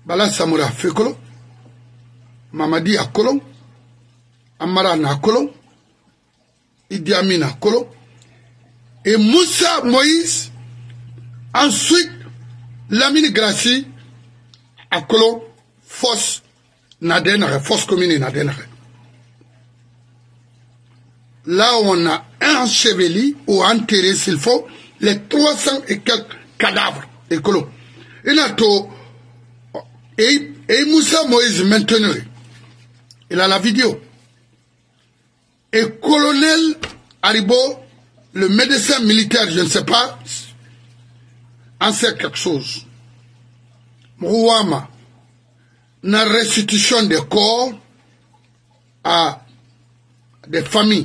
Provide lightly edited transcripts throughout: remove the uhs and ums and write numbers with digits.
Bala Samoura Fekolo, Mamadi à Kolo, Amara na Kolo, Idi Amin à Kolo, et Moussa Moïse, ensuite Lamine Grassi à Kolo, force Nadenare, force commune Nadenare. Là où on a enseveli ou enterré s'il faut les 300 et quelques cadavres et Kolo. Et Moussa Moïse maintenant, il a la vidéo. Et colonel Haribo, le médecin militaire, je ne sais pas, en sait quelque chose. Mouama, la restitution des corps à des familles.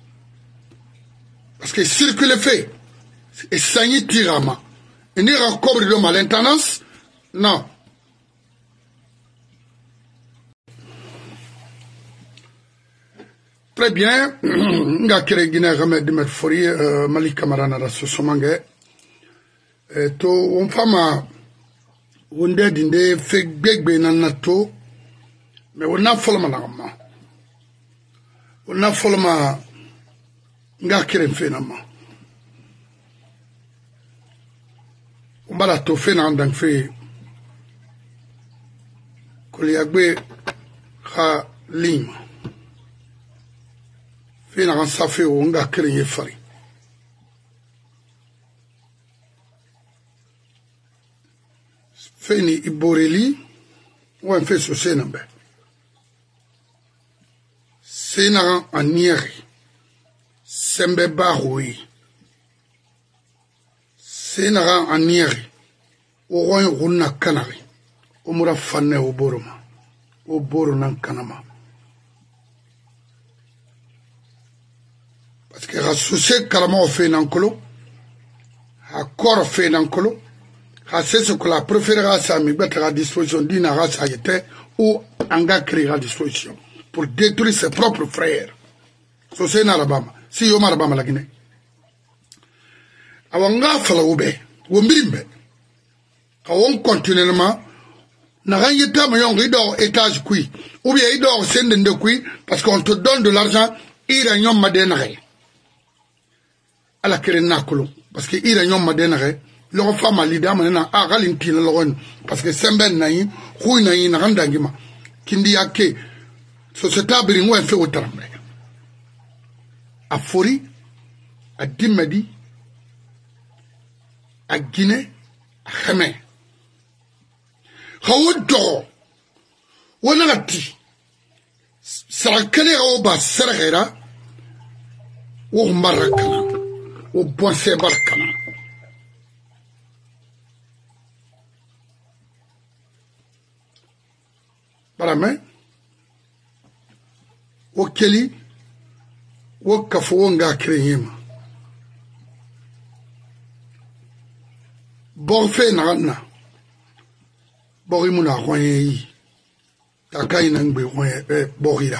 Parce que circule fait, et ça y est tirama. Et n'y a encore de malintendance, non. Très bien, nga kere Guinée Remed de Metfori, Malik Kamarana Rasso Somangue. To on fama wonde dinde fe gbegbe nanato, mais on a folma nama. On a folma nga kere fenama. On bala to fena ndang fe koliagbe kha lima. Fena kan safe o nga kere ye fari. Feni iboreli ou en fait so senambe. Senaran anieri. Sembe baroui. Senaran anieri. O roy runa kanari. O mura fanne o boroma. O boro nan kanama. Parce que rassoussé carrément au fait nankolo, à corps fait nankolo, c'est ce que la préférera à mettre à disposition d'une race aïté ou anga créera à disposition pour détruire ses propres frères. C'est un Alabama. Si yo marabama la Guinée. Awanga fala ube, wumbirimbe. Awon continuellement, n'a rien été mais on ridor étage qui, ou bien il dort sende de qui, parce qu'on te donne de l'argent, il a yon madenare. Ala kere nakolo parce que il a yon madenare leur femme alida manena a galinti le loron parce que semben nayi hu nayi na randangima kindi yake société biringo en fait otarambe a fori a dimadi a Guinée a Khame khawodo wonagati sarakane oba serera wo marakana au bon barkana. Barame, au Keli, au Kafouanga Kreyim. Borfe Nana, Borimuna Roye, Takai Nangbe Borira.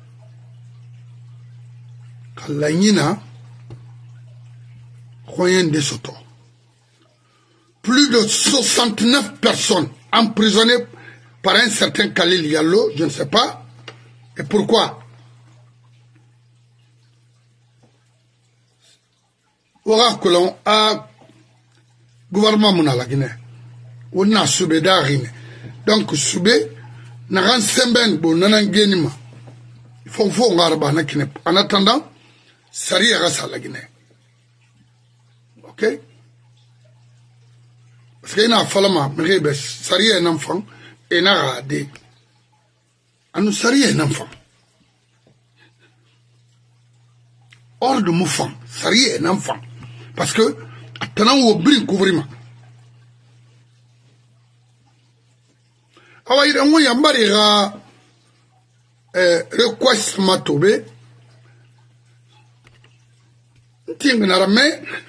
Kalanina, de Soto. Plus de 69 personnes emprisonnées par un certain Khalil Yallo, je ne sais pas. Et pourquoi? Oracle a gouvernement mon la Guinée. On a soubé d'arine. Donc soubé, n'a rien semben bon nan genima. Il faut ngarba na Guinée. En attendant, sari rasa la Guinée. Ok? Parce qu'il y a un enfant, mais sari un enfant, et n'a radé. Anu sari un enfant. Hors de moufant, sari un enfant. Parce que, attendant au brin couvriment. Alors, il y a un barrière request matobe. Tingnarame.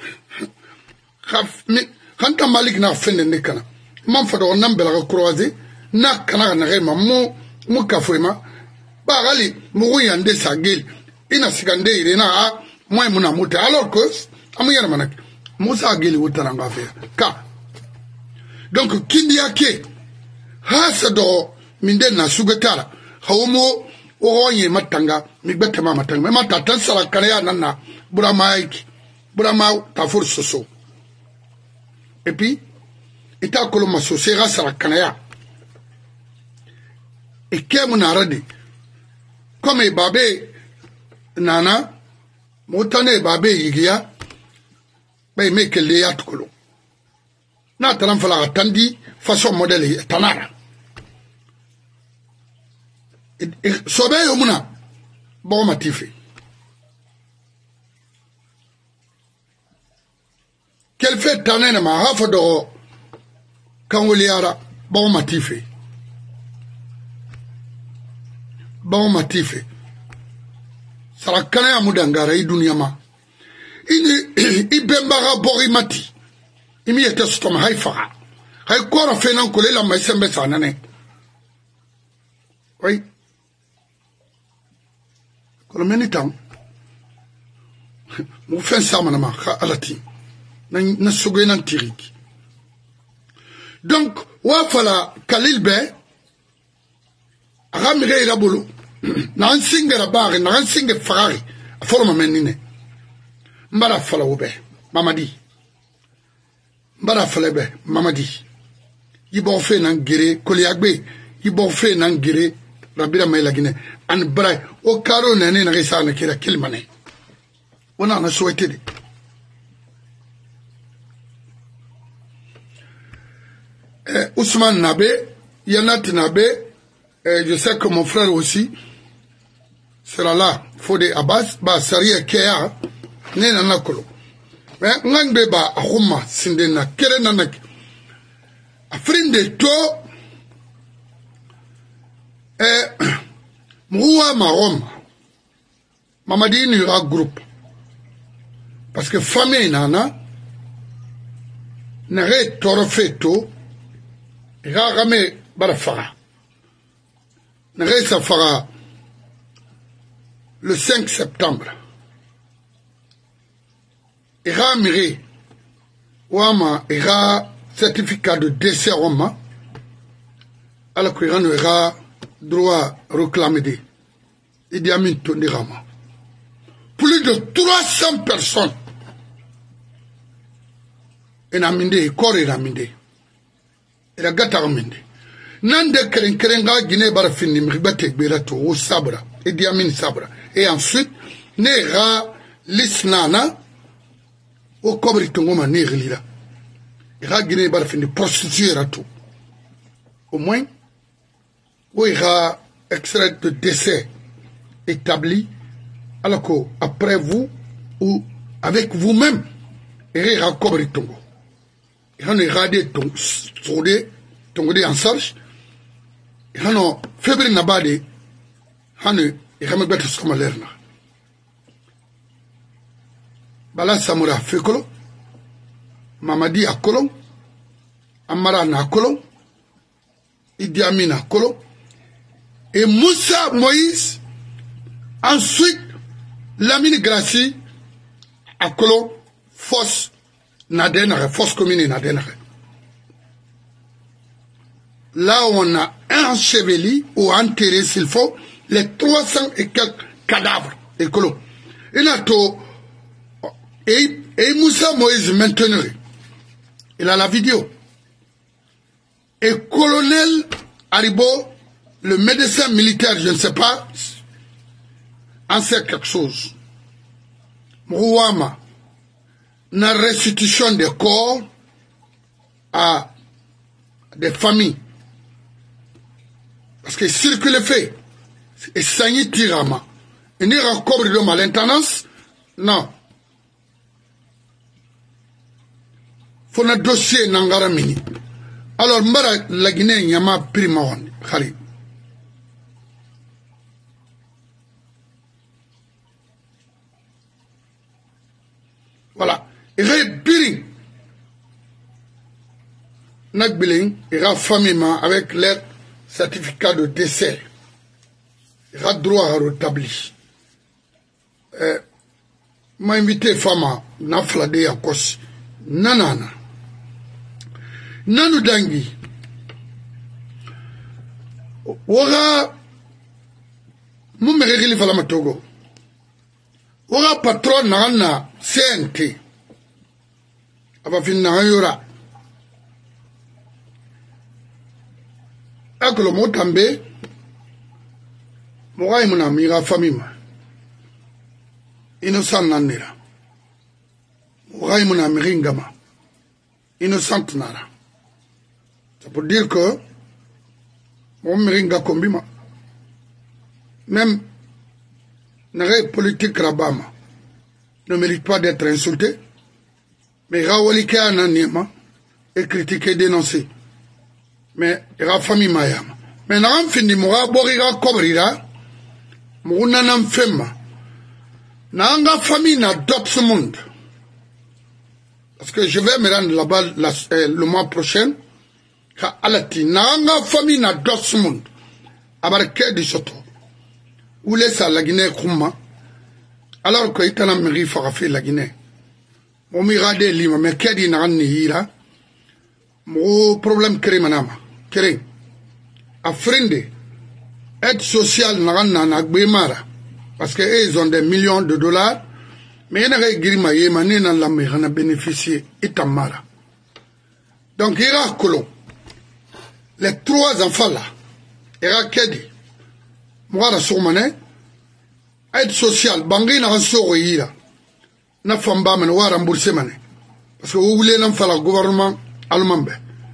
Quand tu Malik n'a fait de Nekana, m'en fait un nombre de croisés, n'a qu'un rema, mon cafouema, Barali, Mouyande sa gueule, il a sigandé, il n'a moi mon amour, alors que, à mon yamanak, Moussa Gueule ou Taranga faire. Car, donc, Kindiake, hasado minde na sugetara hawmo oye matanga mi betema matanga ma tatan sala kaya nana burama ta force so et puis ita koloma so sera sala kaya et kemu narade comme babé nana motane babé yigia bay mekele yatkolo na taram fala tandi façon modèle tanara sobe yomuna bon matife quel fait tanene ma hafado kanwoliara bon matife sarakana ya mudangara i dunia ma ini ibembaga borimati imi yete stoma haifa hay kora fenan kolela maisembe sanane oui kolomeni tam mu fen samana ma alati na sugena tiriki donc wa fala kalilbe agamire irabulu na nsingera bare na nsinge farari forma menine mbara fala ube mamadi mbara fala be mamadi yibo fe nan gere koliagbe yibo fe nan gere rabira mai lagine an bray o karo nane na resa na kira kilmane wana na souhaité Ousmane Nabe Yanat Nabe je sais que mon frère aussi sera là Fodé Abbas ba Saria Kea nena nakolo mais ngangbe ba ahuma sindena kere nanak afrindi to Mouwa Marom Mamadi n'ira groupe parce que famille nana n'aurait torofeto rarame barafara n'aurait sa fara le 5 septembre ira mire wama ira certificat de décès wama alors qu'il ira droit réclamé Idi Amin Tondirama. Plus de 300 personnes. En aminde, corps en aminde. Et la gata aminde. Nande kerenga Guinée barafini mribate berato ou sabra. Idi Amin sabra. Et ensuite, nera lisnana au kobri tongoma nerlira. Ira Guinée barafini prostituée rato. Au moins, où il y a extrait de décès établi, alors qu'après vous, ou avec vous-même, il y a un cobre tongo. Il y a un radé tongo en charge, il y a un février nabade, il y a un bête comme l'air. Bala Samoura Fekolo, Mamadi à Colon, Amara na Colon, Idi Amin à Colon, et Moussa Moïse, ensuite, Lamine Grassi, à Colon, force Nadenare, force commune Nadenare. Là où on a enseveli ou enterré, s'il faut, les 300 et quelques cadavres de Colon. Et Moussa Moïse maintenant, il a la vidéo. Et colonel Haribo, le médecin militaire, je ne sais pas, en sait quelque chose. Mouama, la restitution des corps à des familles. Parce que circule fait, et Sani Tirama, et n'y a encore de malintendance, non. Faut un dossier Nangara Mini. Alors, Mbara la Guinée, Yama Primon, Khali. Voilà. Il y a Biring. Nak Biring, il y a famille avec leur certificat de décès. Il y a droit à rétablir. M'a invité Fama, Naflade à Kos. Nanana. Nanu Dangi. Wora Mumeri Falama Togo. Wora patron na CNT. Aba fin na yora. Akolo motambe. Mogai muna mira famima. Innocent nanera. Mogai muna miringama. Innocent nara. Ça peut dire que mon miringa kombima. Même les politiques rabama ne mérite pas d'être insulté. Mais Rawalike ananima est critiqué, dénoncé. Mais la famille mayama. Mais n'am fini moura borira kobrira. Mouna nam fema. N'anga famille n'a d'autres monde. Parce que je vais me rendre là-bas le mois prochain. Ka alati n'anga famille n'a d'autres monde. Abarke di soto. Ou laisse la Guinée Kouma. Alors que itana meri farafi la Guinée. Mon mirade lima mais kedi n'a ni hira. Mon problème crée manama. Crée. Afrindi. Aide sociale n'a n'agbemara. Parce que ils ont des millions de dollars. Mais il y a des grima yema ni n'a la mera bénéficié itamara. Donc il y a Kolo. Les 3 enfants là. Il y a Kedi. Moi la sourmané. Aide sociale. Bangui n'a pas yira. Na famba men wa rembourser mané. Parce que vous voulez n'en faire le gouvernement allemand.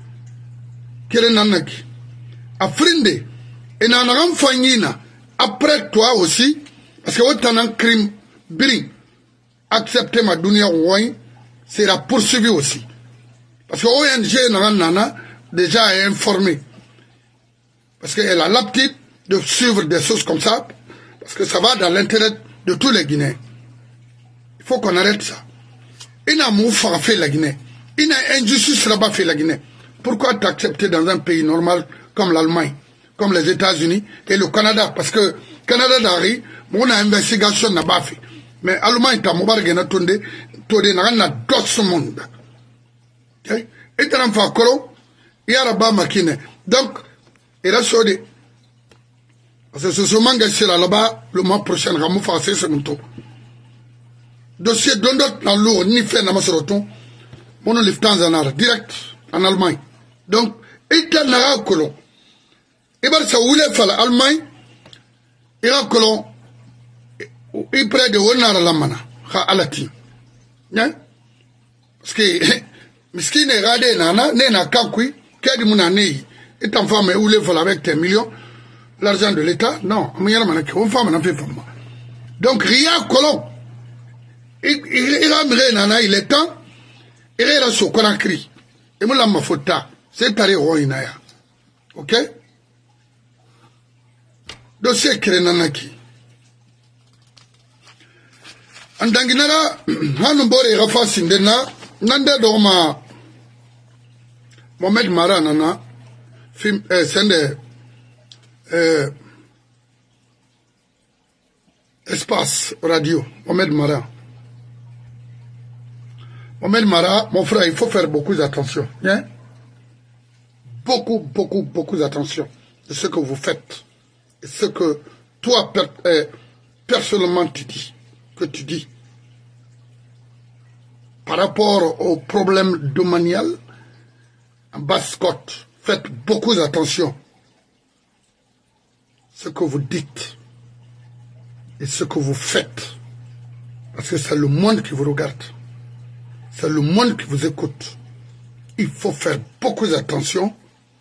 Quel est nanaki? Afrindi. Et n'a rien fait après toi aussi. Parce que autant un crime bring. Accepter ma dunia ouin. C'est la poursuivre aussi. Parce que ONG n'a déjà informé. Parce qu'elle a l'habitude de suivre des choses comme ça. Parce que ça va dans l'intérêt de tous les Guinéens. Il faut qu'on arrête ça. Il n'a pas fait la Guinée. Il n'a injustice là-bas fait la Guinée. Pourquoi t'accepter dans un pays normal comme l'Allemagne, comme les États-Unis et le Canada? Parce que le Canada d'Ari, mon investigation n'a pas fait. Mais l'Allemagne t'a moubargué na tonde, n'a d'autres monde. Et t'en fais encore, il y a là-bas makine. Donc, il a sauté. Parce que ce manga là-bas, le mois prochain, Ramou Fassé, c'est mon tour. Dossier d'un autre dans l'eau, ni fait dans ma soroton, mon liftant en art, direct, en Allemagne. Donc, il y a un colon. Et bien, ça voulait faire l'Allemagne, il y a un colon, il près de Wonara Lamana, à Alati. Parce que, miskin est radé, nana, nena kankui, kedi mounani, et en femme, où les vols avec tes millions, l'argent de l'État, non, on femme n'en fait pas moi. Donc, rien colon. Il a miré nana, il est temps, il est là sur Conakry. Et moi, ma faute, c'est taré Roinaya. Ok? Dossier Kerenanaki. Andanginara, Hanubore Rafa Sindena, Nanda Doma Mohamed Mara Nana, film, sende, espace radio, Mohamed Mara. Mohamed Mara, mon frère, il faut faire beaucoup d'attention. Hein? Beaucoup d'attention de ce que vous faites. Et ce que toi, personnellement, tu dis. Par rapport au problème domanial, en Basse-Côte, faites beaucoup d'attention. Ce que vous dites et ce que vous faites. Parce que c'est le monde qui vous regarde. C'est le monde qui vous écoute. Il faut faire beaucoup d'attention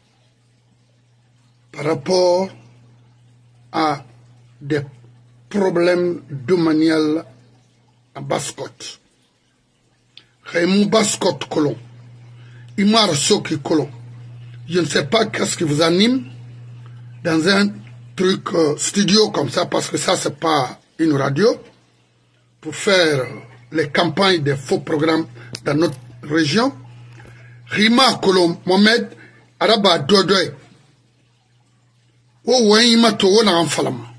par rapport à des problèmes domaniales en Basse-Côte. Raymond Basse-Côte colon. Imar Soki colon. Je ne sais pas qu'est-ce qui vous anime dans un truc studio comme ça, parce que ça, c'est pas une radio, pour faire les campagnes des faux programmes dans notre région. Rima Kolom Mohamed Araba Dodoy. O Wayima to na Falama.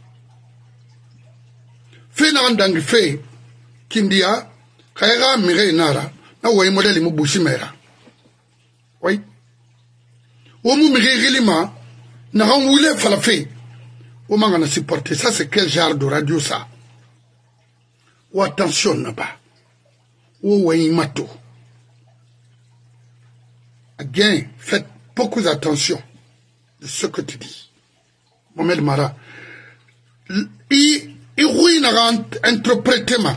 Fe na ndangi fe Kindia Kaira Mire Nara na Way modeli mu Bushimera. Oui. O mu Mire Rilima n'a voulu falafé. Au moment où on a supporté ça, c'est quel genre de radio ça? Ou attention là-bas. Ou mato. Again, faites beaucoup d'attention de ce que tu dis. Mohamed Mara. Il interprété ma.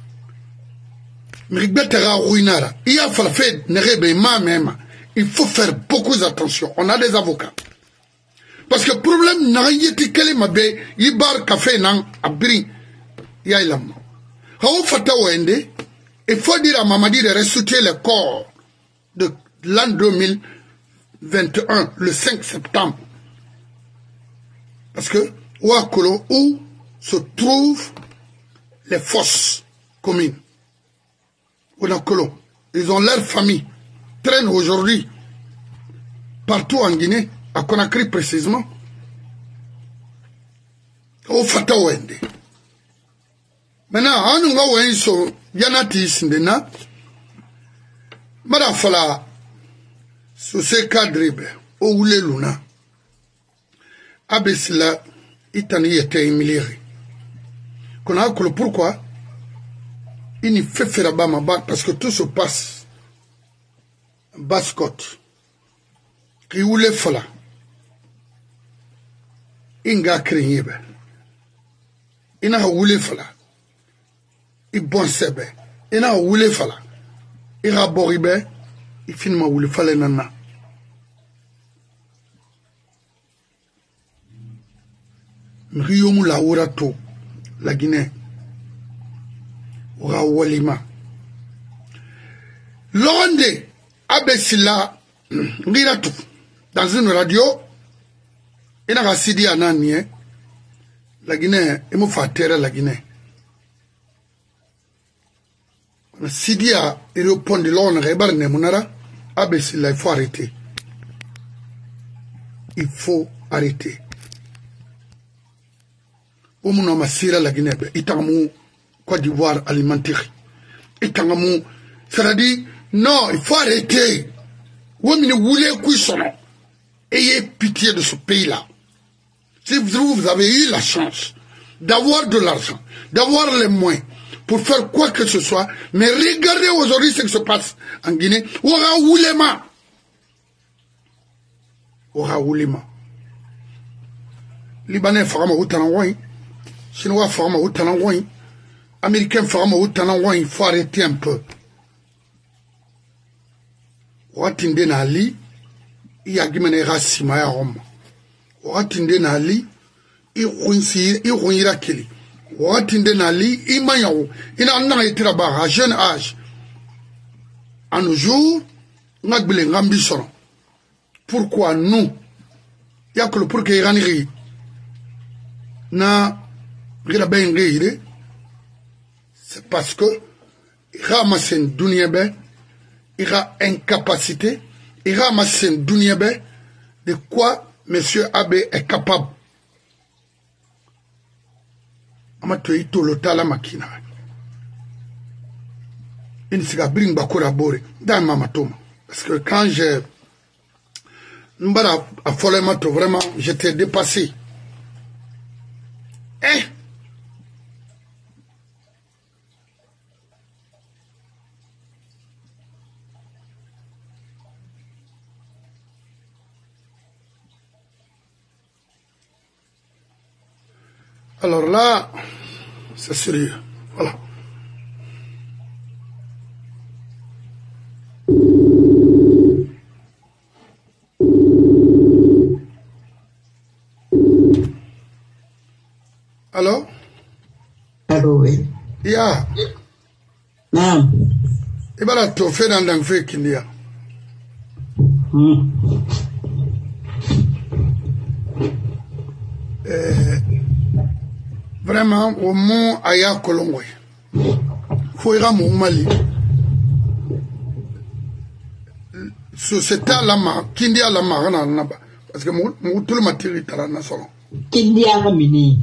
Il faut faire beaucoup d'attention. On a des avocats. Parce que le problème, il bar café nan abri yailam. Il faut dire à Mamadi de ressusciter le corps de l'an 2021, le 5 septembre. Parce que Ouakolo, où se trouvent les fosses communes. Ouakolo, ils ont leur famille, traînent aujourd'hui partout en Guinée. À Conakry précisément, au Fatawende. Maintenant, on va voir so yanati sindena. Madafala, so se cadre au oule luna. Abesila itani yete emilieri. Kona kolo pourquoi? Il n'y fait faire ma bac parce que tout se passe basse-côte. Qui oule fala. Inga krinyebe ina wule fala I bon sebe ina wule fala ira boribe I finma wule fala nana mriyomu la urato la Guinée ura walima londe abesila ngiratu dans une radio. Il y a un Sidi Anani, la Guinée, il m'a fait terre la Guinée. Sidi a répondu là, on a rébarné Mounara, il faut arrêter. Il faut arrêter. Au moment où on a la Guinée, il y a un Côte d'Ivoire alimentaire. Il y a un c'est-à-dire, non, il faut arrêter. Où vous voulez qu'il soit. Ayez pitié de ce pays-là. Si vous avez eu la chance d'avoir de l'argent, d'avoir les moyens pour faire quoi que ce soit, mais regardez aujourd'hui ce qui se passe en Guinée. Ouara oulema. Ouara oulema. Libanais farama outanawai. Chinois farama outanawai. Américains farama outanawai. Il faut arrêter un peu. Ouatinde na ali. Yagimene rasima ya Rome. Ouatinde na ali. Irouira kili. Ouatinde na ali. Imayaou. Ina anna itira ba à jeune âge. À nos jours, nous avons ambition. Pourquoi nous? Il y a que le pour que Iraniri na c'est parce que il ramasse une douniebe, il a incapacité, il ramasse une douniebe de quoi Monsieur Abbé est capable. Amato ito lotala makina. Il s'est bring bakura bore dans ma matoma. Parce que quand j'ai Mbara a folé mato, vraiment, j'étais dépassé. Eh? Alors là, c'est sérieux. Voilà. Allô? Allô, oui. Ya. Naam. Ibara to fe nan dan fe kindia. Vraiment, au mont Aya Kolongwe. Faut ira mon Mali. Société lama, kindia lama rana naba. Parce que tout le matériel est na solo. Kindia ramini.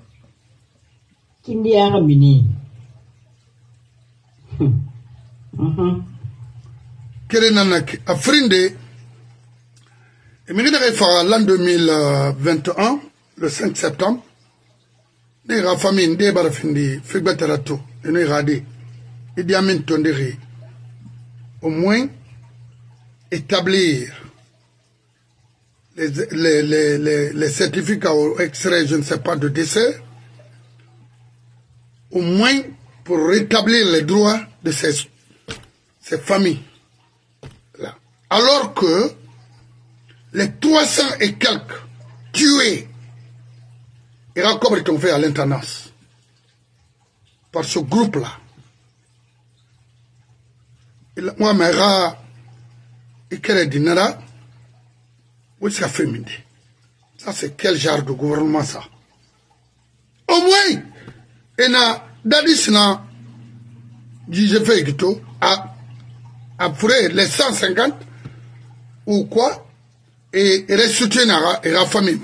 Kindia ramini. Kere nanaki. Afrindi, Et l'an 2021, le 5 septembre, les familles des barafindi, Figbaterato, et nous radé, et diamant tondéré, au moins établir les certificats ou extraits, je ne sais pas, de décès, au moins pour rétablir les droits de ces familles. Là. Alors que les 300 et quelques tués et raccords sont faits à l'intendance par ce groupe-là. Moi, Mera, et qu'elle est dinara, où ça fait midi. Ça, c'est quel genre de gouvernement, ça? Au moins, et na, d'adisna, j'ai fait Gito, après les 150, ou quoi, et restituer nara, et la famille.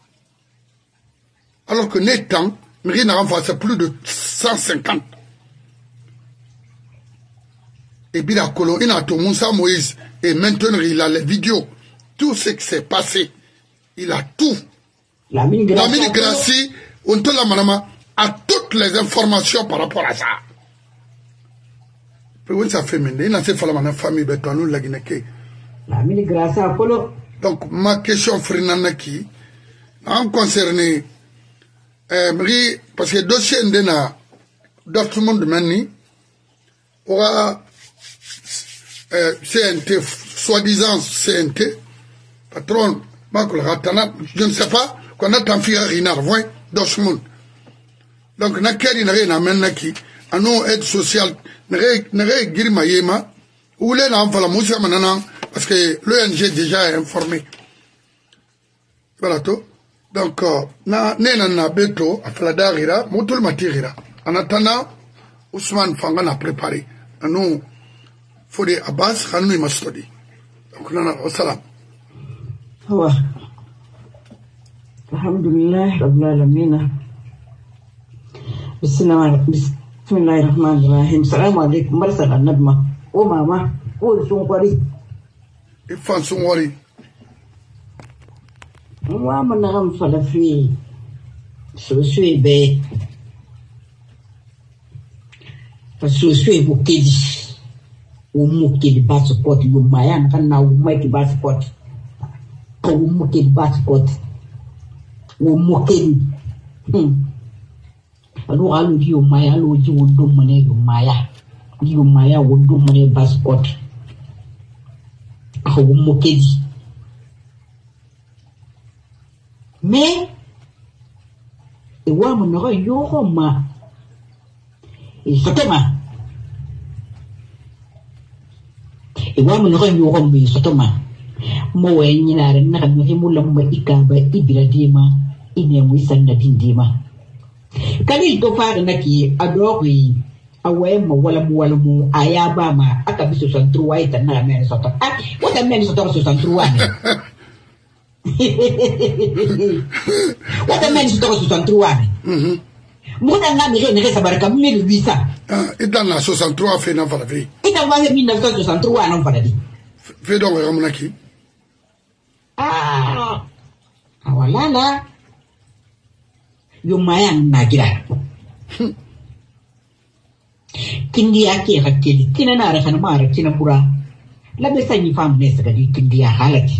Alors que Netan, Miri n'a renforcé plus de 150. Et Bila Kolo, il a tout Moussa Moïse, et maintenant il a les vidéos, tout ce qui s'est passé, il a tout. La mini-gracie, on te la manama, a toutes les informations par rapport à ça. Puis ça fait mine, il a fait la famille, nous la Guinée. La mini-gracie, donc ma question Frinanaki, en concerné, parce que le dossier d'autres monde mani aura CNT, soi-disant CNT, patron, je ne sais pas, qu'on a tant fait Rinar, voyez, d'autres monde. Donc, n'a qu'à n'a maintenant qui, à nos aides sociales, n'a guirima yema, ou les n'en la moussa maintenant, parce que l'ONG déjà est informé. Voilà tout. Donc, na beto, à Fladarira, Moutoul Matirira. En attendant, Ousmane Fangan a préparé. Nous, Fodé Abbas, Khanou Mastodi. Donc, au salam. Alhamdulillah, Rabbil Alameen. Bismillahirrahmanirrahim. Salam alaikum, Marsala Nadma. Oh, Mama, oh, Songwari. Il faut Songwari. Moi, mon âme fait la fille. Je suis bé. Parce que je suis évoqué. Ou mouké de basse côte, ou mayan, quand na ou mouké de basse côte. Ou mouké de basse côte. Ou mouké. Alors, à l'ouïe, au maya, l'ouïe, au domane, au maya. Au maya, au domane, basse côte. Ou mouké dit. Mais, et ouais, mon oreille, yoroma. Et sotoma. Et ouais, mon oreille, yoroma, et sotoma. Moe, n'y n'a rien à me moulamba, ikaba, ibiladima, inemwisanda dindima. Kali to faire naki, adori, awem, walamu, ayabama, akabiso santrua, et un amen soto. Ah, what a man soto santrua. What a man is talking to Santuan. More than that, you never said about 1800. It done a so Santua Fena for the V. It was a mean of Santuan on Fadi. Fedo Ramonaki. Ah, our Lala. You mayan Nagira. Kindiaki Hakili, Kinanara and Mara Kinapura. Let me say you found Nessa, Kindia Halaki.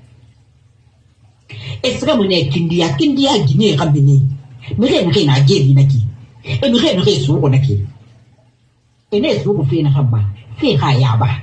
Esramune Kindia Guinea Rabini. Meren a gave Naki. And Ren Race Wonaki. Ines Rufin Hamma, Fe Hayaba.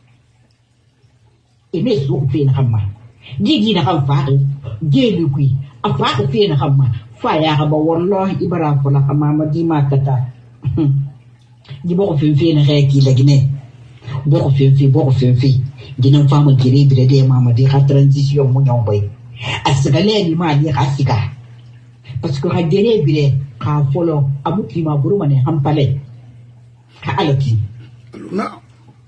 Ines Rufin Hamma. Did Ham Father, Galuki, a father Fin Hamma, Fire about one law Ibara for la Hamama di Makata. The Borfin Fin Reki Legine. Borfin, Dinam Farmer Giri, the day Mamma, the transition Munon way. As a galère, ma dear Africa. Parce que Hadere Bile, car follow Abukima Burman Hampale. Alaki. No.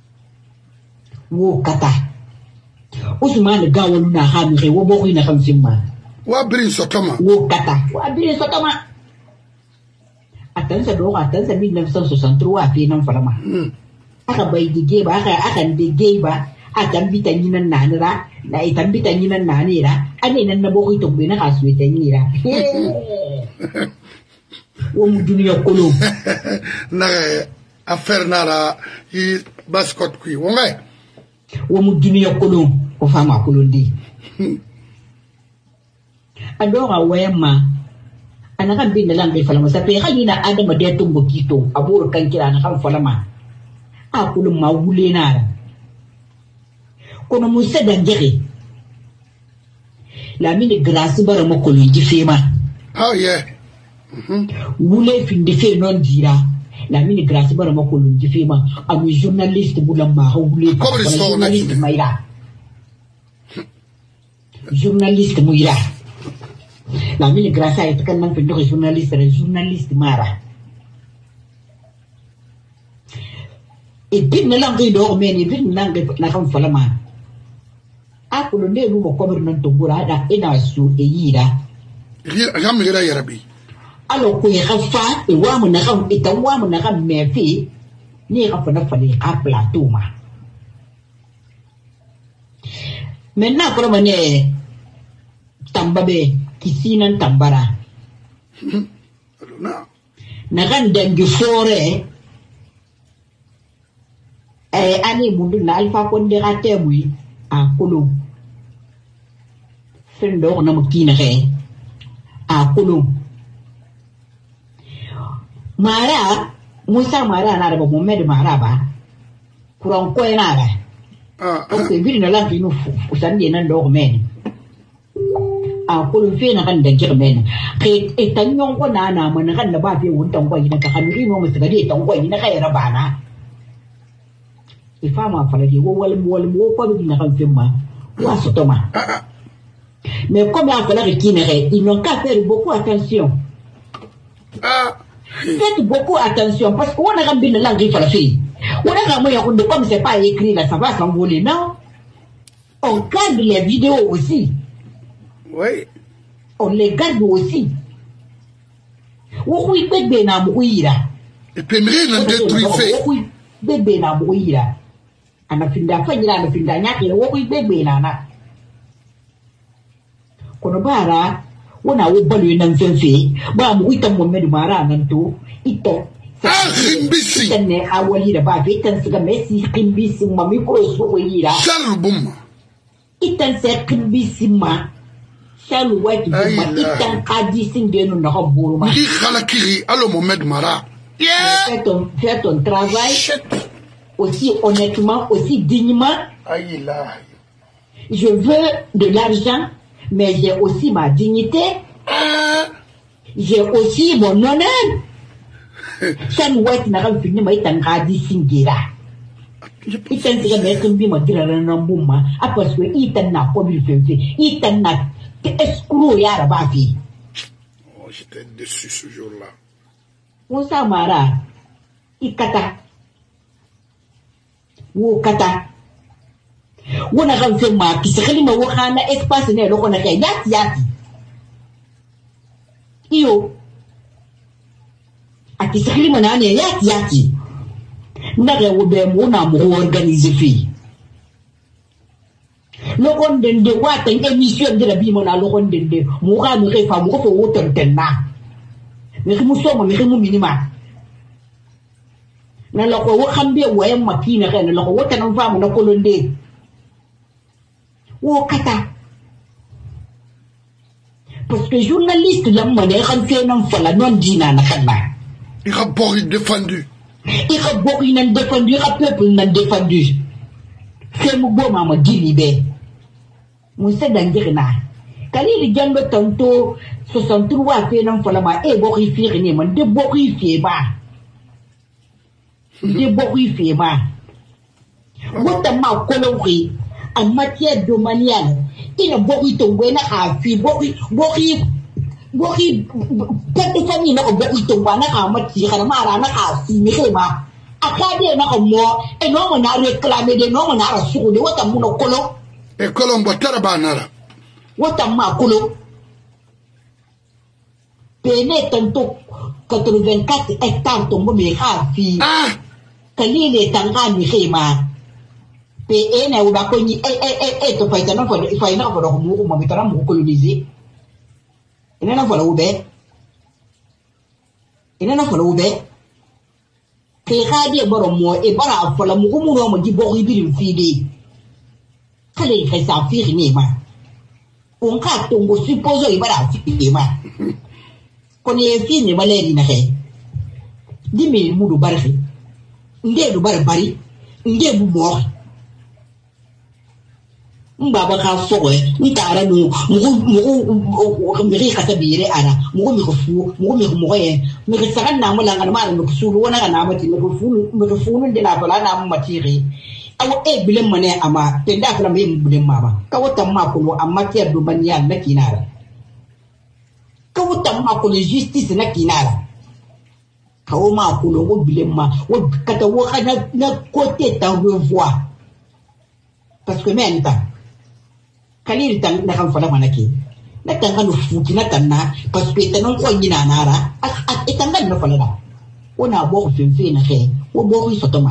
Wo Kata. Usman Gawuna Hamre, Woborina Hamsima. What brings Sotoma? Wo Kata. What brings Sotoma? Attends a door, attends a 1963 à Pénam Farama. Akabai de Geba, Akan de Geba, atambita nyina nanira na itambita nyina nanira ane nan boko itombe na kaswete nyira wo mudunia kolo na affaire nara i baskot kui wonga wo mudunia kolo ko fama kolo ndi adora wema anaka binda lambe falama sape khayina adama de tumbo kito abur kankira na kham falama akulu mawule nara kono musa dangere la mine grâce bara makolo jifema oh yeah wule finde fe non dira la mine grâce bara makolo jifema amu journaliste bulama wule journaliste maira journaliste muira la mine grâce a été quand même finde journaliste mara et puis ne langue dormir ni puis langue na kam falama akulu ne lu mo ko non to burada ina su e yira jam gira ya rabbi alo ko ya khafa e wa mo na kam ita wa mo na kam mefi ni khafa na fali a plateau ma maintenant ko ma ne tambabe kisinan tambara na kan dangi fore ani mundu na alfa ko ndira temui a kolo fendo na mukina he a kolo mara musa mara na da bo med mara ba kuran ko na ba o ke bi na la bi no usan ye na ndo men a kolo fe na kan da jirmen ke etanyon ko na man kan da ba fe won tan ko ina ka hamiri no musu ga de tan ko ina kai rabana ifama falaje wo ko bi na kan femma wa sotoma mais comme la fala rekinere ils n'ont qu'à faire beaucoup attention faites beaucoup attention parce que on a rambé la langue fala fi on a rambé ya kunde comme c'est pas écrit là ça va s'envoler non on garde les vidéos aussi oui on les garde aussi wo oui bébé na muira et puis rien détruit fait oui bébé na muira anafinda fanyira anafinda nyake wo bebe nana kono bara wona wo balu nan fenfe ba mu ita Muhammad mara nan to ita khimbisi tanne awali da ba be tan siga messi khimbisi ma mikro so ko yira shalbum ita se khimbisi ma shalu wati ma ita qadi sinde no na haburu ma di khalakiri allo Muhammad mara fais ton travail aussi honnêtement, aussi dignement. Je veux de l'argent, mais j'ai aussi ma dignité. J'ai aussi mon honneur. Ça nous est n'a pas fini, mais t'en as dit singira. Il t'en dit mais comme bien me dire un bouma. Parce que il t'en a pas vu faire. Il t'en a escroc ya la bafi. Oh, j'étais déçu ce jour-là. On s'amara. Il kata. Wo kata wona kan femma kisakali ma wakana espace ne loko na kai yati iyo akisakali ma na ne yati na ga wo be mo na mo organiser fi loko ndende wata émission de la bi mo na loko ndende mo ga mi kai fa mo ko fo wotan tenna me ko so mo me ko minima na loko wo khambe wo yam makina kana loko wo tan famu na kolonde wo kata parce que journaliste lam mané xam fe nam fala non dina na kana il a beaucoup défendu nan défendu il a peuple nan défendu fe mu bo mama dili be mu se dangirna kali li jambe tanto 63 fe nam fala ma e bo ri fi ni man de bo ri fi ba de beaucoup fait ma ma coloré en matière domaniale il a beaucoup tombé na a fi beaucoup peut de famille na beaucoup tombé na a matière kana mara na a fi mi ma akade na ko mo e no mo na réclamer de no mo na rasu de wata mu no kolo e kolombo tarabanara wata ma kolo pene tanto 84 hectares tombo me ha fi kalile tanga mi khema pe na uba ko ni to faita na fo mu mo bitara mu coloniser ina na fo ube ke khadi boro mo e bara fo la mu ko mu no mo di bo ribirim fide kale kai sa fi ni ma on ka to ngo supposo e bara fi ni ma ko ni fi ni ma le ni na he di mi mu do barfi nde do bari nde bu mo mbaba ka fogo ntara no mu mi ka tabire ara mu mi ko fu mu ye mi ka sagan na mu la ngana ma mi sulu wona kana ma ti mi ko fu de la bala na mu matiri aw e bilem mane ama tenda kala mi bilem mama ka wata ma ko amma ti do baniya na kinara ka wata ma ko justice na kinara ka o ma ko lo bilem ma wo kata wo kana na côté ta revoir parce que même ta kaliri tan na kan fala manake na tan kan fuki na tan na parce que tan ko nyina nara a tan na fala da ona bo fenfe na he wo bo sotoma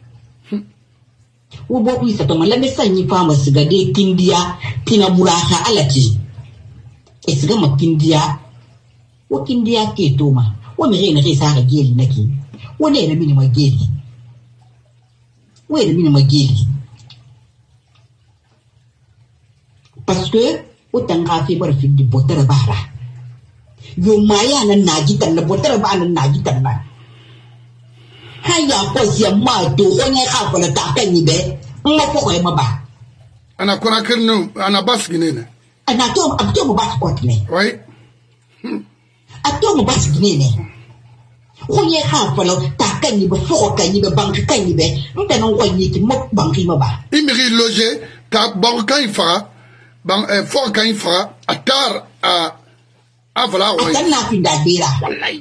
la mesanyi fama siga de kindia tina buraka alati esiga makindia wo kindia ke toma wo me rena ke sa ga geli naki wo ne na mini mageli wo ne mini mageli parce que autant rafi bar fi di botere bara yo maya na naji tan na botere ba na naji tan na haya ko sia ma to onye ka ko la ta kan ni be mo ko ko ma ba ana kona kirno ana bas ginene ana to mo bas ko ne oui ato mo bas ginene onye ka ko la ta kan ni be fo kan ni be bank kan ni be ntana ko ni ki mo banki ma ba imiri loger ta banka ifara fort quand il fera à tard à voilà ouais na pinda bira wallahi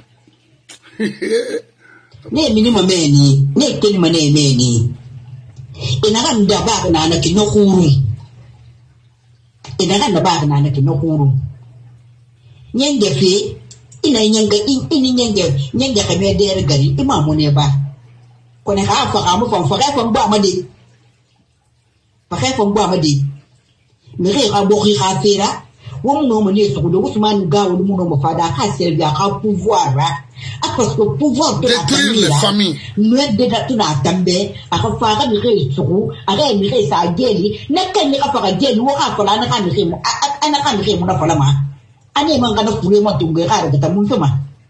ne minimum meni ne keni mane meni ina kan da ba na na kino kuru ina kan da ba na na kino kuru nyenge fe ina nyenge ka me der gari imamu ne ba ko ne ha fa mu fa ba ma de fa ba ma de mere ga bo ga fera wo no mo ne so do Ousmane ga wo mo no mo fada ka servi a ka pouvoir a parce que pouvoir de la famille ne de da tuna tambe a ka fa ga mere so a ga mere sa geli na kan ni ka fa ga geli wo ka fala na kan ni mo ana kan ni mo na fala ma ani man ga na fure mo tunga ga da ta mun fema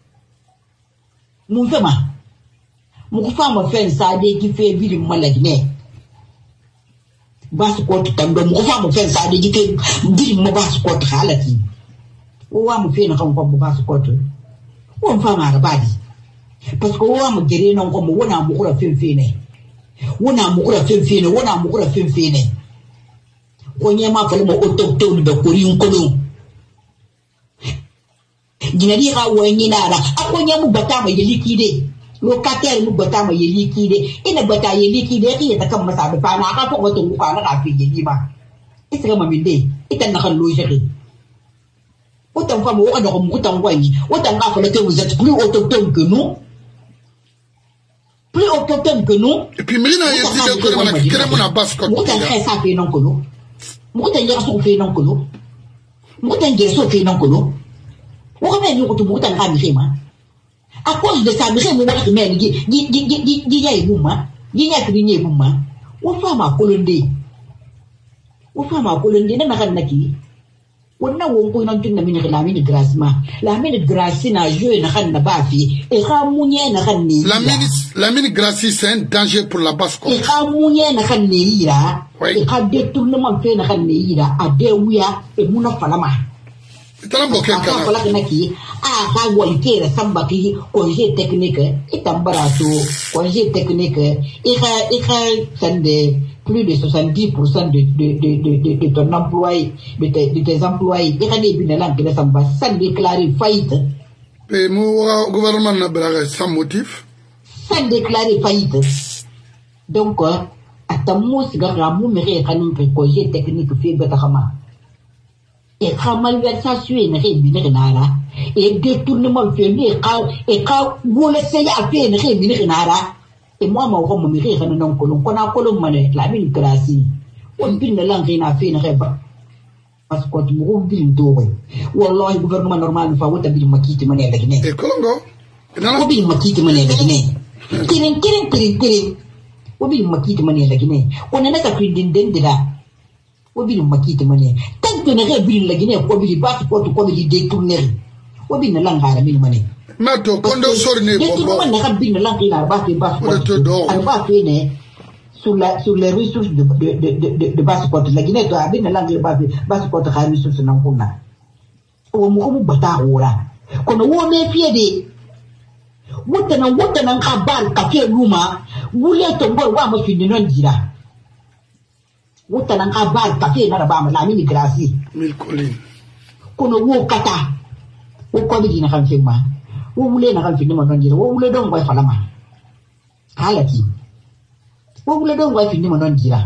mu ku fa mo fen sa de ki fe bi malaki ne bas ko tamdo mo fa mo fen sa de gite dir mo bas ko halati o wa mo fe na kan ko bas ko to o fa ma rabadi parce que o wa mo gere non ko mo wona mo kura fen ne ko nyema fa mo otokto de ko rin ko no dinari ga wani nara akonya mu bata ma yelikide locataire mu bata ma yelikide ina bata yelikide ki ta kan masa ba na ka ko to ku kana ka fi yeli ma isga ma minde ita na kan lo jere autant fa mo ka do mu tan wani autant ka fa le que vous êtes plus autochtone que nous et puis milina yeti de ko wana kire mo na baskot mo tan ka sa fe non ko no mo tan jera so fe non ko no mo tan jera so fe non ko no wo ko me ni ko to mo tan ka mi ma à cause de ça, mais moi je mets dit ya ibuma, dit ya kini ibuma. Wo fama kolonde na kan naki. Wonna wo ko non tunna min la min grâce na jeu na kan na bafi e ka munye na kan ni. La mine grâce c'est un danger pour la Basse-Côte. E ka munye na kan ni ira. E ka détournement fait na kan ni ira a de wuya e muna falama. Talambo kekala. Fala kanaki ka walkera sambaki congé technique itambarato congé technique ika sande plus de 70% de ton employé de tes employés ika de binalan que samba sans déclarer faillite et mon gouvernement n'a pas sans motif sans déclarer faillite donc atamus garamu mere kanin congé technique fait betama et quand malversation est rémunérée nara et détournement fait et quand vous laissez à faire une rémunérée nara et moi ma ko mo mi re kana non kolon kona kolon mane la min grasi on bin la ngina fi na reba parce que tu mo bin dowe wallahi gouvernement normal fa wota bin makiti mane la gine e kolongo ko bin makiti mane la gine kirin ko bin makiti mane la gine on na ka kwindin dendira ko bin makiti mane tanto na re bin la gine ko bin ba ko bin détourner ko bin la ngara min mane Mato, quando sorne bon. On a bien l'enquête sur les ressources de Basse-Côte. La Guinée a bien l'enquête Basse-Côte a ressources non pour là. On m'a bataola. Quand on est fier de Wotana Kabal, Café Luma, voulait tomber à moi sur non dira. Wotana Kabal, Café Narabama, la mini gracie. Mille collines. Quand on kata, au Covid in Ramfema. Vous voulez n'a pas fini mon dire, vous voulez donc voir Falama. Halaki. Vous voulez donc voir fini mon dire.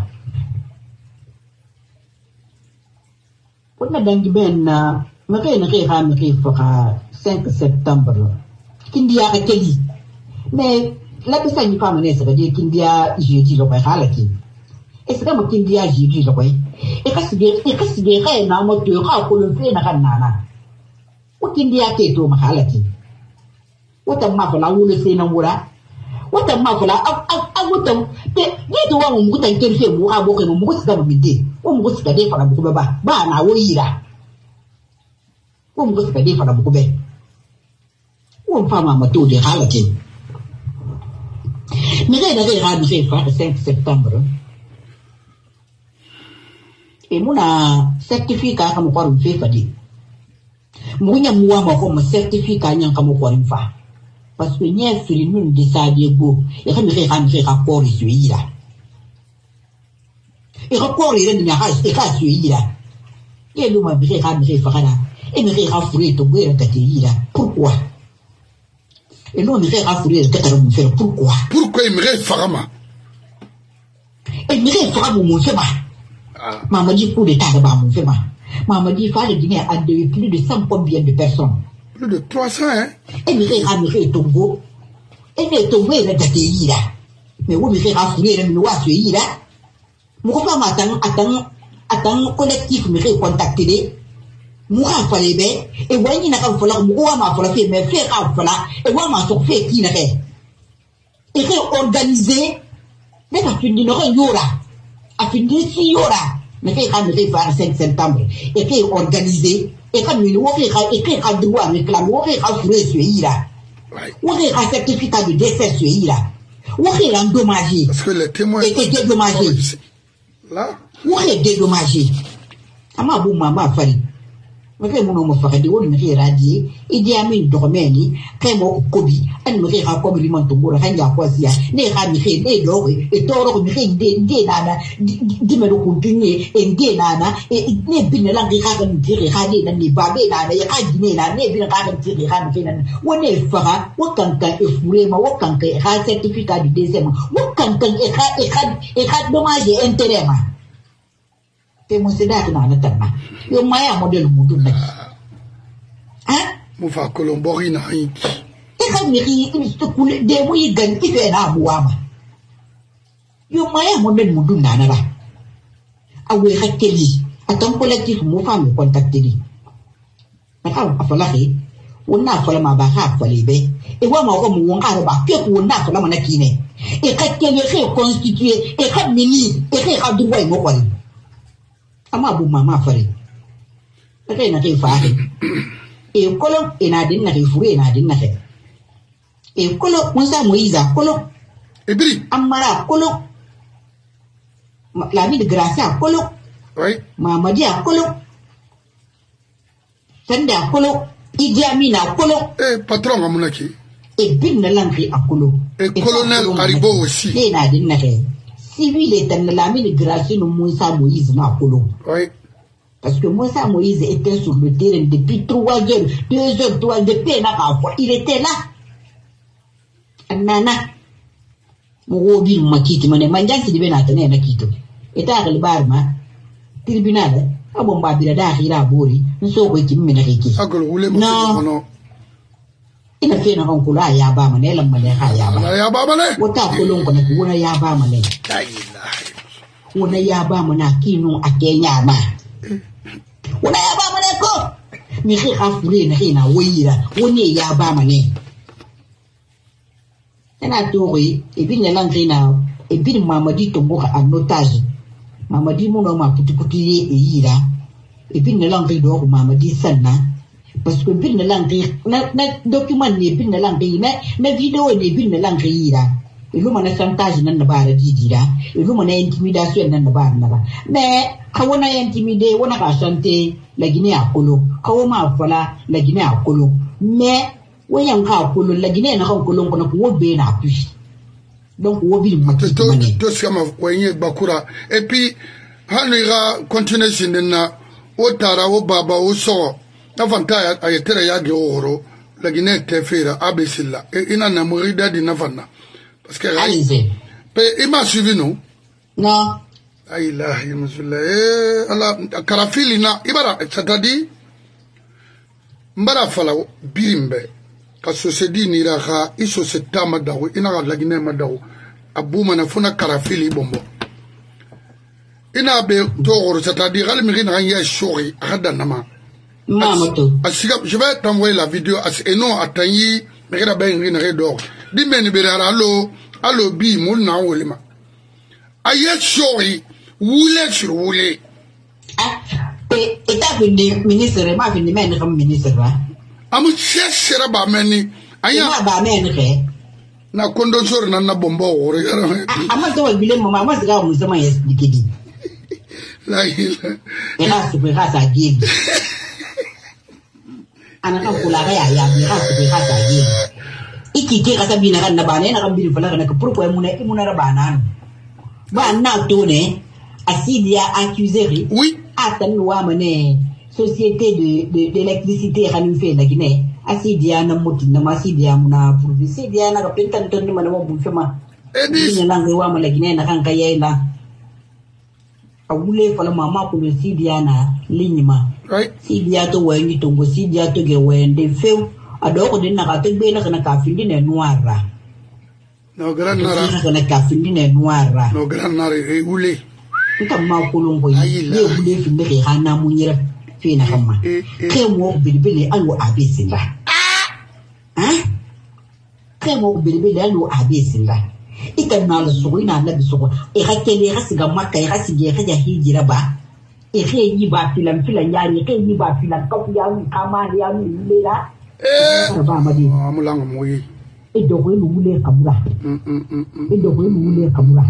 On a donc ben, me 5 septembre. Kindia a Kelly. Mais la personne n'est pas menée, ça veut dire Kindia, j'ai dit le way Halaki. Et c'est comme Kindia, j'ai dit le way. Et qu'est-ce que n'a moteur pour le fait n'a nana. Ou Kindia Keto Mahalaki. What a mafala will say no wura? What a mafala? I would them. Get the one who can tell him who are walking on most of the day. One was the day for a Bukaba. Bana, Wira. One was the day for a Bukube. One farmer to the Halakin. Miguel had say for the 5 September. E muna certificat come for Fefadi. Munya Muama home certificat and come for him far. Parce que n'y a fait une de sa diego, et comme il fait rapport sur Ira. Et rapport il y a race et cas sur Ira. Et nous m'a fait ramener Farana, et me fait raffouler ton boire de Ira. Pourquoi? Et nous me fait raffouler le Qatar mon frère. Pourquoi? Pourquoi il me fait Farama? Il me fait Farama mon frère. Maman dit coup d'état de mon frère. Maman dit faire le dîner à plus de 100 combien de personnes. Plus de 300, hein? Et me fait ramener Tongo. Et me tomber le Ira. Mais vous me fait raffouler le loi sur Ira. Mon femme attend collectif me fait contacter. Moi, fallait bien. Et voyez, il n'a pas fallu, moi, m'a fallu, mais faire un fallu, et moi, m'a fait qui n'a fait. Et réorganiser, mais à finir le Yora. À finir si Yora. Mais fait ramener par 5 septembre. Et réorganiser. Et quand il y a droit avec la loi, il y a sur Ira. Il y a un certificat de décès sur Ira. Il y a endommagé. Parce que les témoins étaient dédommagés. Là? Il y a dédommagé. Ama bu mama fari. Mais mon homme ferait de haut, il me radié. Il dit à mes dormeni, quand mon cobi, elle me rira comme il m'entend pour rien à quoi si ne ramifié, ne doré, et toro me ring des nana, dis-moi le continuer, et des nana, et ne bin la rira tiré radé dans les babés nana, et radine la ne bin rara tiré radé nan. Ou ne fera, ou quand est foulé, ma ou quand est rat certificat du deuxième, ou quand est rat dommage et intérêt. Mon sédar dans le temps. Le moyen modèle Moudou. Hein? Moufa Colombori n'a rien. Et quand il se coule des mouillants qui fait un abouama. Le moyen modèle Moudou Nana. A oui, Rakeli. A ton collectif, mon femme contacté. A fallu. On a fallu ma barra pour les baies. Et moi, mon arabe, que on a fallu ma nakine. Et quand il est reconstitué, et quand mini, et quand il a droit, mon roi. Ama bu mama fare kai na kai fare e kolo ina din na kai fure ina din na kai e kolo mun sa Moïse kolo ebri amara kolo la vie de Gracia kolo oui Mamadi kolo Sanda kolo Idi Amin kolo patron amunaki e bin na lankri akolo et colonel Haribo aussi ina din na kai civil est dans la mine grâce nous Moussa Moïse Makolo. Oui. Parce que Moussa Moïse était sur le terrain depuis 3 heures, 2 heures, 3 heures de peine à fois. Il était là. Nana. Mourobi Makiti, mon manjan si devait n'attendre à Nakito. Et à le barma. Tribunal. A bon babila d'Arira Bori. Nous sommes qui me n'arrêtent. Non. ina fena kan kula ya ba mane lamma ne ha ya ba mane wata kulun ko ne wona ya ba mane wona ya ba mana kinu akenya ma wona ya ba mane ko mi khi afure na ina wira woni ya ba mane ina tori ibin ne lan kina ibin mamadi to boka anotage mamadi mo no ma puti e yira ibin ne lan do mamadi sanna parce que bin lang na document ni bin lang na video ni bin lang yira ilu mana chantage nan ba ra didira ilu mana intimidation nan ba na ba me kawona intimide wona ka sante lagine akolo kawoma fala lagine akolo me wayan ka akolo lagine na kan kolon kono ko be na push donc wo bi mati to skama wenye bakura et puis hanira continuation na o tara o baba o so nafanta ayetere yage oro lagine tefera abesilla ina na murida di nafana parce que pe ima suivi non la ilaha illallah ala karafili na ibara c'est-à-dire mbara fala birimbe ka société ni raha iso setama dawo ina ga lagine madawo abuma na funa karafili bombo ina be to oro c'est-à-dire gal mi gina ya shori hada nama je vais t'envoyer la vidéo et non attendre mais là ben rien d'or dis men berara allo bi mon na wolima aye shori wule sur wule et ta ministre ma fini men comme ministre amu chesera ba meni aya ba men ke na kondo sor na bombo ore ama to bile mama ma siga mu sama expliquer di la ila ela super rasa gig ana kan kula ga ya rasa gig iki ke kasa bina kan na bana na kan bina fala kan ka pourquoi imuna rabana ba na to ne asidia accusé oui atan wa mane société de l'électricité kan fait la Guinée asidia na mutina masidia muna publicité na ka pentan ton ni mana mo bulfema ni na ngwa ma la Guinée na kan kayela awule fala mama ko sidia na linyima right sidia to wengi to go sidia to ge wende feu adoko din na ka tegbe na kana ka findi ne noira no gran nara na ka findi ne noira no gran nara ule ntamma ko lombo ye ule findi ke hana munyira fina kama ke mo bilibili alu abisinda ke mo bilibili alu abisinda ita na la sugo ina na bisugo e ga kele ga siga makka e ga sige ga ja hijira ba e ge yi ba filan yani ke yi ba filan ka ya mi kama ya mi lela ba ma di amulang moyi e do ko lule kabura e do ko lule kabura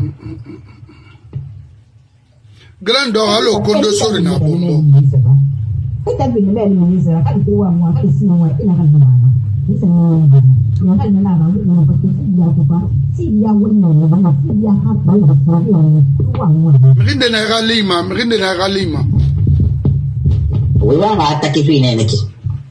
grando halo kondo sori na bombo ita bin men ni zara kan tuwa mu a kisi wa ina kan na isa ya kan na ba na ba ya ko ba si ya wannan na ba si ya ha ba na ba ya tuwa mu mrinde na galima wewa ma atake tu ina nake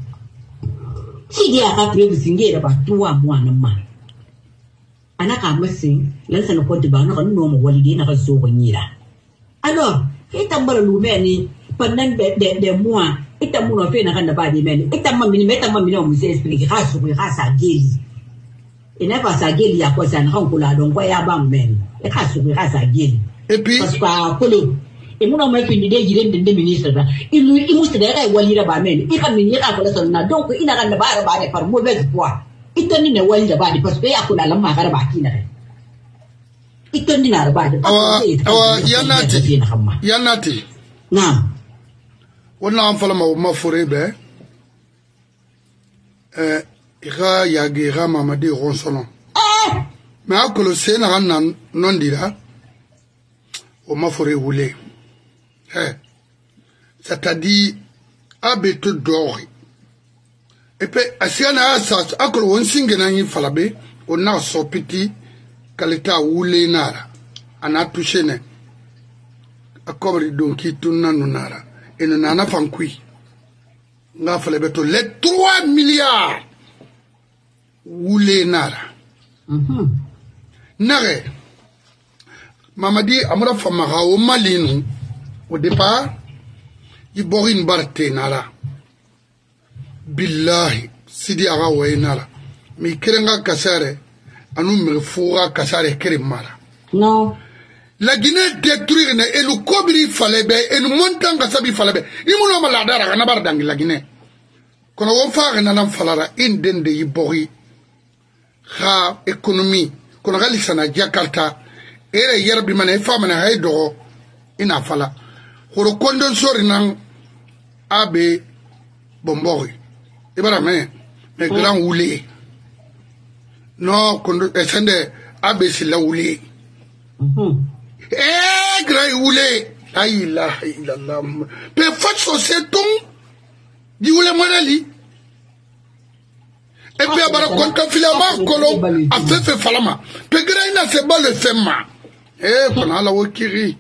si dia ha pre bisingera ba tuwa mu anan ma anaka masin lan sana ko ba na kan no mo walidi na ka so ko nyira alors ita mbara lumeni pendant des mois ita muno fe na kanda ba di meni ita mamini mu se explique ha su ko ha sa geli ina fa sa geli ya ko sa na kan kula don ko ya ba men e ha su ko ha sa geli et puis parce que kolo e muno me findi de jire de ministre da ilu imuste de ga walira ba men e kan ni ka ko la sonna donc ina kan ba de par mauvaise foi ita ni ne walira ba di parce que ya kula lamma ga ba kina ita ni na ba di awa yanati naam wona am fala ma forebe ira yagira mamadi ronsono mais akolo sena hanan non dira o ma fore wule c'est-à-dire abeto dori et puis asiana asas akolo won singena yin falabe ona so piti kalita wule nara ana touché akobri donki tunna nunara et nous n'en avons qu'ui. Nous avons fait les 3 milliards. Où les nara. Nare. Mamadi, amara famara au malinu. Au départ, il boit une barte nara. Billahi, Sidi Arawa nara. mi kerenga kasare anu me foura kasare keremara non la Guinée détruire ne et le kobri falebe et nous montons kasabi falebe imuno maladara kana bar dangi la Guinée kono won faare nanam falara indende yibori ha économie kono gali sana Jakarta ere yerbi mane famana haydo ina fala horo kondon sori nan abe bombori ibara me grand wulé non kondo esende abe sila wulé grand wulé la ilaha illallah pe fatso seton di wulé monali et puis abara konta filama kolo afefe falama pe grand ina se ba le fema kona ala wakiri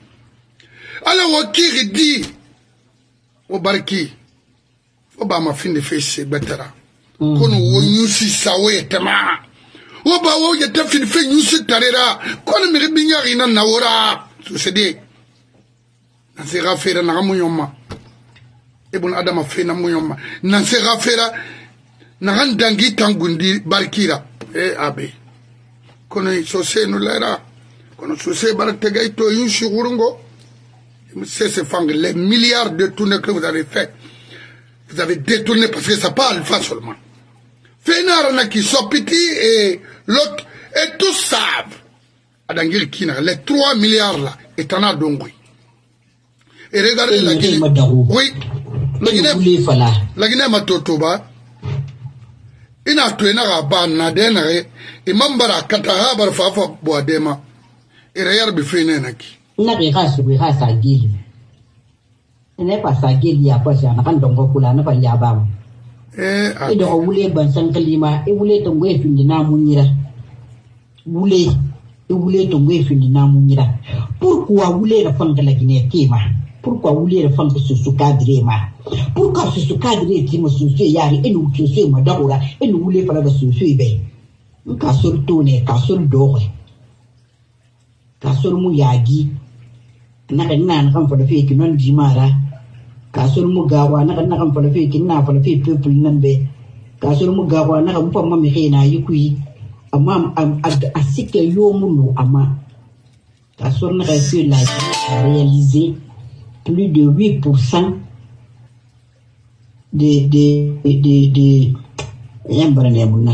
di o barki o ba ma fin de face betara kono wo nyusi sawe tema o ba wo ye te fin fe nyusi tarera kono mi binya ina nawora so sede na se rafera na munyoma ibn adama fe na munyoma na se rafera na handangi tangundi barkira abe kono so se no lera kono so se baratega ito yunshi gurungo c'est les milliards de tournées que vous avez fait. Vous avez détourné parce que ça parle pas seulement. Fénarana qui sont petits et l'autre, et tous savent. Adangil Kina, les 3 milliards là, est en adongui. Et regardez la Guinée. Oui. La Guinée Matotoba. Ina tuena raban na denare. Imambara kataha barfafa boadema. Et regarde bifene naki. Na rasa sagili ne pas sagili ya pas ya kan dongo kula na pa ya ba do wule ban san kalima wule to ngwe findi na munyira wule to ngwe findi na munyira pourquoi wule la fanga la Guinée kema pourquoi wule la fanga su cadre ma pourquoi su cadre ti mo su yari enu ki su ma dawura enu wule fala da su be ka surtout ne ka sur do ka sur mu yagi naka nina kan fada fe ki non jimara kasur mu gawa naka kan fada fe ki na fada fe people nan be kasur mu gawa naka mu famma mi hena yikui amma asike yomuno amma kasur naka fe la réaliser plus de 8% de yambarane munna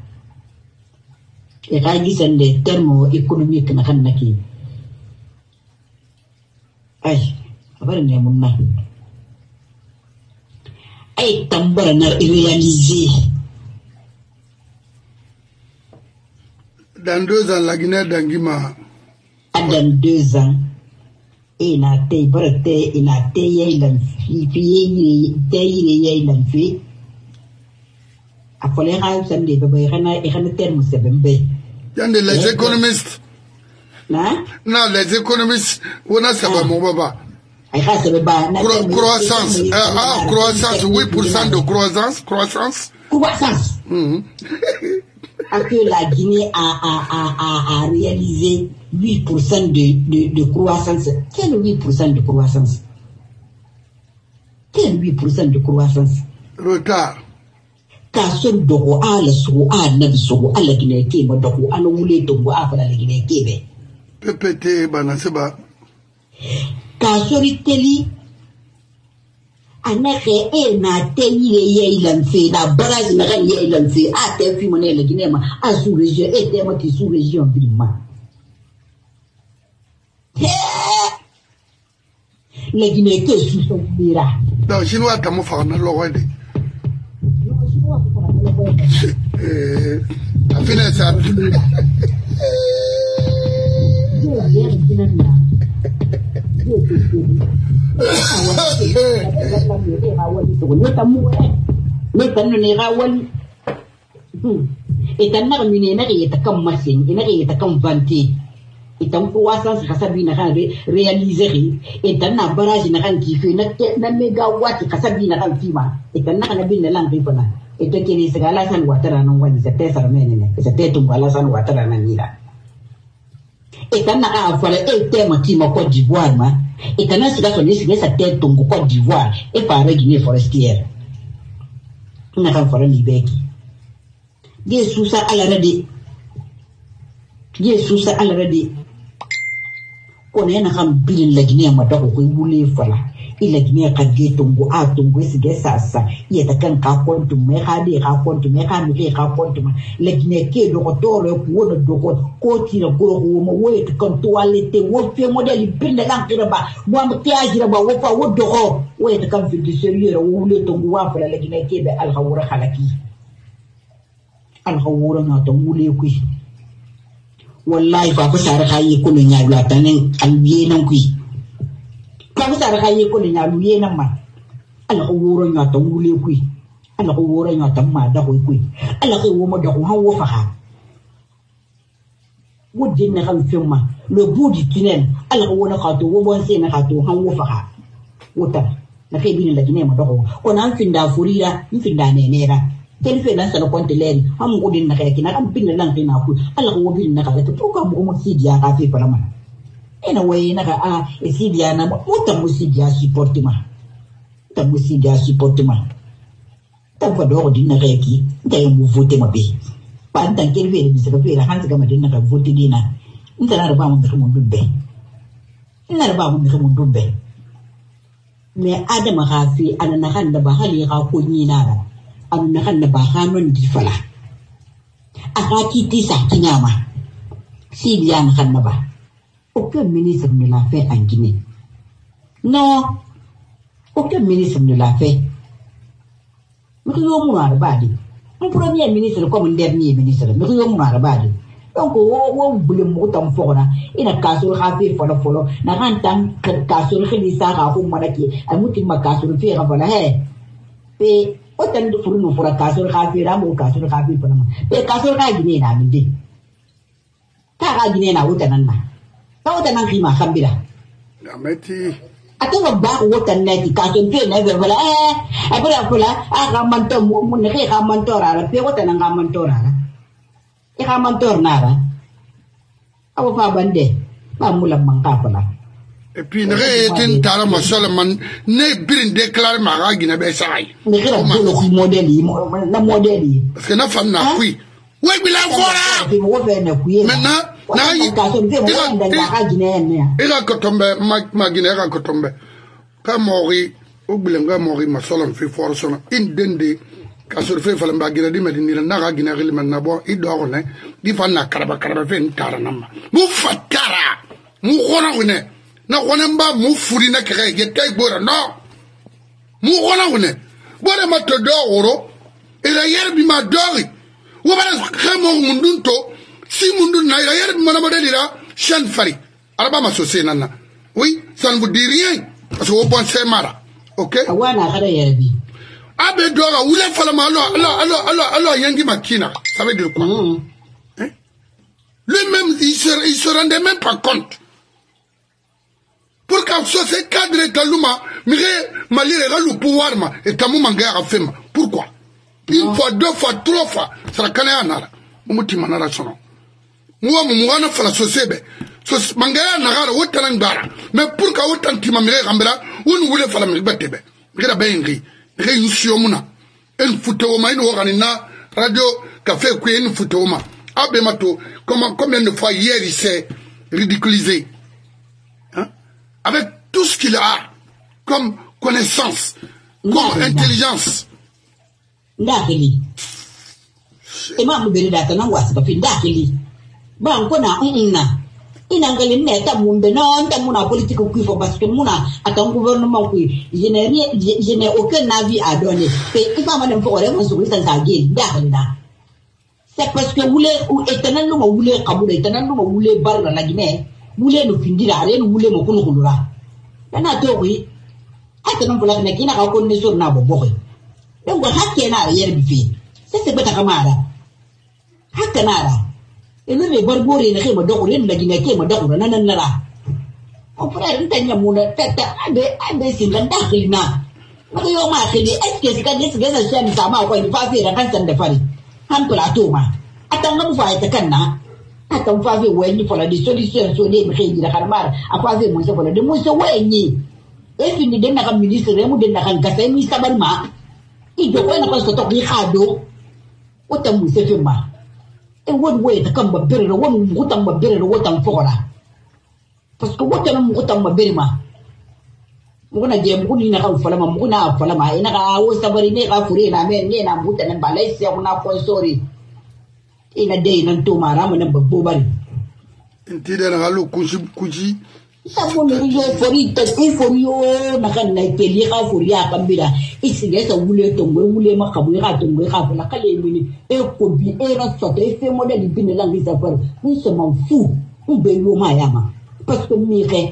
e ka gisande terme économique na kan naki ay abara ne munna ay tambara na réaliser dans 2 ans la Guinée d'Angima dans 2 ans et na te barate ina te yelan fi afole ha sande be xana terme sebembe yande les économistes non, les économistes, on a ça, mon baba. Croissance, croissance, 8% de croissance. Croissance. Que la Guinée a réalisé 8% de croissance. Quel 8% de croissance? Quel 8% de croissance? Retard. Kasur dogo ala sugu a nabi sugu ala Guinée kebe dogo ala wule dogo a fala la Guinée kebe. PPT banaseba kasori teli anake na teli ye lanfe na barrage na kan ye lanfe a te fi mone la Guinée ma a sous région et te ma ki sous région bilma la Guinée que sous son mira donc chinois tamo fa na lo wende afina ça et quand on a fallu thème qui m'a Côte d'Ivoire, et quand on a sa tête au Côte d'Ivoire et par Guinée forestière. On a fallu Libéki. Jesus already kone na kam bilin lagine ma dako ko wule fala ila gine ka getongo atongo sige sasa yeta kan ka kontu me khadi ka kontu me kan ke ka kontu lagine ke do ko tore ko wono do ko tira go ko mo wet kan toilette wo fe modeli binde lan kira ba mo am tiajira ba wo fa wo do ko wet kan fi de sérieux wo wule to wa fala lagine ke be al khawra khalaki al khawra na to wule ku wallahi fa ko sare khayi ko no nyaadu la tanen albiye nan ku fa ko sare khayi ko no nyaadu ye nan ma ala ko woro nyata wule ku ala ko woro nyata ma da ko ku ala ko wo mo da ko han wo fa ha wo din na kan firma le bout du tunnel ala ko wona ka to wo bon se na ka to han wo fa ha wota na kai bin la gine ma da ko nan finda furira finda ne ne ra tel fe nan sala konte len am ko din na kay kina am bin lan kina ku ala ko bin na ka to ko mo sidia ka fe pala man ena way na ka sidia na mo ta mo sidia supportima ta mo sidia supportima ta fa do din na kay ki ta mo vote ma be pa tan kel fe ni se ka fe la han ga ma din na ka vote dina nta na ba mo mo dubbe ina ba mo mo dubbe me adama ha fi anana kan da ba hali ka ko ni na ra am na kan ba hanon di fala akaki ti sa kinyama si lian kan ba aucun ministre ne l'a fait en Guinée non aucun ministre ne l'a fait mais yo mu na ba di un premier ministre comme un dernier ministre mais yo mu na ba di donc wo bule mo tam fora ina kasul khafi folo na kan tan kasul khili sa ga ko manaki amuti makasul fi ga fala he pe otan du furu no fura kasul khafi ra mo kasul khafi fala ma pe kasul ka Guinée na minde ta ga Guinée na otan na ta otan nan khima khambira ameti atanga ba otan na ti kasul pe na fala abura fala aga manto mo ne ka mantora ra pe otan nga mantora ra e ka mantor nara awo fa bande ba mula manka fala et puis ne retin tara masala man ne birin déclarer ma ga Guinée be sai ne kira bolo ku modeli na modeli parce que na fan na kui we bi la fora mo fe na kui maintenant na yi ka so be mo nda ga Guinée ne ira ko tombe ma Guinée ra ko tombe ka mori o bilenga mori masala fi force na indende ka sur fe fala mba Guinée di medini na ga Guinée ri man na bo i do ne di fan na karaba fe ntara nama mu fatara mu khona wone na khona mba mu furi na kare ge tay bora no mu khona wone bora ma to do oro e la yer bi ma dori wo bara khamo mundunto si mundun na la yer bi ma na modeli la chan fari araba ma sosé nana oui ça ne vous dit rien parce que vous pensez mara OK awana kada yer bi abe dora wule fala ma alors yangi makina ça veut dire quoi hein? Lui-même il se rendait même pas compte pour qu'en ce cadre taluma mire malire le pouvoir ma et tamu mangaya fema pourquoi une fois deux fois trois fois ça kana nara muti manara sono muwa muwana fala sosebe so mangaya nagara wotana ngara mais pour ka wotanti mamire gambera wonu wule fala mi batebe ngira bengi réunion muna en futoma ino organina radio café ku en futoma abemato combien de fois hier il s'est ridiculisé hein? Avec tout ce qu'il a comme connaissance comme intelligence ndakili ema mbere data na wasi pa ndakili ba nkona inangali neta mumbe no nta muna politique ku fo parce que muna ata gouvernement ku je n'ai aucun avis à donner et il va même pour les mondes ça gagner d'accord c'est parce que vous ou éternel no voulez kabula éternel no voulez barra la Guinée voulez nous findira rien voulez mo kunu kulura na to wi ata non pour la Guinée kina ka konni sur na bo boy donc hakke na yer bi fi c'est beta kamara hakka nara et le barbori ne khema dogo len la Guinée kema dogo nan nara on frère ntanya muna tata ade singa dakhina ma yo ma khili est-ce que c'est ça chien ça ma ko ni fa fi kan san da fari han plateau ma atanga mu fa ita kanna atam fa fi weni for la solution so ne mi khidi da karmar afa fi mo se for de mo se weni e fini de na ka ministre mu de na kan ka sai mi sabar ma i do ko na ko to ki khado wotam musefema e won way ta kamba berere won mutam ba berere wotam fora parce que wotam mutam ba berema muguna je muguni na ka falama muguna falama ina ka wo sabari ne ka fure na men ne na mutanen ba lai sai kuna konsori ina dai nan to mara mun babbo bari intide na halu kuji sabo ne yo fori ta e fori yo na kan na peli ka fori ya kambira isige sa wule to wule ma kabu ka to ka fala kale mini e ko bi e na so te fe modèle bi ne langue ça par ni se m'en fout on be yo ma yama parce que mire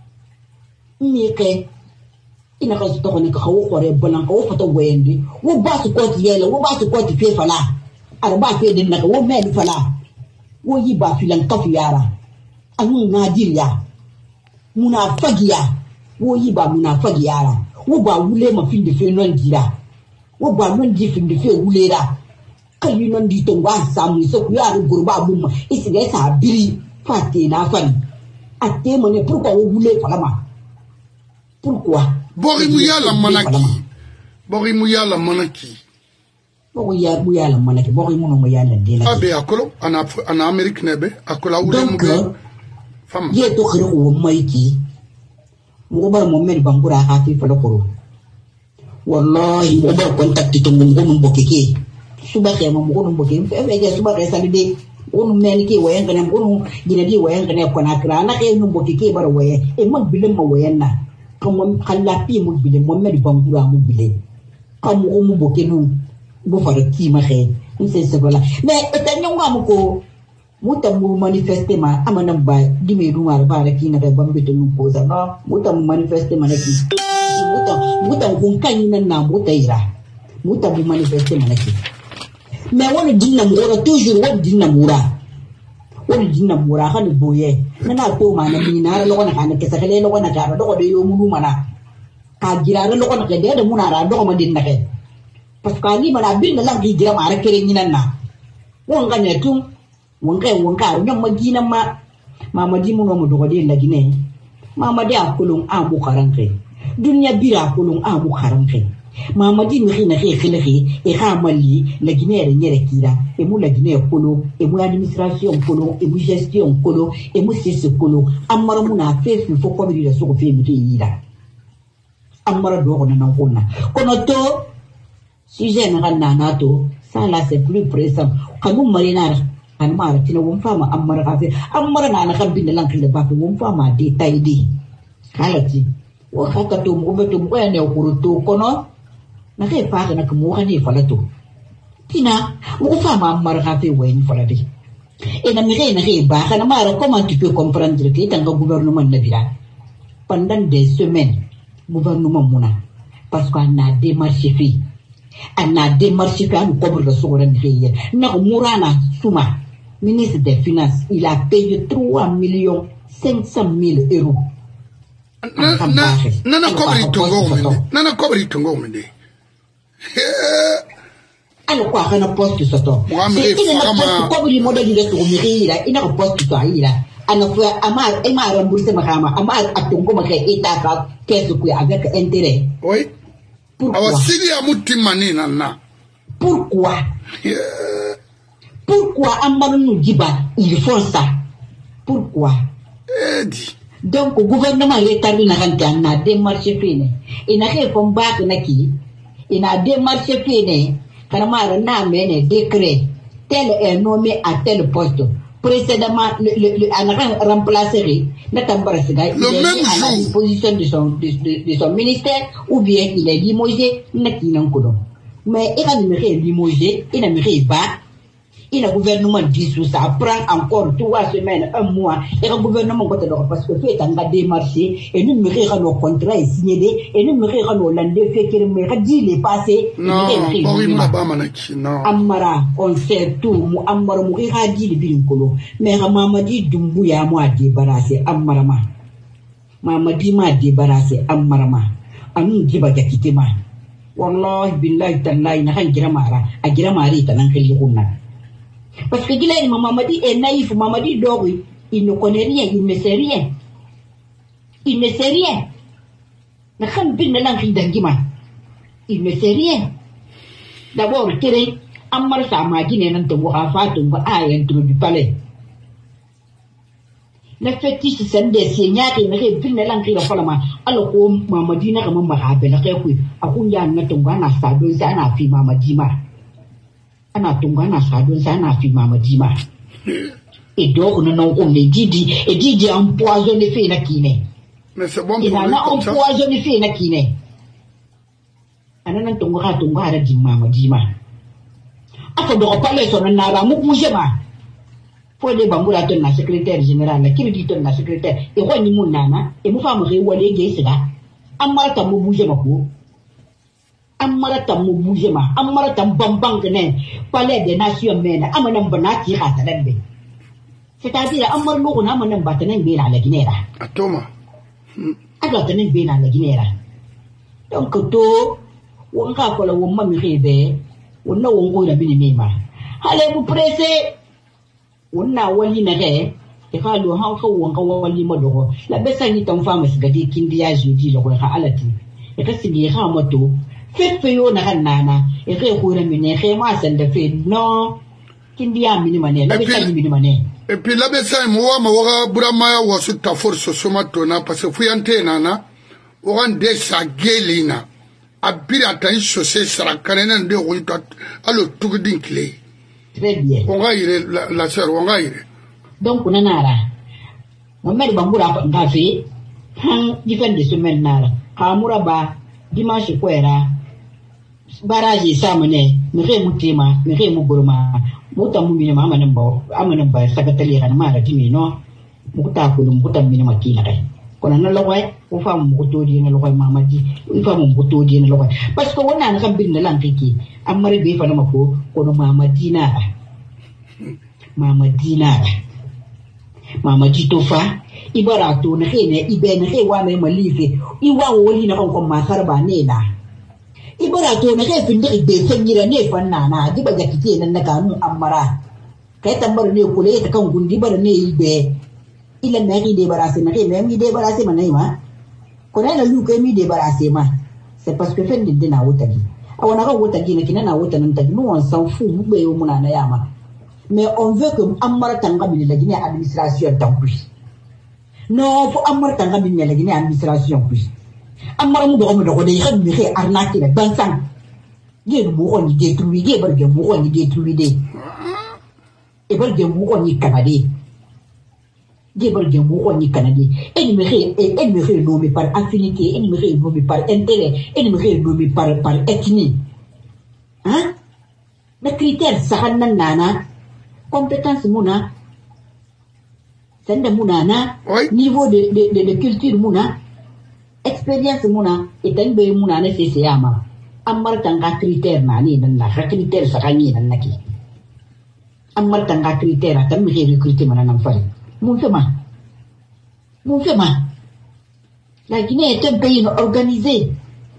ina ka to ne ka wo kore balan ka wo foto wendi wo ba su ko ti yele wo ba su ko ti fe fala ara ba fe din na ka wo me fala wo yi ba filan ka fiyara anu na diriya muna fagiya wo yi ba muna fagiyara wo ba wule ma fin de fe non dira wo ba non di fin de fe wule ra kan yi non di to wa samu so ku ya gurba bumma isige sa biri fate na fani ate mo ne pourquoi wo wule falama pourquoi bori mu yala manaki bori mu yala manaki bori mu no yala dela abe akolo ana Amerique nebe akola wule mu ye to khiro o maiki mo bar mo mer bangura ha fi fala koro wallahi mo bar contact to mo ngom bokeke suba ke mo ngom bokeke fe ge suba ke salide onu men ki wayan kana onu gina di wayan kana ko na kra na ke no bokeke bar waye e mo bilen mo wayan na ko mo khalla pi mo bilen mo mer bangura mo bilen kam mo bokenu bo fara ki ma xe c'est ça voilà mais etanyo ngam ko mutamu manifeste ma amana ba dime ruwa ba la kina da bambe to ko za no mutamu manifeste ma naki mutam kun kan nan na mutaira mutamu manifeste ma naki me woni dinna mura toujours woni dinna mura kan boye nana to ma na ni na lo na kan ke sakale lo na ga do de yo munu mana ka gira lo na ke de muna ra do ma dinna ke parce que ni mana bin la gi gira ma ra kere ni nan na won ga ne tum wonka nyam magina mama di mu no do de la gine mama di akulung amu karanke dunya bira akulung amu karanke mama di mi na khile e khamali la gine re nyere kira e mu la gine kolo e mu administration kolo e mu gestion kolo e mu sese kolo amara mu na fe fo ko mi da so ko fe mi to yida amara do ko na konna kono to si je na to ça là c'est plus présent kanu marina an mara tina won fama amara kafe amara na kan bin lan kile ba won fama de taidi halati wo haka to mo beto mo ya ne kuruto kono na ke pa na ko mo hani falato tina mo fama amara kafe wen falati e na mi na ke ba kana mara comment tu peux comprendre que tanga gouvernement na bila pendant des semaines gouvernement muna parce qu'on a démarché fi an cobre de souverain créé na murana suma ministre des Finances, il a payé 3 500 000 euros. Nana kobri tongo mende. Alors quoi, on a poste sur toi. C'est une kobri modèle de tournerie là, il a poste sur là. Alors quoi, ama remboursé ma kama, ama atongo ma état ka qu'est-ce que avec intérêt. Oui. Pourquoi? Pourquoi? Pourquoi Amarou Djiba, ils font ça? Pourquoi? Donc, le gouvernement est établi dans la démarche fine. Il n'a rien comme bac naki. Il n'a démarche fine. Karamara n'a mené décret. Tel est nommé à tel poste. Précédemment, le remplacerie, le même jour, à la disposition de son ministère, ou bien il est limogé, n'a-t-il n'en connaît. Mais il a numéro limogé, il a numéro bas. Il a un gouvernement dissous, ça prend encore 3 semaines, 1 mois. Et le gouvernement, parce que fait un démarché, et nous me nos contrats et signé, et nous me nos landais, fait qu'il me dit les passés. Non, Amara, on sait tout, Amara mourir dit le bincolo. Mais maman dit Dumbuya, moi débarrassé, Amarama. Maman dit m'a débarrassé, Amarama. Amin Diba Yakitema. Wallah, billahi tallahi, n'a rien gramara, à gramari, t'as un keliruna. Parce que Guilherme Mamadi est naïf, Mamadi dort, il ne connaît rien, il ne sait rien. Il ne sait rien. Il ne sait rien. D'abord, Amar sama gine nan to wa fatu ba ayen to du palais. Na fétiche sende senya ke ne bin na lan kira falama alo ko mamadina kama mahabe la kai ku akunya na to ngana sado sa na fi mamadima ana to ngana sado sa na fi mamadima et donc non on est dit empoisonné fait na kine mais c'est bon il a empoisonné fait na kine ana nan to ngara di mamadima afa do palais so na ra mu jema pour les bambous ton na secrétaire général la qui dit ton na secrétaire et quoi ni mon nana et mo femme re wale ge sega amara ta mo bouger mako amara ta mo bouger ma amara ta bambang ne palais des nations mena amana banati khata lambe c'est-à-dire amar lo na amana batana be na la ginera atoma aga tane be na la ginera donc to wonka ko la womma mi rebe wonna wongo na bini mema hale bu pressé wonna wali na ge e ka lo ha ko wonka wali modo la besa ni tan fama sigadi kindi ya jodi lo ha alati e ka sigi ha moto fe yo na kanana e ke ko re mine ke ma sanda fe no kindi ya mini mane la besa ni mini mane et puis la besa mo wa ma wa burama wa su ta force somato na parce que fuyante nana o ran de sa gelina abira tan chaussée sera kanena de wita alo tugdin clé. Très bien. On va y la sœur, on va y donc on nara mon mère bambura ngafi han different de semaine nara kamura ba dimanche kwera baraji samane mere mutima mere muguruma muta mumine amanan ba sakatali ran mara dimi no muta ko muta mine makina kai kona na lokoy o fam muto di na lokoy mamadi o fam muto di na lokoy parce que wona na kam bin na lan kiki amare be fa na mako kono mamadina mamadi to fa ibara to na hene ibene he wa me malife iwa woli na ko masarba ne na ibara to na he finde be fanyira ne fanna na di baga kiti nan na kanu amara kai tambar ne kule ta kan gundi bar ne ibe ila na ri de barase na ke mi de barase manai ma ko na lu ke mi de barase ma c'est parce que fendi de na wotagi awana ka wotagi na kinana wotanan tagi no on s'en fout mu be yo muna na yama mais on veut que amara tanga bi la Guinée administration tant plus non faut amara tanga bi la Guinée administration plus amara mu do de xam mi xé arnaque la bansan ge mu ko ni détruire ge bar ge mu ko ni détruire de e bar ge mu ko ni kanade Gébal de Mouroni Canadien, ennemi nommé par affinité, ennemi nommé par intérêt, ennemi nommé par ethnie. Hein? Le critère Sahanan Nana, compétence Mouna, Sende Mounana, niveau de culture Mouna, expérience Mouna, et un bé Mouna nécessairement. Amartanga critère Nani, la critère Sahani Nanaki. Amartanga critère, à tamir recruter Mananam Fari. Mon chemin. La Guinée est un pays organisé.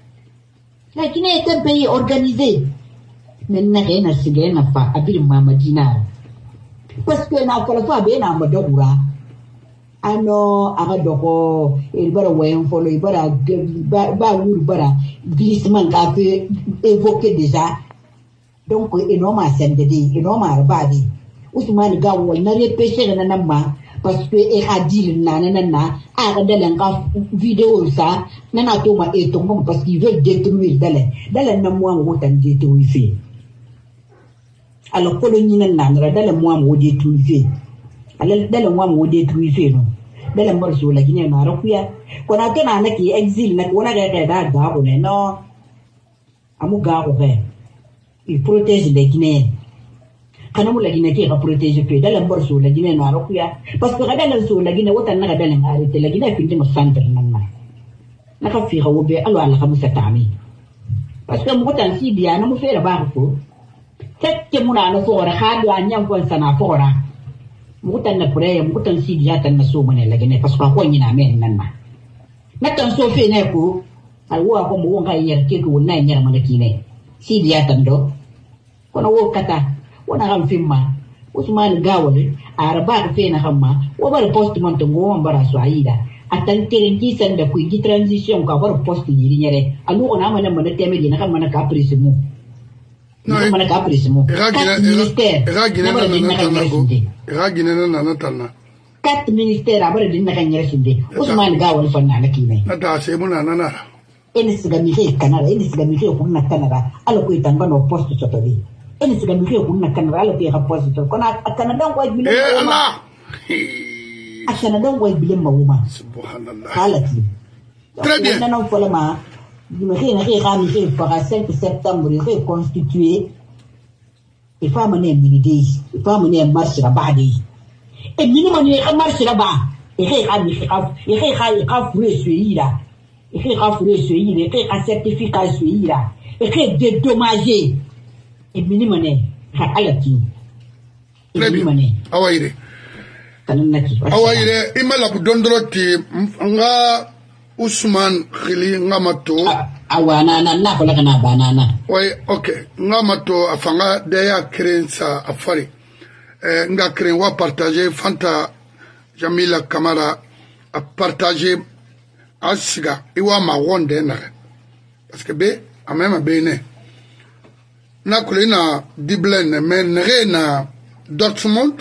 La Guinée est un pays organisé. Mais n'a rien à se gagner à faire avec Mamadina. Parce que n'a pas la fois bien à Madogura. Ano, Aradoko, il va un follow, il va glissement qu'a fait évoquer déjà. Donc, énorme SNDD, énorme badi. Ousmane Gawo n'a repêché un nama. Parce que et a dit nanana a regarder vidéo ça nana toma et tombe parce qu'ils veulent détruire dans na moi on va détruire alors colonie nanana dans le moi on détruire alors dans le moi on détruire non dans le morceau la Guinée na rakuya kona tona na ki exil na kona ga da ko non amu ga ko il protège les Guinéens. Quand on la Guinée qui a protégé peu dans le morceau la Guinée na rakuya parce que kada la so la Guinée wota na kada na arrêté la Guinée fin de mo centre nanna na ka fi hawo be alo ala khamu satami parce que mo tan si dia na mo fera ba ko tette mo na fora khadu anyam ko sana fora mo tan na pure mo tan si dia tan na so mo la Guinée parce que ko nyina men nanna na tan so fe ne ko alwa ko mo ngai yer ke ko na nyar ma Guinée si dia tan do kono wo kata wana kam fimma Ousmane Gawale araba fe na hamma wo bar post man to ngoma bara so aida atan teren ki sanda ku gi transition ka bar post yiri nyere alu ona mana mana teme dina kam mana ka prise mu non mana ka prismo 4 ministères abara din na kanyar sinde Usman Gawal fanna na kine nata sai muna nana eni siga mi ke kanara eni siga mi ke kunna kanara ala ko itanga no post chotodi eni siga mi ke kunna kanara ala ko post chotodi kona akana dan ko bile Allah akana dan ko bile mawuma subhanallah halati très bien non fola ma mi ke rami ke para 5 septembre ke constitué il faut amener minidi il faut amener marche la badi et minimum ni marche la ba et ke rami ke fure suira et que rafouler ce il et que certificat ce il là et que dédommager et minimum ha alati minimum awaire kananaki awaire imala ku dondroti nga Usman khili nga mato awana na kola kana banana ouais okay nga mato afanga de ya krensa afari nga kren wa partager fanta Jamila Kamara a partager asiga iwa ma wonde na parce que be amema be ne na kulina diblen mais ne na Dortmund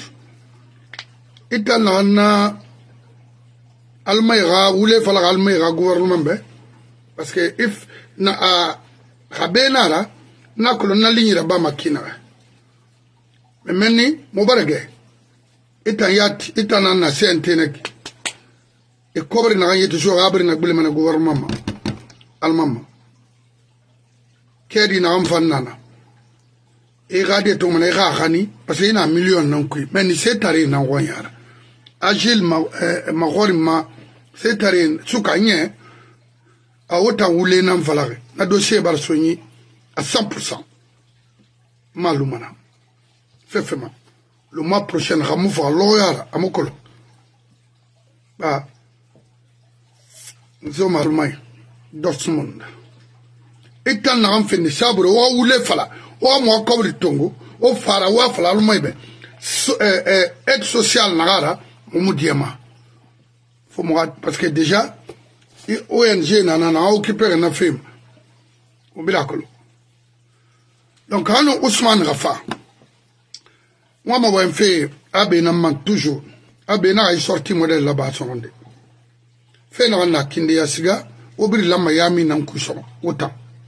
itana na almayra wule fala almayra gouvernement be parce que if na rabena la na kulina linyira ba makina mais meni mubarage itana na sentenek e cobre na yete so abri na gbele mana gouvernement almama kedi na am fannana e gade to mana ga khani parce que ina million nan kui mais ni setare na wonyara agile ma gorima setare suka nye a wota wule nan falare na dossier bar soñi à 100% malumana fefema le mois prochain ramu fa loyara amokolo ba Zomar May Dortmund itan na am fini sabro wa wule fala wa mo kobri tongo o fara wa fala lumay be aide sociale na gara mu diema faut moi parce que déjà ONG na occupé na film au bilakolo donc hano Ousmane Rafa moi ma wa fait abe na man toujours abe na ay sorti modèle là-bas sonde fena na kinde ya siga obiri lama yami nan kuso wota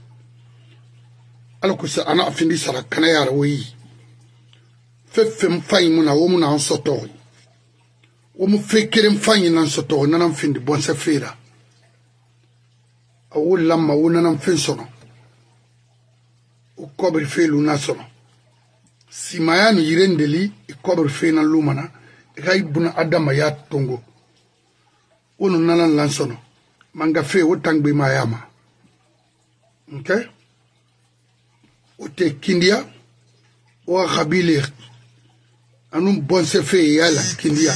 alako sa ana afindi sara kana yara wi fefem fayi muna wo muna on soto wo mu fekere mfanyi nan soto nan findi bon sa fera awu lama wona nan fensono o kobri felu nasono si mayanu yirendeli e kobri fena lumana gai buna adama ya tongo onu nanan lansono manga fe wotangbe mayama okay ote kindia o khabile anum bon se fe yala kindia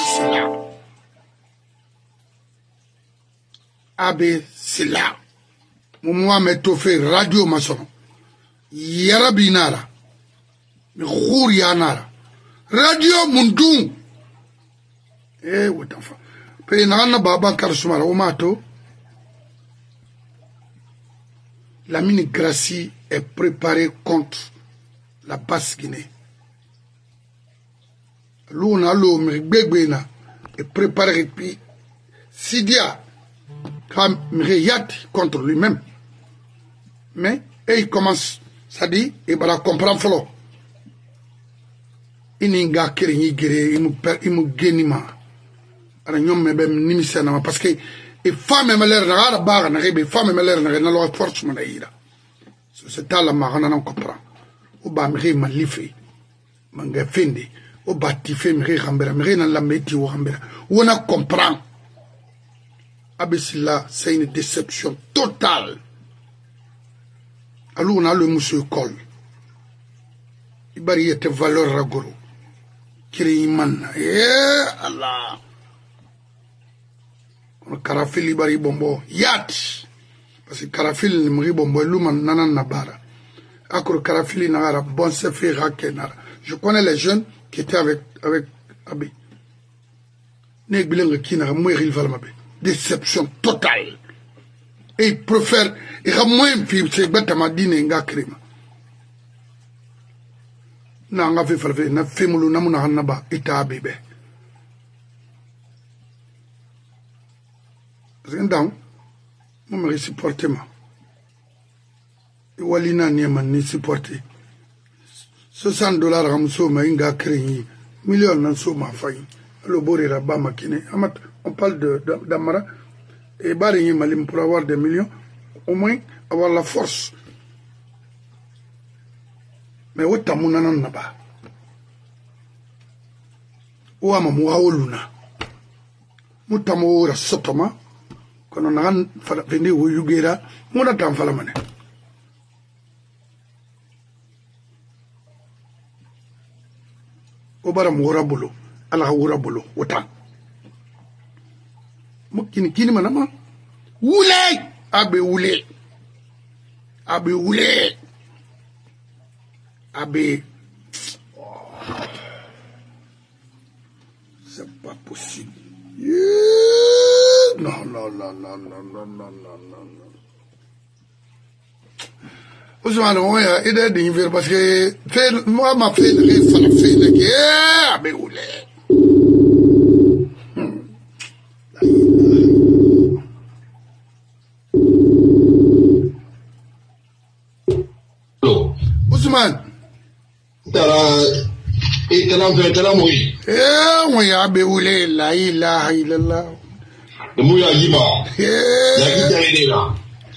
abe sila mumwa meto fe radio masono yarabinara mi khuri anara radio mundu wotafa pe nana baba karsumara o mato la mine Gracie est préparée contre la Basse-Guinée. L'on Mbegwena est préparé puis Sidia Mreyat contre lui-même. Mais il commence, ça dit, il va comprendre folo. Il n'y a qu'un géré, il me génima. Parce que les femmes me l'air na barre na les femmes me l'air na la force na ira c'est ça la marana non comprend o ba me malifi manga fendi o ba ti fe me rambera me na la meti o rambera on a comprend abesila c'est une déception totale alors on a le monsieur Col ibari était valeur ragoro kiri man Allah Karafili bari bombo yat parce que Karafili mri bombo luman nanan nabara akor Karafili nara bon se fait rakenara je connais les jeunes qui étaient avec Abi nek bilenga kina moy valmabe déception totale et ils préfèrent et moins fi c'est bata madine nga krima na nga fe falfe na femulu na muna hanaba ita bebe zendang mo me supporter ma walina ni man ni supporter $60 ram so ma inga créer million nan so ma fay le bori raba makine amat on parle d'Amara et bari malim pour avoir des millions au moins avoir la force mais wota munana naba wa mamu hawluna mutamo ra sotoma kono nan fala fendi wo yugera mona tam fala mane o bara mu rabulu ala wurabulu wota mukini kini manama wule abe wule abe c'est pas possible. Non. Ousmane, moi, il est d'inviter parce que moi, ma fille, qui est abe wule. Ousmane. Moi, abe wule, la ilaha illallah. Muya yima. Ya kita ini lah.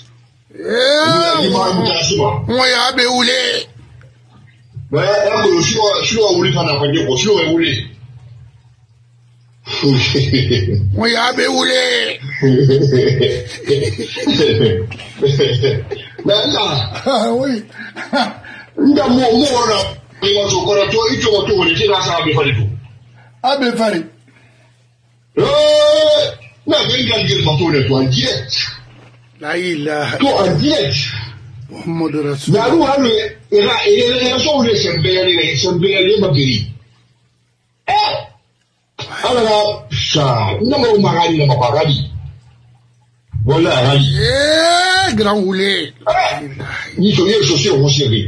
Moi, abe wule. Aku sure wuli pana pagi, sure wuli. Moi, abe wule. Nah, oui. Nda mo na inga chokora to icho moto wuli kina sa abe fari tu. Abe fari. Na venga ngir moto ne to andiet. La ilaha. To andiet. Muhammad Rasul. Daru halu era so le sembele magiri. Ala sa nama magari nama pagadi. Wala hari. Grand roulé. Ni so yeso se o siri.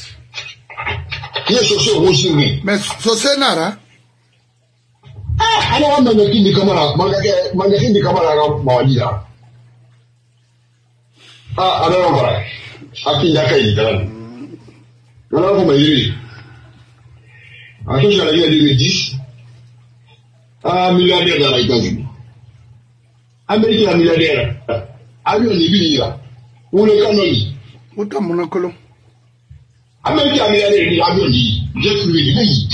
Yeso se o siri. Mais so senara. Ana wanda nakindi kamera, magakindi kamera ga mawajira. Ana wabara. Akinda kai dalan. Wala ko mai. Attention à la vie de 10. Milliardaire dans les États-Unis. Américain milliardaire. Avion ni biniga. Ou le canoni. Uta monakolo. Américain milliardaire ni avion ni. Jet privé ni.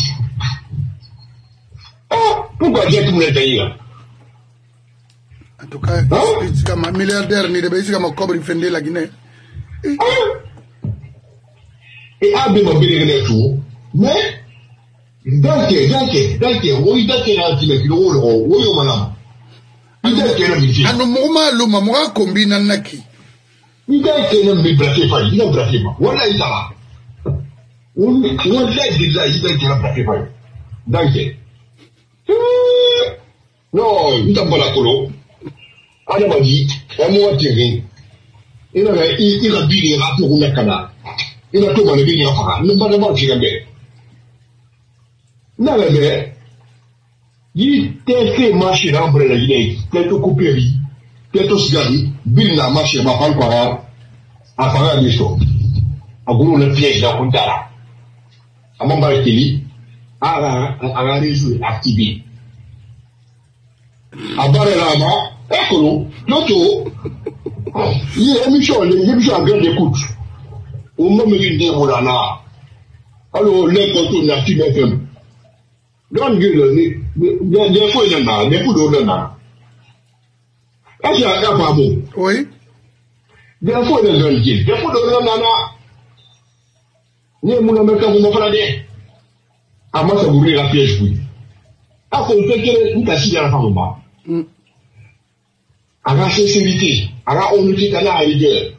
Pourquoi jet privé ni là? En tout cas, c'est comme un milliardaire ni de base comme un cobre fendé la Guinée. Et abe ma bele tout. Mais Dante, oui, dante na timekilo oui manam. Dante na miti. Anu moma luma mwa kombina naki. Dante na mi brate fa, ina brate ma. Wala ita. Wala ita ida na brate fa. Dante. No, ita bala kolo. Ana badi, emu watiri. Ina bili na to kuna kana. Ina to bana bili na fa. Numba ma chigambe. Non, mais il était marché dans la Guinée, t'es tout coupé, t'es tout sigari, Bill n'a marché, ma femme para, à faire un bisto. À gros le piège dans Kuntara. À mon baritili, à la réseau activé. À Barelama, écolo, l'auto, il y a une mission à grande écoute. Au moment où il dit, oh là là, alors les contours n'activent FM. Don't get it. They're for them now. They put on now. That's your capable. Oui. They're for them. They put on now. Ni muna meka muna frade. Amasa buri la piège oui. Ako pekele nkasi ya famuma. Aga sincérité, aga honnêteté dans la rigueur.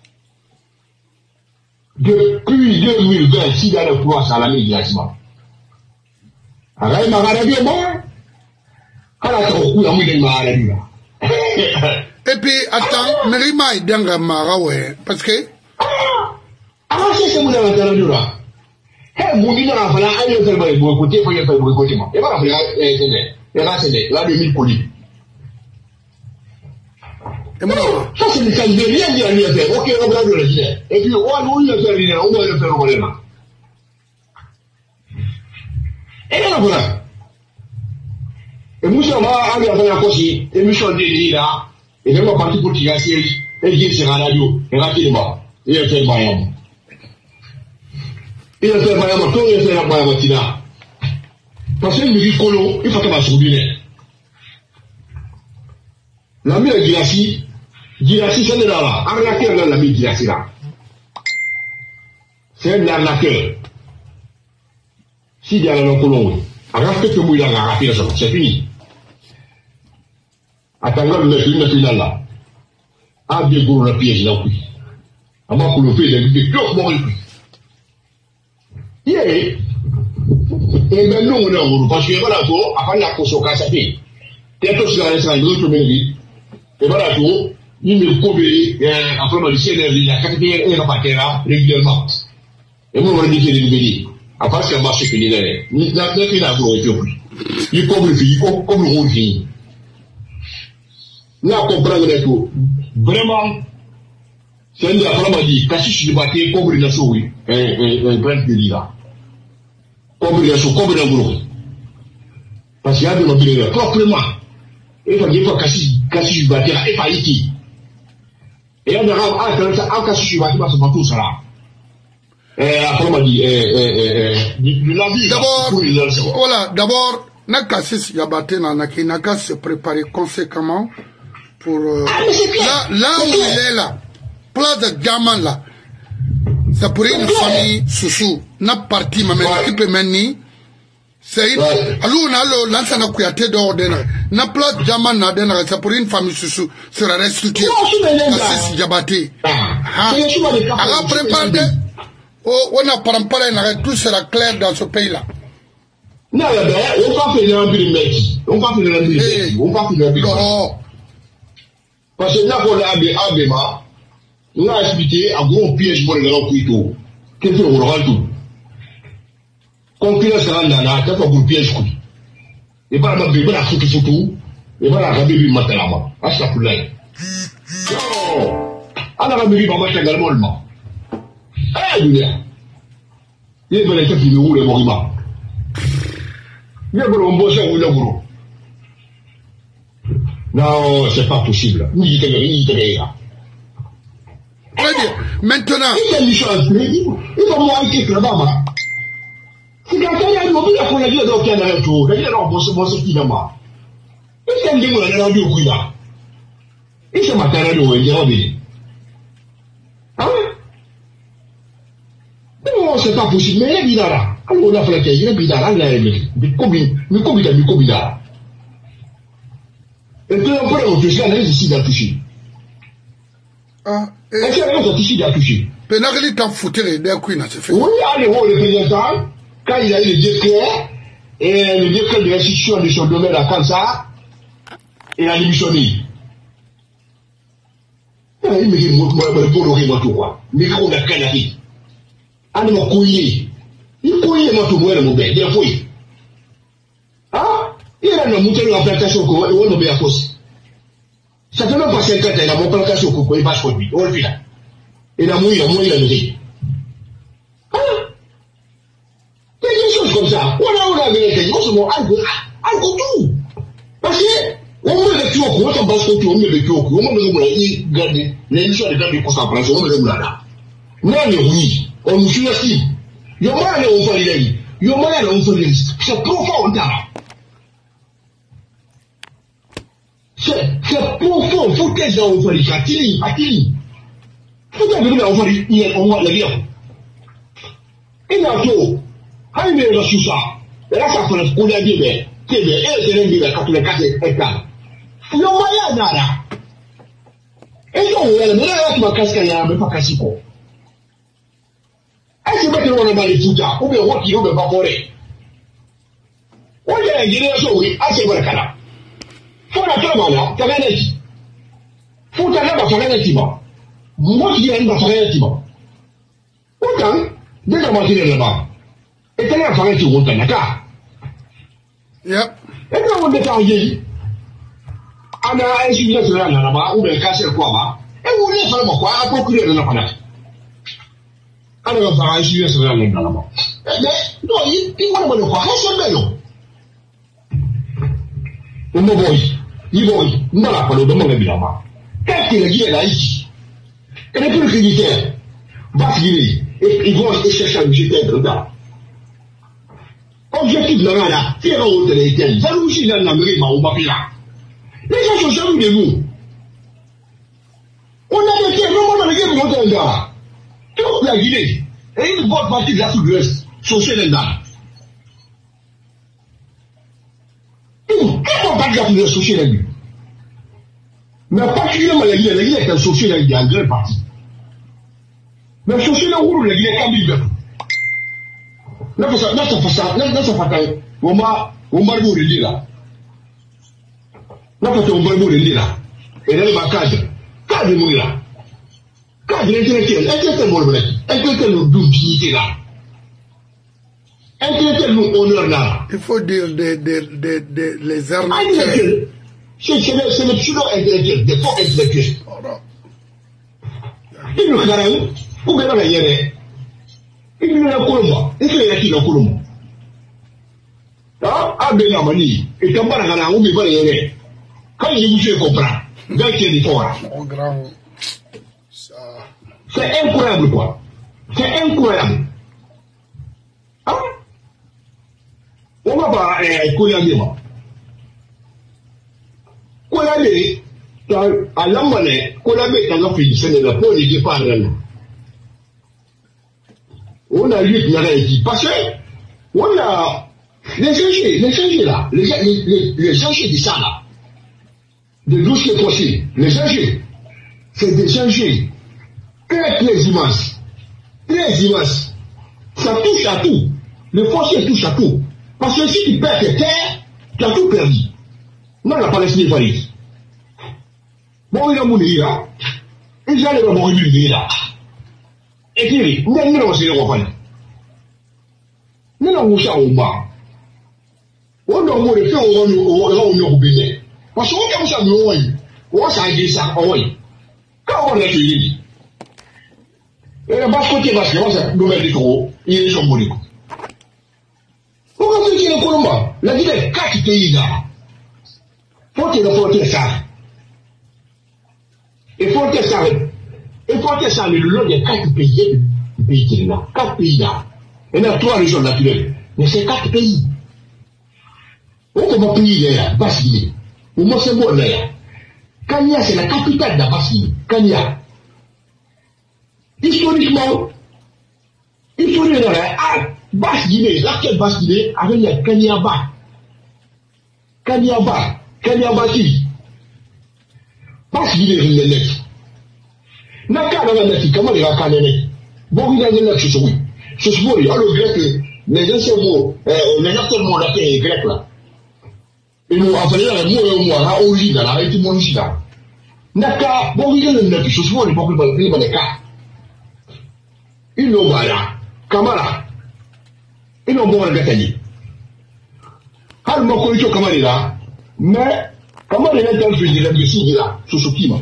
Depuis 2020, si dans le pouvoir à la médiation. Agai magarabi mo. Kala ko ku yamu de magarabi la. Et puis attends, Nerima idanga marawe parce que c'est mon intérêt là. Hey, Mouni n'a pas la aïe de faire boycotter, il faut faire boycotter. Et voilà, c'est là, 2000 colis. Ça, c'est le cas de rien dire à lui faire. Ok, on va le dire. Et puis, on va le faire, on va le faire au problème. Et là, voilà. Et Moussa m'a envoyé à faire un conseil, et Michel Dédé là, et même un parti politique à siège, et il dit c'est la radio, et rapidement, il a fait le Mayam. Il a fait le Mayam, tout il a fait la Mayam. Parce que lui, Colo, il faut que ma sourdine. La mère Girassi, c'est là, arnaqueur dans la mère Girassi là. C'est un arnaqueur. Si il y a un Colo, arnaqueur que vous l'avez arnaqué, c'est fini. Attends, le final là. A bien gros le piège là, oui. À moi, pour le faire, il y a deux morts. Et maintenant, on est en gros. Parce que voilà, après la consommation, ça fait. T'es tous là, c'est un autre mérite. Et voilà, tout. Il me coupe, après, on dit, il y a 4 ans, il y a régulièrement. Et moi, on dit qu'il est libéré. Après, c'est un marché qui est libéré. Il n'a pas gros, il comme le fille, comme le rôle fille. Là, comprendre tout. Vraiment, c'est un vraiment dit, quand je suis débatté, comme il a sauvé, un grand pays là. Comme il a sauvé, comme il a gros. Parce qu'il y a de l'obéir proprement. Et il faut que je suis débatté là, et pas ici. Et il y a des gens, quand je suis débatté, c'est pas tout ça là. Après, on m'a dit, d'abord, voilà, d'abord, Nakassis Yabaté Naka se préparer conséquemment pour là où il est là, place de Diamant là, ça pourrait une famille sous n'a parti ma mère qui peut mener, c'est une alors on a l'ancien Kouyaté d'ordre, n'a place Diamant n'a d'ordre, ça pourrait une famille sous sera restituée. Nakassis Yabaté. Alors préparez, on a par exemple tout sera clair dans ce pays là. Non, on va faire un peu de mec. On va faire un peu de mec. On va faire un peu de mec. Parce que là, on a Abema, on a expliqué un gros piège pour les gens qui sont. Qu'est-ce qu'on aura tout? Quand il y a ça, on a un piège. Et pas la bébé, la photo, et pas la bébé, maintenant. Ah, ça pour l'air. Non. Ah, la bébé, maman, c'est également le mot. Eh, il y a. Il y a des gens qui nous roulent les moribans. Non, c'est pas possible. Maintenant, il va moi inquiéter là-bas. C'est quand il y a une mobile à la vie de l'autre, il y a un tour. Il y a un bon ce qui là-bas. Il y a un démon à la radio qui là. Et ce matin, il y a un démon. Ah ouais? Non, c'est pas possible. Mais il y a là. Alors, on a fait la thèse, il y a bizarre, il y a mais combien là. Et puis, on peut réfléchir à l'aise ici d'afficher. Ah, et c'est à l'aise ici d'afficher. Pénagli t'en foutait d'un coup, c'est fait. Oui, allez, le président, quand il a eu le décret, et le décret de restitution de son domaine à Kansa, il a démissionné. Il me dit, moi, tout quoi. Mais qu'on a canari. Allez, mon couillé. Il faut y aller tout le monde, bien fouillé. Ah, il a une montée de la plantation et on a bien fausse. Ça fait même pas 50 ans, il a mon plantation il va se produire. On le fait là. Il a mouillé, il a levé. Ah, il y a des choses comme ça. On a vérifié, on se met à tout. Parce que, on met le tuyau, on s'en passe au tuyau, on met le tuyau, on met le garder, l'émission de garder concentration, on met le là. Non, oui, on nous suit. Yomana ne umfalilei, Yomana ne umfalilei. C'est profond là. C'est profond. Faut que les gens umfalilei. Atili. Faut que les gens umfalilei. Il y a on voit la vie. Il y a tout. Aïe mais la sousa. Et là ça fait le coup d'aller bien. C'est bien. Et c'est l'un des 84 hectares. Yomana nada. Et donc on a le là casque ya mais pas casiko. Est-ce que vous avez des foutas ou bien vous qui vous évaporez? On est un génération, oui, assez vrai là. Faut la trame là, t'as rien dit. Faut ta là, t'as rien dit. Moi qui ai une affaire dit. Autant, déjà moi qui est là-bas. Et t'as l'air de tu roules ta naka. Yep. Et puis on est en vieilli. On a un sujet sur la là-bas, ou bien casser quoi, bah. Et vous voulez faire quoi, à procurer de la panach. Alors on va faire un sujet sur la là-bas. Mais, non, il va me quoi, c'est bien. On me voit, il voit, non, la parole de mon ami là-bas. Quand il est là, ici, et les plus critères, basculer, et ils vont chercher un budget de là. Objectif de là, c'est un autre étel. Ça nous chie dans la mairie, ma ou ma pila. Les gens sont jaloux de nous. On a des terres, non, on a des terres, on a des terres. Toute la Guinée, et une bonne partie de l'Afrique de l'Ouest, sont chez les dames. Comment pas de l'Afrique de l'Ouest sont chez les dames? Mais particulièrement la Guinée est un social en grande partie. Mais le social en gros, la Guinée est un peu. Là, ça fait on m'a dit là. Là, on m'a dit là. Et là, il va cadre de mourir là. Cadre intellectuel, intellectuel nous d'une dignité là. Intellectuel nous honneur là. Il faut dire les armes. C'est le pseudo-intellectuel, des faux intellectuels. Il nous caresse, ou bien la yére. Il nous la colomba, il fait la qui la colomba. Ah, ben la manie, et t'en parles à la ou bien la yére. Quand il vous fait comprendre, dans quel effort. C'est incroyable quoi. C'est incroyable. Hein? On va pas coller moi. Kolabé, à l'ambané, Kolabé, t'as l'offre du Sénégal, pour les départs. On a lu qui parce que, on a les enjeux là, les enjeux du ça là, de dossiers possibles, les enjeux, c'est des enjeux très immenses, ça touche à tout, le foncier touche à tout, parce que si tu perds tes terres, tu as tout perdu. Non, la Palestine est valide. Bon, il a mouru là. Il a mouru là. Et puis, nous avons aussi le refait. Nous avons aussi un bas. On a mouru fait au Bénin. Parce qu'on a ça de on s'en dit ça, quand on a tué, et le bas côté, parce que on s'est nouvelle de trop, il est sur mon écho. On va se dire le Colomba. La Guinée, 4 pays là. Faut que ça. Il faut que ça. Il faut que ça le long des 4 pays du pays là. 4 pays là. Il y a 3 régions naturelles. Mais c'est 4 pays. On commence pays là, Basse-Guinée. Au moins c'est bon là. Kenya, c'est la capitale de la Basse-Guinée. Kenya. Historiquement, Basse-Guinée, l'actuelle Basse-Guinée, avec le Kanyaba. Kanyabati. Basse-Guinée, il est net. Naka dans la net, comment il va caner? Bon, il a des net, c'est ce alors grec, les anciens mots, les anciens mots là, c'est grec là. Et nous, en fait, là, les mots et moi, là, au lit, là, avec tout le monde ici là. Naka, bon, il a des net, c'est ce mot, il va plus les cas. Ils n'ont pas là. Kamara. Ils n'ont pas de Hal Mokoicho Kamari là. Mais, Kamari là, quand je dis la Messie là, sous ce climat.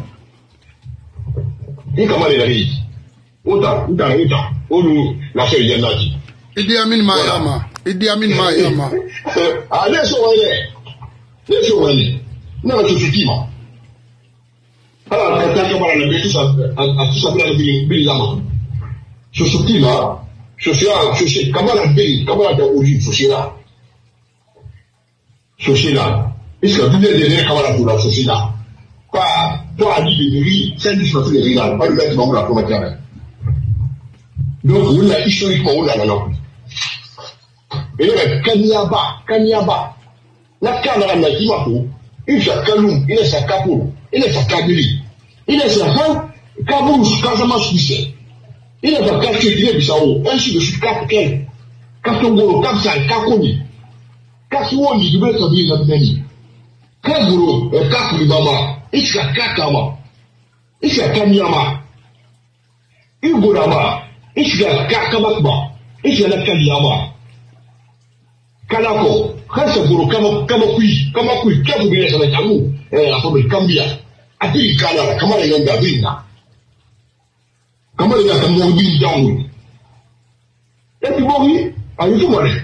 Et Kamari là, Outa, Oulu, la feuille de Nati. Idi Amin Mayama. Ah, laisse-moi aller. Non, sous ce climat. Alors, quand Kamara l'a mis tout ça, à tout ça, bien sur ce climat, social, comment la pays, comment la origine sociale, est-ce que vous avez des comment la pour la société, pas à dire de riz, c'est du choix de riz, pas le bâtiment pour la promotion. Donc, vous l'avez historiquement, on l'a là. Et là, Kanyaba, la Kanara n'a dit pas tout, il est sa Kaloum, il est sa Kapoul, il est sa Kabili, il est sa Kaboul, Casamance Suisse. Il a pas caché Guinée-Bissau, ainsi de suite, Katongoro, Kapsal, Kakoni, Kasuoni, du Bête de l'Abnani, Kaguro, Kakulibama, Iska Kakama, Iska Kanyama, Ugorama, Iska Kakamakba, Iska Kanyama, Kanako, Hansa Buru, Kamakui, Kabu, Tamu, from Cambia. I think Canada, come on, and Davina. Come on, and more being down. Everybody, are you money?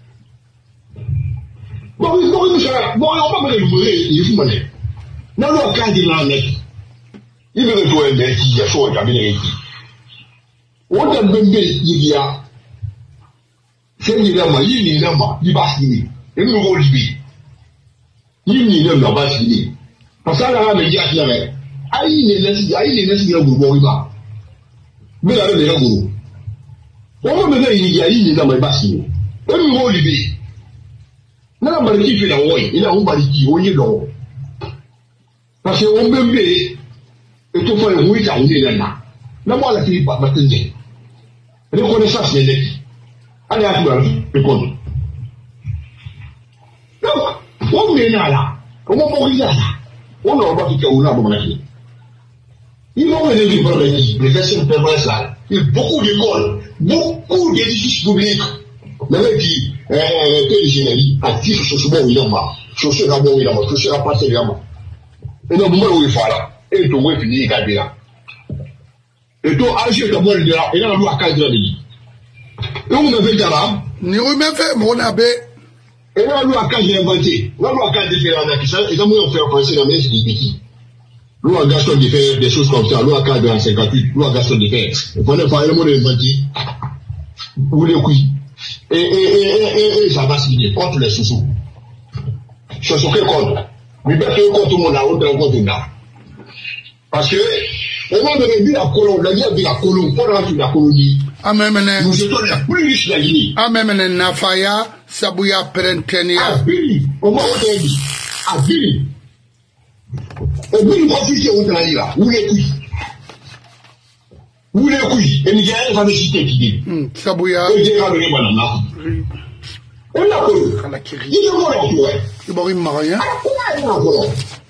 But we're going to say, boy, money. No, can't deny it. Even if you're a year short, I mean, what have been made, Yigia? Send you number, you need number, you bust me. You know what it be. You need number, bust me. Pasala ha me ya ya. Ai ne nasi ya gurbo ba. Me la le ya guru. O mo me yi ya yi ni na mai basi. O mi wo libi. Na ba ri fi na wo yi, ina wo ba ri ki o yi do. Parce que on me be e to fa wo yi ta ni na. Na mo la ti ba tende. Reconnaissance ne le. Allez à toi, répondre. Donc, on me na la. Comment on rit là? On n'a pas tout à l'heure, ils vont venir du problème, les versions permanentes là. Il y a beaucoup d'écoles, beaucoup d'édifices publics. Même qui, l'ingénierie, à titre sur ce bon évidemment, sur ce bon évidemment, sur ce rapport évidemment. Et donc, moi, où il faut là, et tout, où il finit, il y a là. Et tout, agir de moi, il y a là, et là, on doit cadrer lui. Et on me fait là, ni on me fait mon abbé. Et là, nous, à quand j'ai inventé, là, nous, à quand j'ai fait un acquisition, et là, nous, on fait penser dans mes petits. Nous, à Gaston de faire des choses comme ça, nous, à quand en 58, nous, à Gaston de faire. Il fallait pas le mot d'inventer. Vous les couilles. Et ça va se finir contre les sous-sous. Je suis quel contre. Mais bien que contre tout le monde, là, on est en contre là. Parce que, on a dit la colonne, la vie a dit la colonne, pendant toute la colonie. Nous étions les plus riches de la Guinée. Amemene Nafaya, Sabuya Perentenia. Abili, on m'a dit. Abili. Et puis, nous officiers, on t'a dit là. Où les couilles? Où les couilles? Et nous avons jamais cité qui dit. Sabuya. Et j'ai regardé madame là. On l'a connu. Il est mort en tout, ouais. Il m'a rien. On a mort.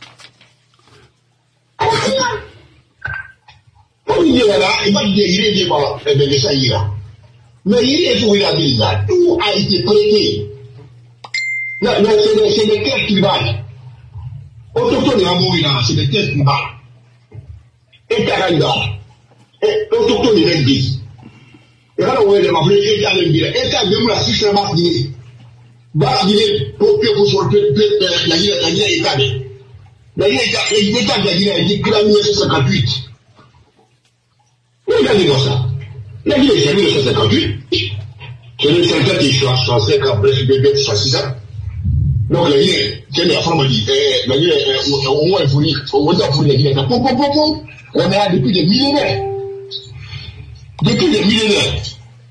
Comme il est là, il va dire, il est dit, eh bien, ça ira. Mais il est pour la ville là. Tout a été prêté. C'est des terres tribales. Autochtone à mourir là, c'est des terres tribales. Et Karanga. Et autochtone est l'ennemi. Et là, on va dire, et Karanga. Et Karanga, la système va finir. Va finir pour la Guinée est calée. La Guinée est dit que la 1958. Regardez dans ça. La Guinée est en 1958. C'est le 50 et 65 ans, bref, bébé, 66 ans. Donc la Guinée, c'est la femme dit, la Guinée, au moins, on va pour la Guinée. On est là depuis des millénaires. Depuis des millénaires.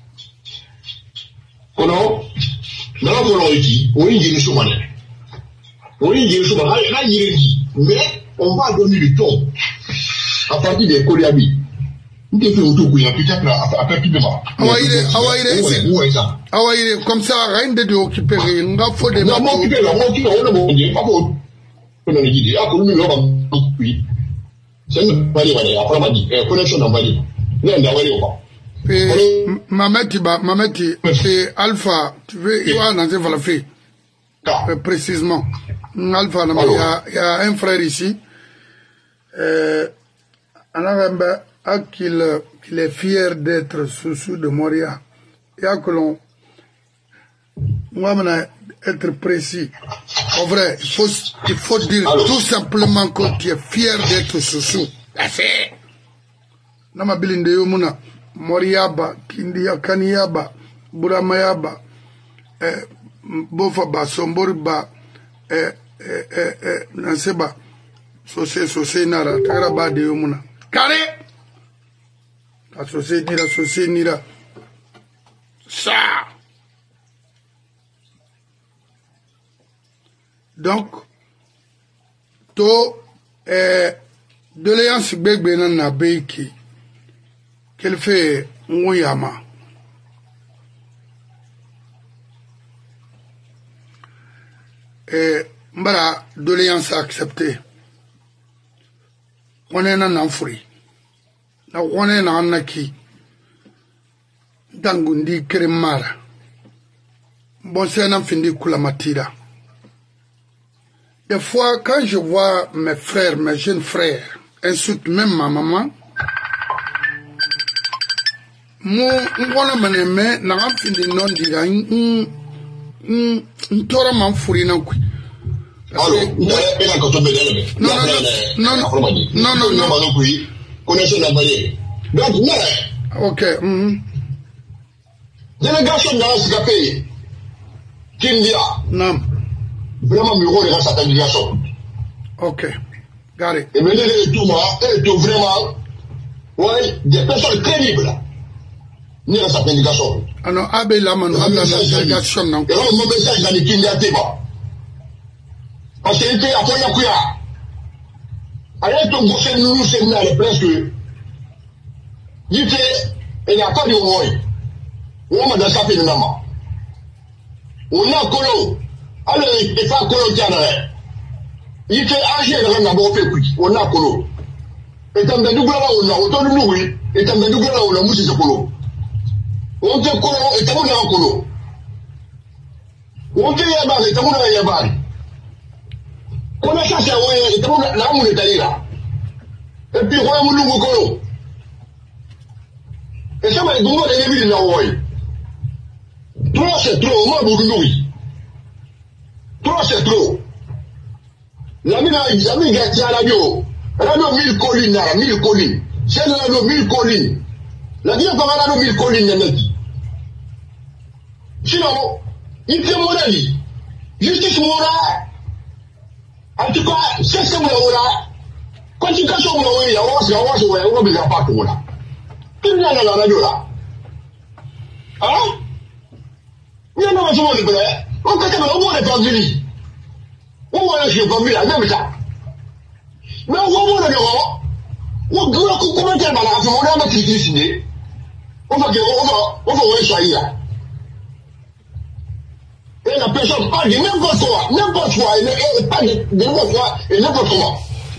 On a, dans la volonté, on y dit le chômage. On y dit le chômage. Là, il est dit. Mais, on va donner le ton. À partir des Koléamis. Comme ça, rien de occupé, on va faut des Mameti, c'est Alpha, tu veux, il va dans la fée. Précisément. Alpha, il y a un frère ici. Qu'il est fier d'être sous de Moria. Et que l'on être précis. En vrai, il faut dire tout simplement que tu es fier d'être sous. C'est Nama bilinde yomuna Moriaba, Kindia Kaniaba, Buramayaba, Bofaba, Somboriba, Naseba, Sosé Nara, Taraba de Yomuna. Carré! La société nira. Ça! Donc, to, doléance bébé na béki, qu'elle fait Mouyama. Mbara, doléance acceptée. On est un enfri. Na wane na anaki dangundi kremara Bon, c'est un enfant de Kulamatira. Des fois, quand je vois mes frères, mes jeunes frères, insultent même ma maman, moi, on m'a n'a fini non dira, tora m'en fourri non qui. Ok. Délégation dans ce café, Kindia. Non. Vraiment, Muro est dans sa délégation. Ok. Gardez. Et maintenant, elle est vraiment, ouais, des personnes crédibles. Ni dans sa délégation. Ah non, Abbé Laman, dans la délégation, non. Et là, mon message dans les Kindia Teba. Parce qu'il était à Foyakuya. Alors, ton gossin, nous, c'est presque. Il était, il n'y a pas de moyen. On m'a sapé de nama. On a colo. Alors, il n'est pas colo qui en a. Il était âgé de la bonne fait. On a colo. Et tant de double là, on a autant de nous, et tant de double là, on a moussé de colo. On te colo, et tant de colo. On te yabar, et tant de yabar. On a chassé, et tant de la moule est là. Et puis, on a moulu colo. Et ça m'a dit, on a des villes là, trop c'est trop, moi Boudoui. Trop c'est trop. La mine gâté à la radio. Radio 1000 collines, 1000 collines. C'est la radio 1000 collines. La vie pas la radio 1000 collines, il m'a dit. Sinon, il fait mon avis. Justice morale. En tout cas, c'est ce que moi, quand tu caches au moins, il y a on va pas tout là. Qui vient dans la radio là? Hein? Il y a un moment de vrai. On peut faire un moment de famille. On va aller chez famille, même ça. Mais on va aller voir. On doit commenter à la fin. On va critiquer. On va voir ça là. Et la personne parle de n'importe quoi, et pas de n'importe quoi, et n'importe comment.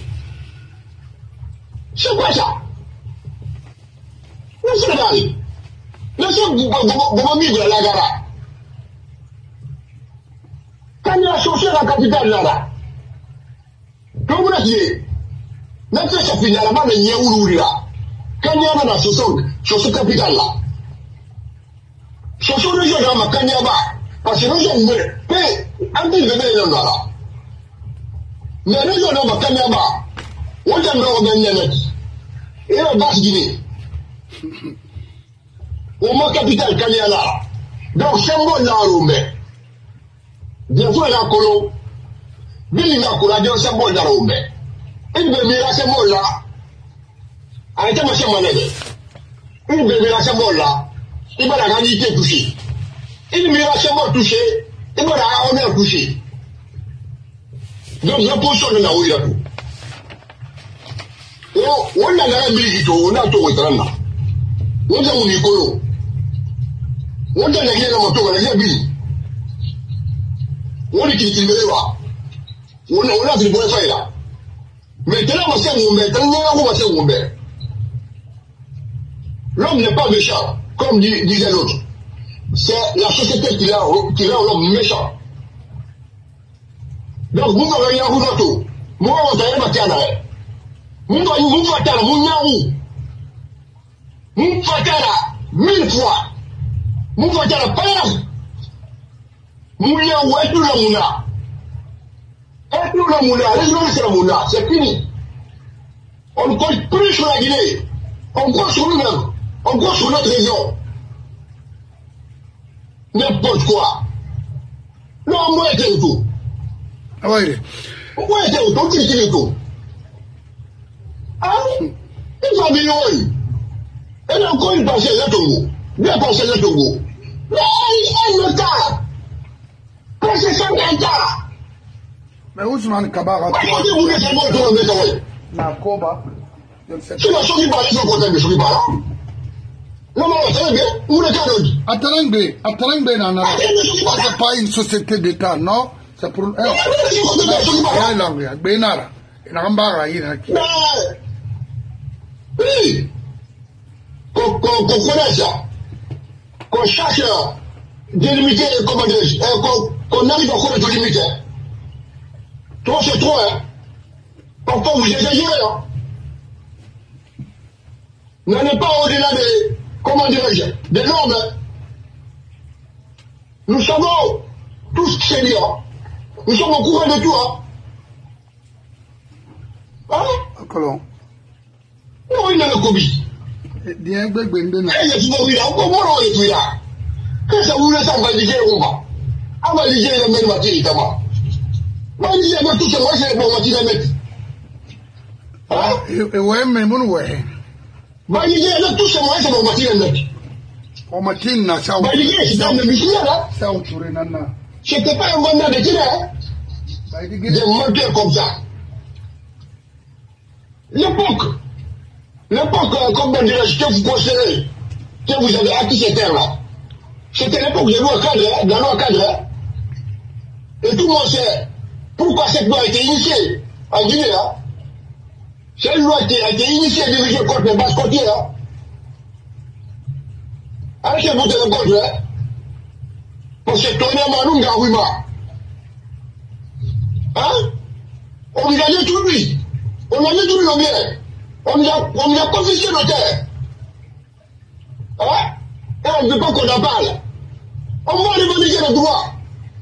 C'est quoi ça? Laissez le mari. Laissez le mari de la gara. Quand il a cherché la capitale là, comme vous l'avez dit, même si ça finit à la base de Niaoulou là, quand il y a la cherché la capitale là, cherché le jeu dans ma Kanyaba, parce que nous sommes payés, un peu de venir là. Mais nous sommes dans ma Kanyaba, on a un peu et la base Guinée. Au moins capitale Kanyala. Donc c'est un bon là, mais. Bien sûr, il y a un colo. Billy n'a pas de symbole dans l'homme. Il veut dire un symbole là. Arrêtez ma symbole là. Il veut dire un symbole là. Il va la gagner touché. Il veut dire un symbole touché. Il va la honneur touché. Donc, la position de la rue là tout. On a la musique, on a tout au train. On a un colo. On a la moto, on a la Billy. On est qui là. On a fait le bon effet là. Maintenant, on sait où on met. L'homme n'est pas méchant, comme disait l'autre. C'est la société qui rend l'homme méchant. Donc, vous avez un rouleau. Moi, on t'a pas tiens là. Vous faites là, vous faites là 1000 fois. Vous faites là, pas là. Mounia ou est tout la mouna. Et tout la mouna, les c'est la mouna, c'est fini. On ne compte plus sur la Guinée. On compte sur nous-mêmes. On compte sur notre région. N'importe quoi. Non, moi, j'étais au tout. Ah oui. Moi, j'étais au tout, tu étais au tout. Ah, une famille, oui. Elle a encore une pensée de Togo. Bien pensée de Togo. Mais elle me tape. C'est 50 ans. Mais Ousmane Kabara. Comment vous voulez savoir tout le monde? Na Koba. Tu vas sortir par les autres côtés, mais je ne suis pas là. Non, très bien. Où le cas de Atarangbe, Nana. C'est pas une société d'État, non? C'est pour. Benara. Nambara, oui. Qu'on connaisse ça. Qu'on cherche délimiter, comment dire, qu'on arrive à connaître limiter. Toi, c'est trop, hein. Parfois, vous exagérez, hein. N'allez pas au-delà des, comment dirais-je, des normes. Nous savons tout ce qui est lié, hein. Nous sommes au courant de tout, hein. Hein? Colon. Non, il est le Kobe. Bien, ben, Eh, il y a tout là, comment on est tout là? Qu'est-ce que vous voulez ça, on va dire, on va? On va dire, il y a même matière, évidemment. On va dire, il y a tout ce moi, c'est bon, matière, mettre. Hein? Ouais, mais mon ouais. On va dire, il y a tout ce moi, c'est bon, matière, mettre. On m'a dit, na, ça, on va dire, c'est dans le muscle, là. Ça, on tourne, nana. C'était pas un mandat de tir, hein? Des menteurs comme ça. L'époque, comme on dirait, que vous considérez, que vous avez acquis ces terres-là, c'était l'époque de la loi cadre, et tout le monde sait pourquoi cette loi a été initiée en Guinée, hein. Cette loi a été initiée et dirigée contre les basses côtiers, hein. Arrêtez-vous de le contre, hein. Parce que Tony Manunga, oui, hein? On nous a détruit. On a détruit nos biens. On nous a confisqué nos terres. Hein? Et on ne veut pas qu'on en parle. On va revendiquer nos droits.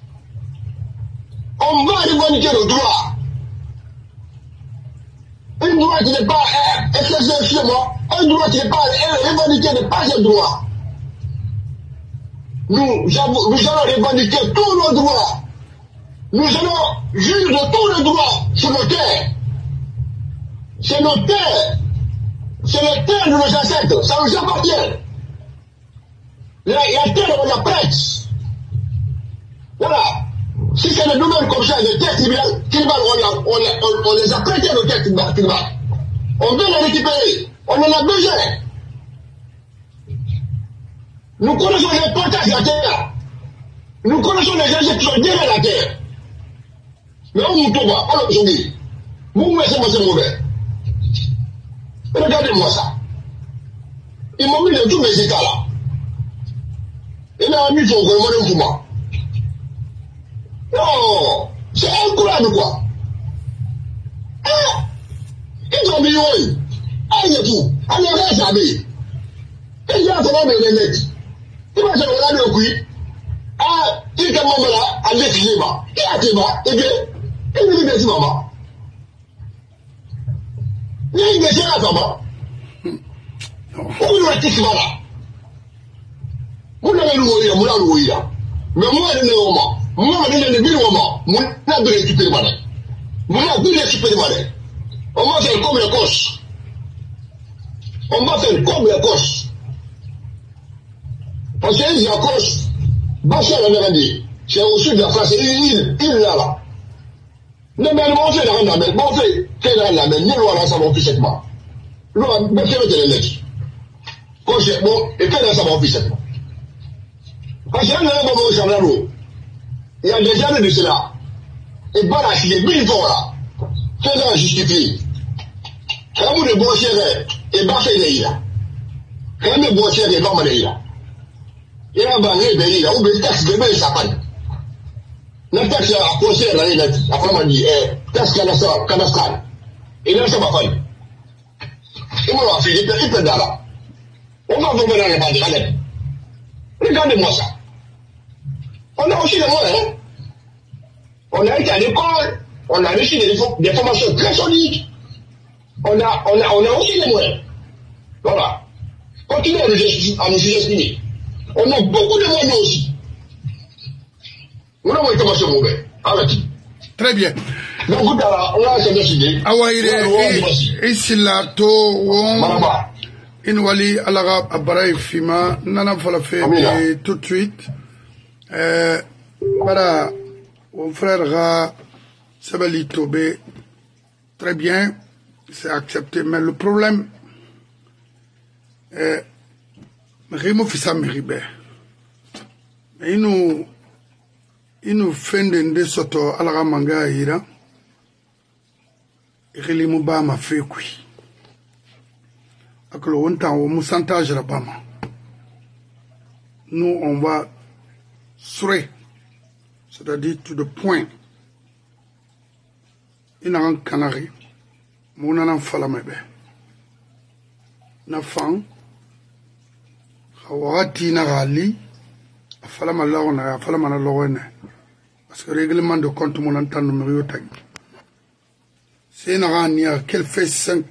On va revendiquer nos droits. Un droit qui n'est pas exercé chez moi, un droit qui n'est pas revendiqué n'est pas un droit. Nous allons revendiquer tous nos droits. Nous allons juger de tous les droits sur nos terres. C'est nos terres. C'est les terres de nos ancêtres. Ça nous appartient. La terre, on la prête. Voilà. Si c'est le domaine comme ça, les terres tribunales, on les a prêtés nos terres tribunales. On veut les récupérer. On en a besoin. Nous connaissons l'importance de la terre. Nous connaissons les gens qui sont derrière la terre. Mais on nous tombe, on nous dit. Vous, c'est mauvais. Regardez-moi ça. Ils m'ont mis dans tous mes états là. Ils m'ont mis son gouvernement pour moi. Non, c'est incroyable quoi. Ah, ils ont mis oui. Ah, il y a tout. Ah, il y a rien à dire. Et il y a vraiment mes mecs. Il va se regarder au cul. Ah, il est moment là, à l'équilibre. Il a été bas, et bien, il me dit merci maman. Il y a une là, maman. Où il va être là? Vous l'avez loué, vous l'avez loué là. Mais moi, je ne l'ai pas. Moi, je ne l'ai pas. Moi, je ne l'ai pas. Moi, je ne l'ai pas. On va faire comme les Corses. On va faire comme les Corses. Parce que les Corses, Bachar l'avait dit, c'est au sud de la France, il est là. Non, mais on fait la mer, on fait la mer, ni l'on a ça mon fils moi. L'on a fait le lettre. Quand j'ai bon, et fait la ça mon fils moi. Parce que là, on va au l'eau. Il y a des années de cela. Et voilà, il est 1000 fois là. Faisant justifier. Quand vous ne bossez et baffez les là. Quand vous bossez et baffez les là. Il y a un bannier de là, où le taxe de bébé s'appelle. La taxe à procès, là, il a dit, après, on m'a dit, taxe cadastrale. Et là, ça m'a fait. Et moi, on fait, il peut là. On va vous mettre dans les bandes, allez. Regardez-moi ça. On a aussi les moyens, hein. On a été à l'école, on a reçu des formations très solides. On a aussi les moyens. Voilà. Continuez à nous exprimer. On a beaucoup de moyens aussi. On a été formation mauvais. Arrêtez. Très bien. Donc, on a décidé. Ici là, Inwali alaga abarai fima nana falafé tout de suite. Voilà, mon frère Ra Sabali Tobé, très bien, c'est accepté, mais le problème est Rimo Fissa Meribe. Il nous fait de soto alaga manga ira. Il m'a ma fait quoi. Nous, on va straight, c'est-à-dire to the point. Ina un canari, mon an falamebe. Na fan, Hawati na rali, falama lorna, falama na lorne. Parce que règlement de compte mon entend numéro tag. C'est une rania qu'elle fait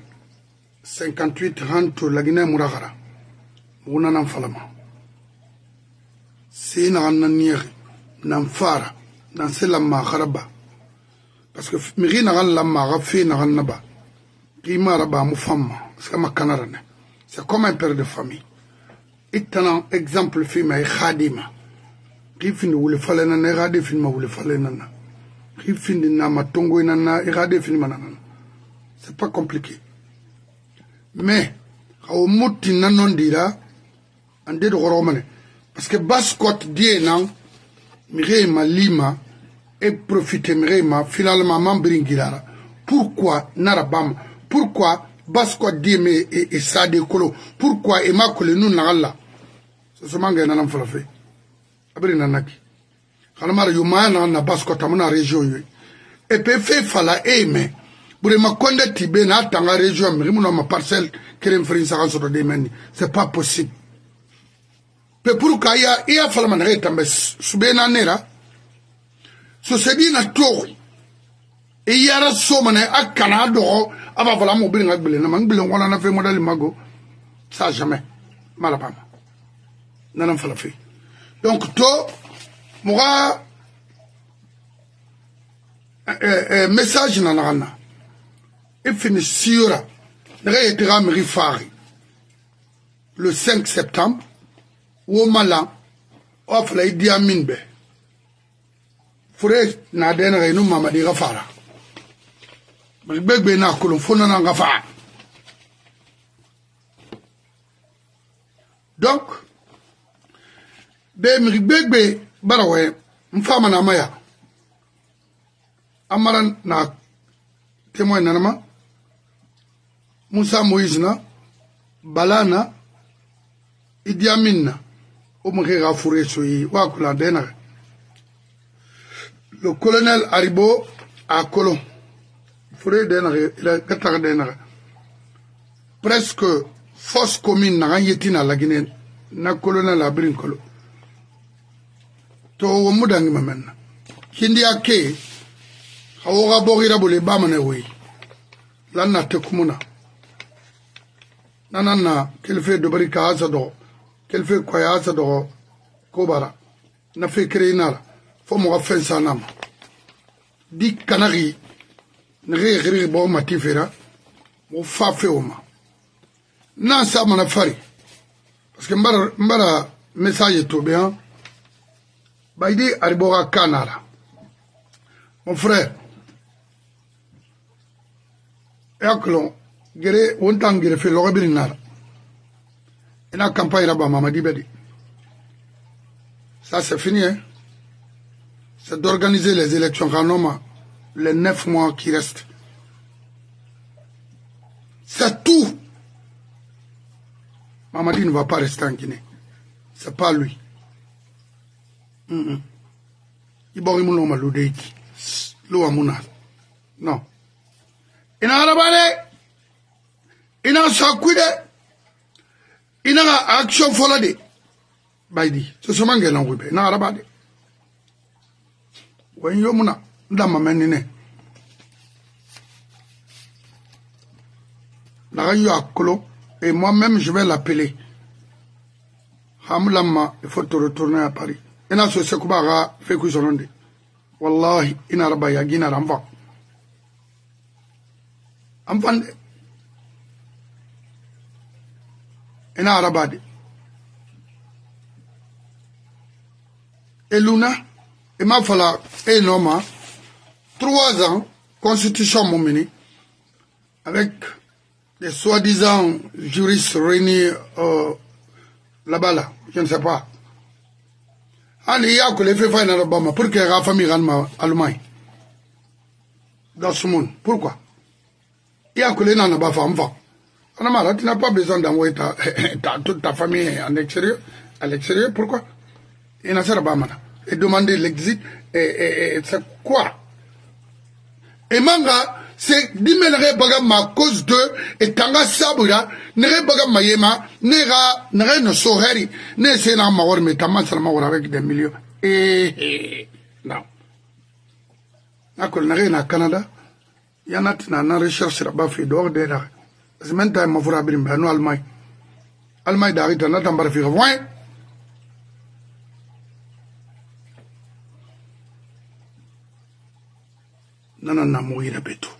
58 ranto la Guinée Mouragara. Mon an falama. C'est une rania n'amfara, dans celle la maharaba. Parce que Miri n'a la marafe n'a naba. Rima raba moufama, c'est comme un canard. C'est comme un père de famille. Et un exemple film est Khadima. Rifin ou le falen na erade film ou le falen na. Rifin na matongo na erade film na. C'est pas compliqué. Mais, au moti nanon dira, ande de romane. Parce que Bascot die nan, Mirema Lima, et profiter Mirema, finalement Mambringilara. Pourquoi Narabam? Pourquoi Bascot die me et Sade Kolo? Pourquoi Emma Kole nous n'alla? C'est ce manga n'a pas fait. Abri nanaki. Kalamara yumana na Bascot amuna région yui. Et pe fait fala aime. Bourema konde tibe na tanga région mrimuna ma parcelle kerem frin saran sur de meni. C'est pas possible. Pe pourquoi ya fala man retambe subena nera. So sebi na to. E yara so mane akana do ava fala mo bringa gbele na mangbele wala na fe modali mago. Ça jamais. Malapama. Nanam fala fe. Donc to moura message nanana. Et fini sura. Réetera Mrifari. Le 5 septembre. Ou Malan. Offre la Idi Amin be. Fure na den reinu Mamadi Rafara. Mribegbe na kolon fona na Rafara. Donc, be mribegbe barawe mfama na maya. Amaran na témoin nanama. Moussa Moïse na Balana Idi Amin na Omrera Fouré Soyi Wakula Dena. Le colonel Haribo à Colon. Fouré Dena, il a 4 Dena. Presque force commune na Yetina la Guinée. Na colonel Abrin Kolo. To Mudangi Mamen. Hindi ake Hawa Borira Bole Bamane Wi. Lana Tekumuna. Nanana, qu'elle fait de Barika Azado, qu'elle fait quoi Azado, Kobara, n'a fait créer nara, faut m'en faire ça nam. Dit Canari, ne bon matifera, mon fa fait au ma. Nan sa mon affaire. Parce que m'bara message tout bien. Baidi Aribora Canara. Mon frère, Eaklon. Gere wontan gere fe loga birinara ina campagne là-bas Mamadi Bedi. Ça c'est fini hein? C'est d'organiser les élections Ranoma les 9 mois qui restent. C'est tout. Mamadi ne va pas rester en Guinée. C'est pas lui. Ibori munoma ludeiki luwa munal. Non. Ina arabale ina sakuide ina action folade baidi so somange na ngube na arabade wen yomuna ndama menine na yo akolo et moi-même je vais l'appeler hamlama il faut te retourner à Paris ina so sekubara fe ku sononde wallahi ina araba ya gina ramva amfande ina arabade et Luna et ma fala et Noma 3 ans constitution momini avec des soi-disant juristes réunis là-bas là je ne sais pas allez ya que les fait faire dans Obama pour que la famille rentre Allemagne dans ce monde pourquoi il y a que les nana ba femme va. Tu n'as pas besoin d'envoyer toute ta famille en extérieur, à l'extérieur. Pourquoi? Il n'a pas de et demander l'exit, et c'est quoi? Et manga, c'est dimenere baga ma cause de, et tanga sabura, nere baga ma yema, nere no soheri, ne se na mawar metama salama avec des millions. Non. Nakol nere na Canada, yanat na recherche là-bas fait dehors de là. C'est même temps ma fura birimba, no Allemagne. Allemagne d'arrêter, na tambar fi revoin. Nana na mourir beto.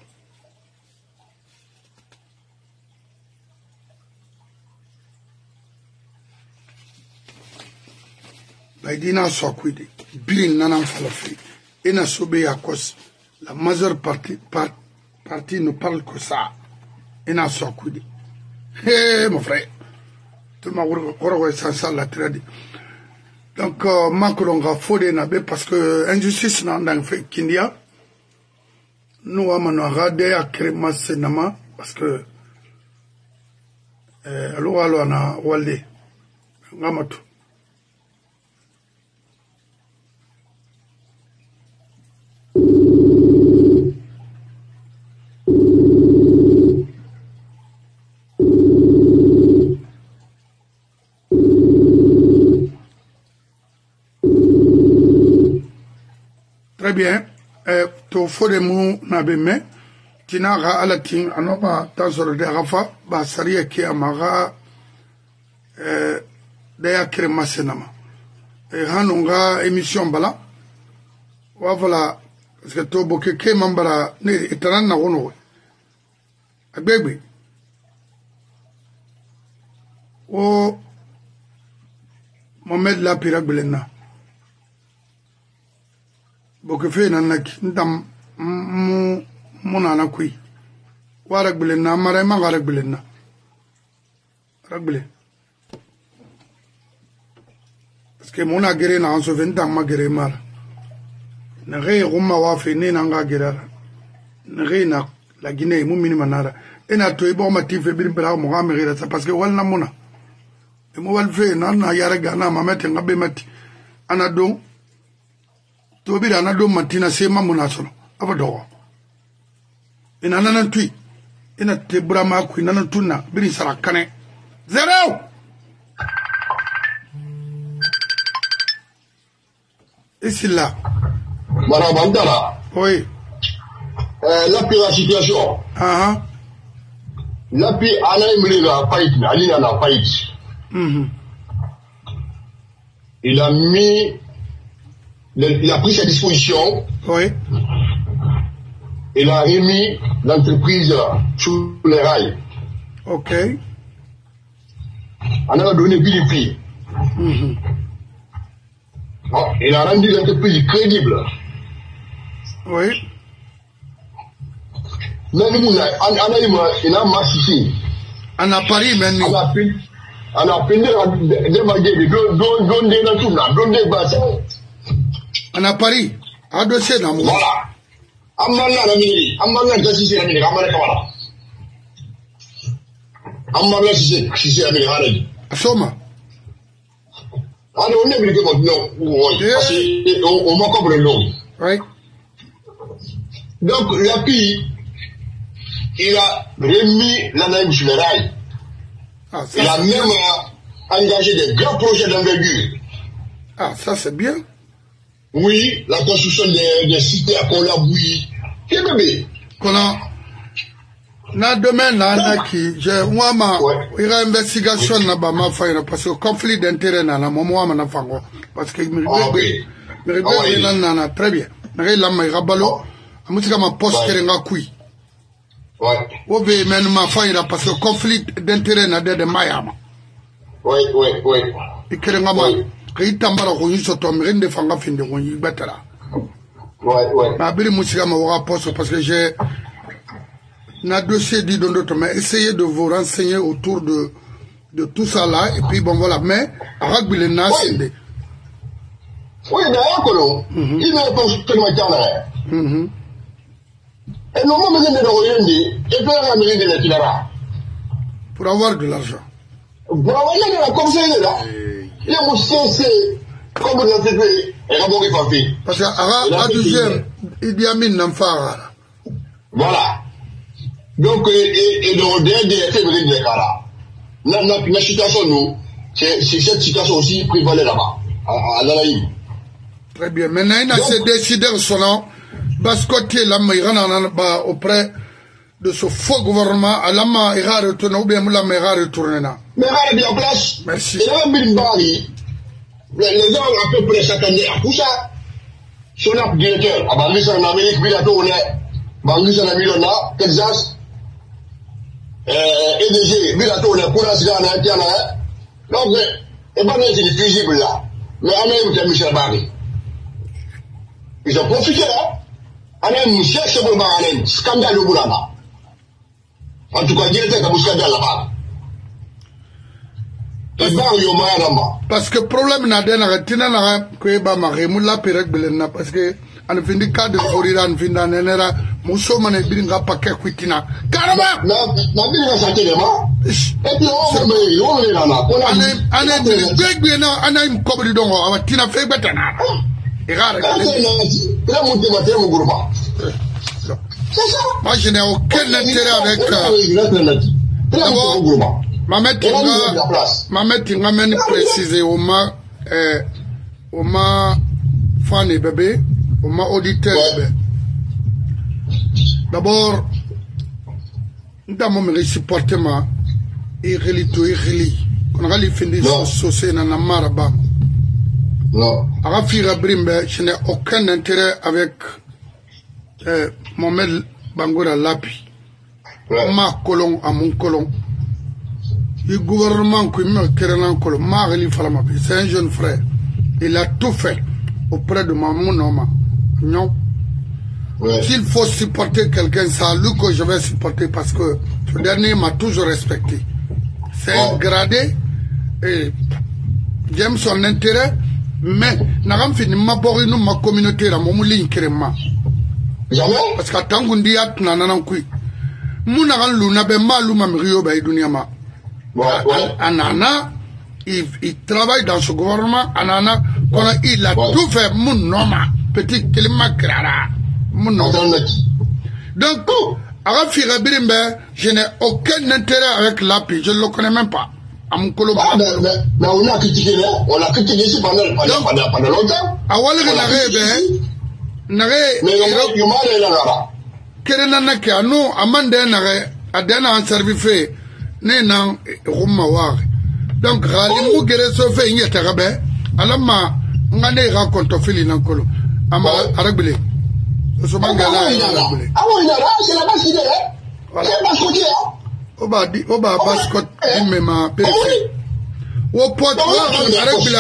Baidina sokwidi, bilin nana falafi, ena sobe yakos. La majeure partie ne parle que ça. Ena sokwidi. Hé mon frère, tout ma roi ça la tradi. Donc Macron a fondé nabe parce que injustice n'a fait qu'India. Nous avons regardé à créer cinéma parce que alors on a walé ngamato très bien. To fode mu na be me tina ga alatin anoba tansoro de rafa ba sariya ke amaga da ya kire masenama hanunga émission bala wa voilà parce que to boke ke mambara ne itaran na wono agbegbe o Mohamed la piragbelena boke fe na nak ndam mu na kui wara gbelena mara ma gara gbelena ragbele parce que mona gere na anso venta ma gere mara na re ruma wa fe ne na nga gere na re na la Guinée mu minima nara ena to ibo ma tife bir bra mo ga mere ça parce que wal na mona e mo wal fe na na yara gana ma mete ngabe mati ana don to bi ana do matina se mamuna solo abado ina nanan tui ina te brama ku ina nan tunna biri sara kane zero ici là Marabandara. oui La pire situation. La pire analyse la faillite, Alina la faillite. Il a mis il a pris ses dispositions. Oui. Il a remis l'entreprise sur les rails. Ok. On a donné plus de prix. Il a rendu l'entreprise crédible. Oui. Mais nous, il a massifé. On a Paris maintenant. On a peine de manger, donner bassin. On a Paris. À dossier dans mon. Voilà. Amana la mini, amana gassi la mini, amana kamala. Amana si la mini haradi. Asoma. Alors on est venu maintenant, parce qu'on m'a compris le nom. Oui. Donc l'API, il a remis l'analyse sur les rails. Il a même engagé des grands projets d'envergure. Ah, ça c'est bien. Oui, la construction des cités à Kolabouyi. Qu'est-ce que qu'on a na domaine là qui j'ai moi ma il a investigation là bas ma faire parce que conflit d'intérêt là moi ma na fango parce que me na très bien mais là ma rabalo amutika ma poster nga kui ouais o be men ma faire parce que conflit d'intérêt na de mayama ouais ikere nga ma itambara ko yiso to me rende fanga finde ko yibatala ouais ma biri musika ma wa poste parce que j'ai na dossier dit dans d'autres mais essayez de vous renseigner autour de tout ça là et puis bon voilà mais arabe le nas oui d'accord il ne peut tellement dire et non mais de l'Orient et faire Amérique de la Tilara pour avoir de l'argent pour avoir de la conseiller là les moussins Comme vous avez fait, elle a beaucoup fait. Parce que à deuxième, il y a mis n'enfara. Voilà. Donc, et donc, des février de Kara. La situation, nous, c'est cette situation aussi prévalait là-bas, à l'Alaïm. Très bien. Maintenant, il y a ces décideurs sonnants, bascotier la maïrana auprès de ce faux gouvernement, à la maïra retourne, ou bien la maïra retourne. Mais elle est bien en place. Merci. Et là, Bimbari, les gens à peu près chaque année à Poussa, son directeur, à Bangladesh en Amérique, bientôt on est, Bangladesh en Amérique, Texas, EDG, bientôt on est, pour l'instant, on est, donc, et pas c'est fusible là. Mais on a eu Michel Barry. Ils ont profité, hein. On a eu Michel Barry, scandale au Boulana. En tout cas, directeur, il y a un scandale là-bas. Parce que problème n'a pas que ba ma remula perek belena parce que an findi cadre forira an finda nenera muso mane biringa paquet kuitina karama na biringa santelema et puis on est là ana big na ana im kobri dongo awatina fe betana igara là monter matin mon groupe c'est ça moi je n'ai aucun intérêt avec Mamet tinga meni préciser oma fan bébé oma auditeur bébé. D'abord nda mo me supporter ma irelito ireli kon gali findi société na maraba. Non. Ara fira brimbe, je n'ai aucun intérêt avec Mohamed Bangoura Lapi. Ma colon à mon colon. Le gouvernement qui me crée c'est un jeune frère. Il a tout fait auprès de mon homme. Non. Ouais. S'il faut supporter quelqu'un, c'est à lui que je vais supporter parce que ce dernier m'a toujours respecté. C'est un gradé et j'aime son intérêt, mais n'agam fini ma bori nous ma communauté la mon ligne crema. Parce qu'à Tangundi at nanana kui. Mon agan luna be malu mamrio ba iduniama. Anana, il travaille dans ce gouvernement. Anana, il a tout fait. Mon nom, petit Kelima Krara. Mon nom. Donc, je n'ai aucun intérêt avec l'API. Je ne le connais même pas. Mais on a critiqué, ici pendant longtemps. Nénan Roumawar. Donc, Ralimou Geresofe, il y a Tarabé, Alama, Ngane raconte Fili Nankolo. Ama Arabilé. Ah, oui, c'est la base d'idée. C'est la base côté. Oba Bascot, Mema, Péré. Au pot, Arabilé,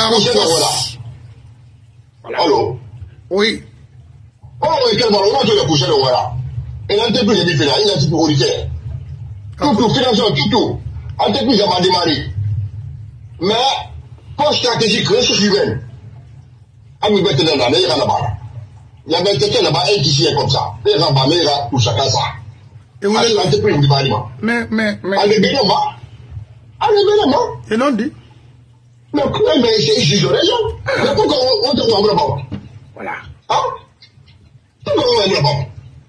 Allô? Oui. Oh, oui, quel moment tu l'as poussé le voilà. Et l'entreprise est différente, il a dit pour Olivier. Tout, financement, tout. Entreprise va démarrer. Mais, pour stratégique, ressources humaines, à nous mettre dans la meilleure là-bas. Il y a quelqu'un là-bas, un qui est comme ça. Les gens, tout ça, ça. Et vous avez l'entreprise du bâtiment. Mais. Allez, bien, et non dit. Mais, c'est ici, je raison. Mais pourquoi on te voit vraiment? Voilà. Hein? Pourquoi on voit vraiment?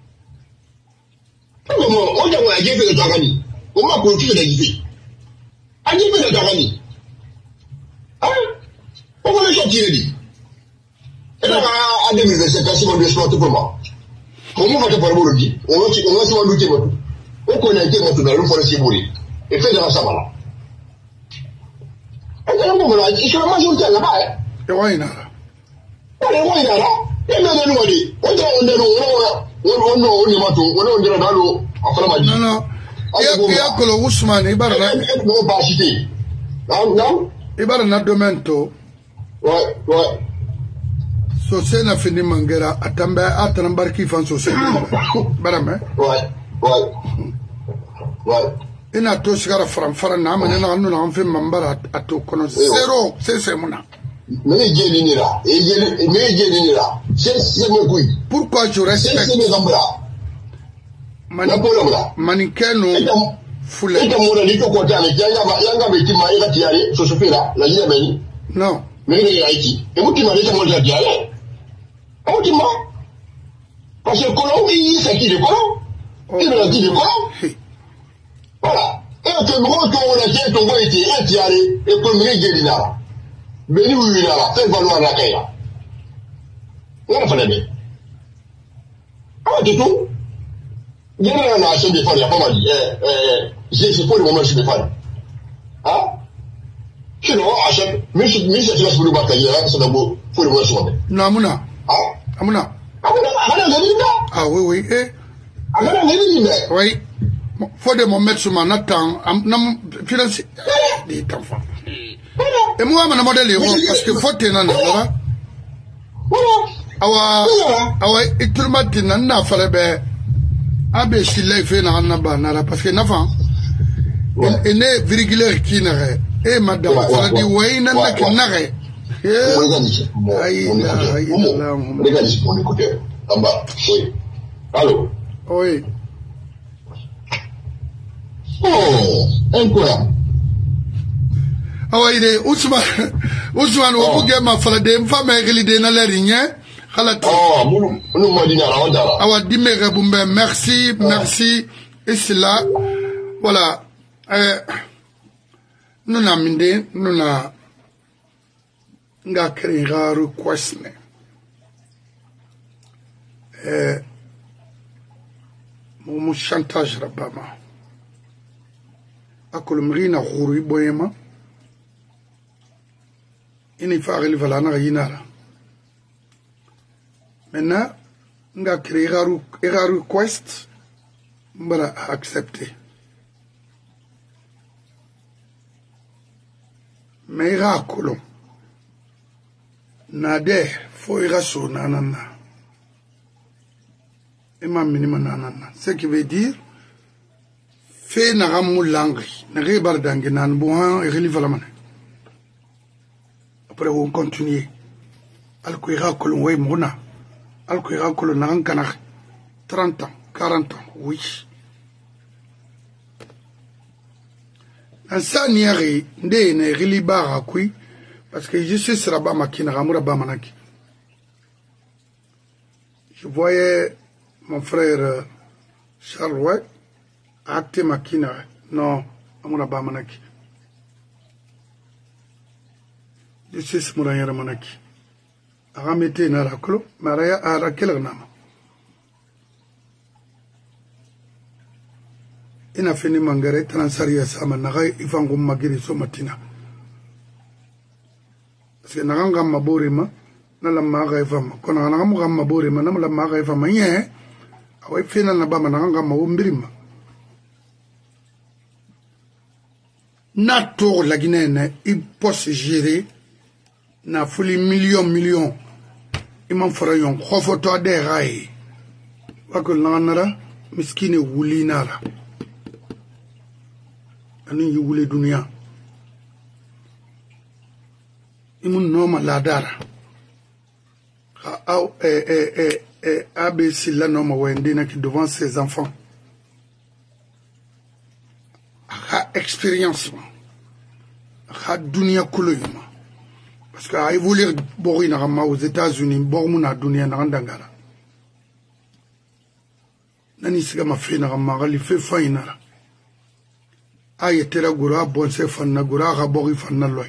On a un gars de Tagani. On m'a confié de l'idée. Un gars de Tagani. Hein? On va le sortir, il dit. Et là, à 2027, c'est mon exploit pour moi. Comment va te parler de lui? On va se voir douter. On connaît un gars dans le forêt Sibouri. Et fait de la Samala. Et là, on va dire, je suis la majorité là-bas. Et ouais, il a. On est là. Et là, on dit, on non. Il y a que le Ousmane, il va na domento. Ouais. Sosé n'a fini mangera, atambarki fan sosé. Barame. Ouais. Il n'a tout sigara franfara na manena nous n'en fait mambara à tout kono. Zéro, c'est mon. Mais c'est mon couille. Pourquoi je respecte? Manikeno Foulé. Non. mais il y a Haïti. Et vous qui m'avez dit, moi, j'ai dit, allez. On dit, moi. Parce que le colon, c'est qui le colon? Il me l'a dit, le colon. Voilà. Et que nous, on a dit, on a été étiré, et que nous, on a Beni oui là, fait valoir la caille. On a fait bien. Ah, du tout. Il y a une nation de femmes, il y a pas mal dit. C'est pour le moment que je me parle. Hein? Sinon, achète, mais c'est là pour le bataille, c'est d'abord pour le moment souvent. Non, Amuna. Ah? Amuna. Ah oui, oui. Oui. Faut de mon mettre sur mon attend. Financier. Des enfants. Et moi, je suis parce que faut tenir là. Awa, et tout le matin, n'a pas fait. Abe si l'a fait na naba parce que n'avant. Et ne virgule qui n'a. Et madame, ça dit ouais, n'a n'a que n'a. Regardez mon écouteur. En bas. Oui. Allô. Oui. Oh, incroyable. Ah oui, Ousmane, on peut ma fala de femme réglée dans la ligne. Oh, nous m'a dit là, ah ouais, dis-moi, merci, merci. Et c'est là, voilà. Nous n'avons mis, nous n'avons pas créé un request. Mon chantage rabama. Akolumrina khuri boyema. Il faut aller vers la Yinara. Maintenant, on a créé un request, on va accepter. Mais il y a un colon. Nade, faut y rassou nanana. Et ma minimum nanana. Ce qui veut dire, fait n'a langri, n'a rebardangue nan bouhan et relive la manne. Après, on continue. Al-Kouira Kolon, oui, Mona. Al-Kouira Kolon, Narankanak. 30 ans, 40 ans, oui. En ça, n'y a rien. N'est relibar à qui. Parce que je suis sur la Bamakina, Ramoura Bamanaki. Je voyais mon frère Charles Roy acter Makina. Non, Ramoura Bamanaki. Je suis ce moyen manaki. Aramete na raklo, maraya arakel nama. Ina fini mangare transaria sama nagai ifangu magiri so matina. Se naganga maborima na la maga ifama. Kona nagamu maborima na la maga ifama ye. Awe fina na bama naganga maumbirima. Na tour la Guinée il peut se gérer. Na fuli million imam farayon khofoto de ray wakol nanara miskine wuli nara ani wuli dunia imun noma ladara ha au ABC la noma wendina ki devant ses enfants ha expérience ha dunia koloyuma. Parce qu'il voulait boire aux États-Unis, boire à dunia na ndangara. Nani siga mafina ramara li fe faina. Aye tera gura bonse fanna gura ga bori fanna loy.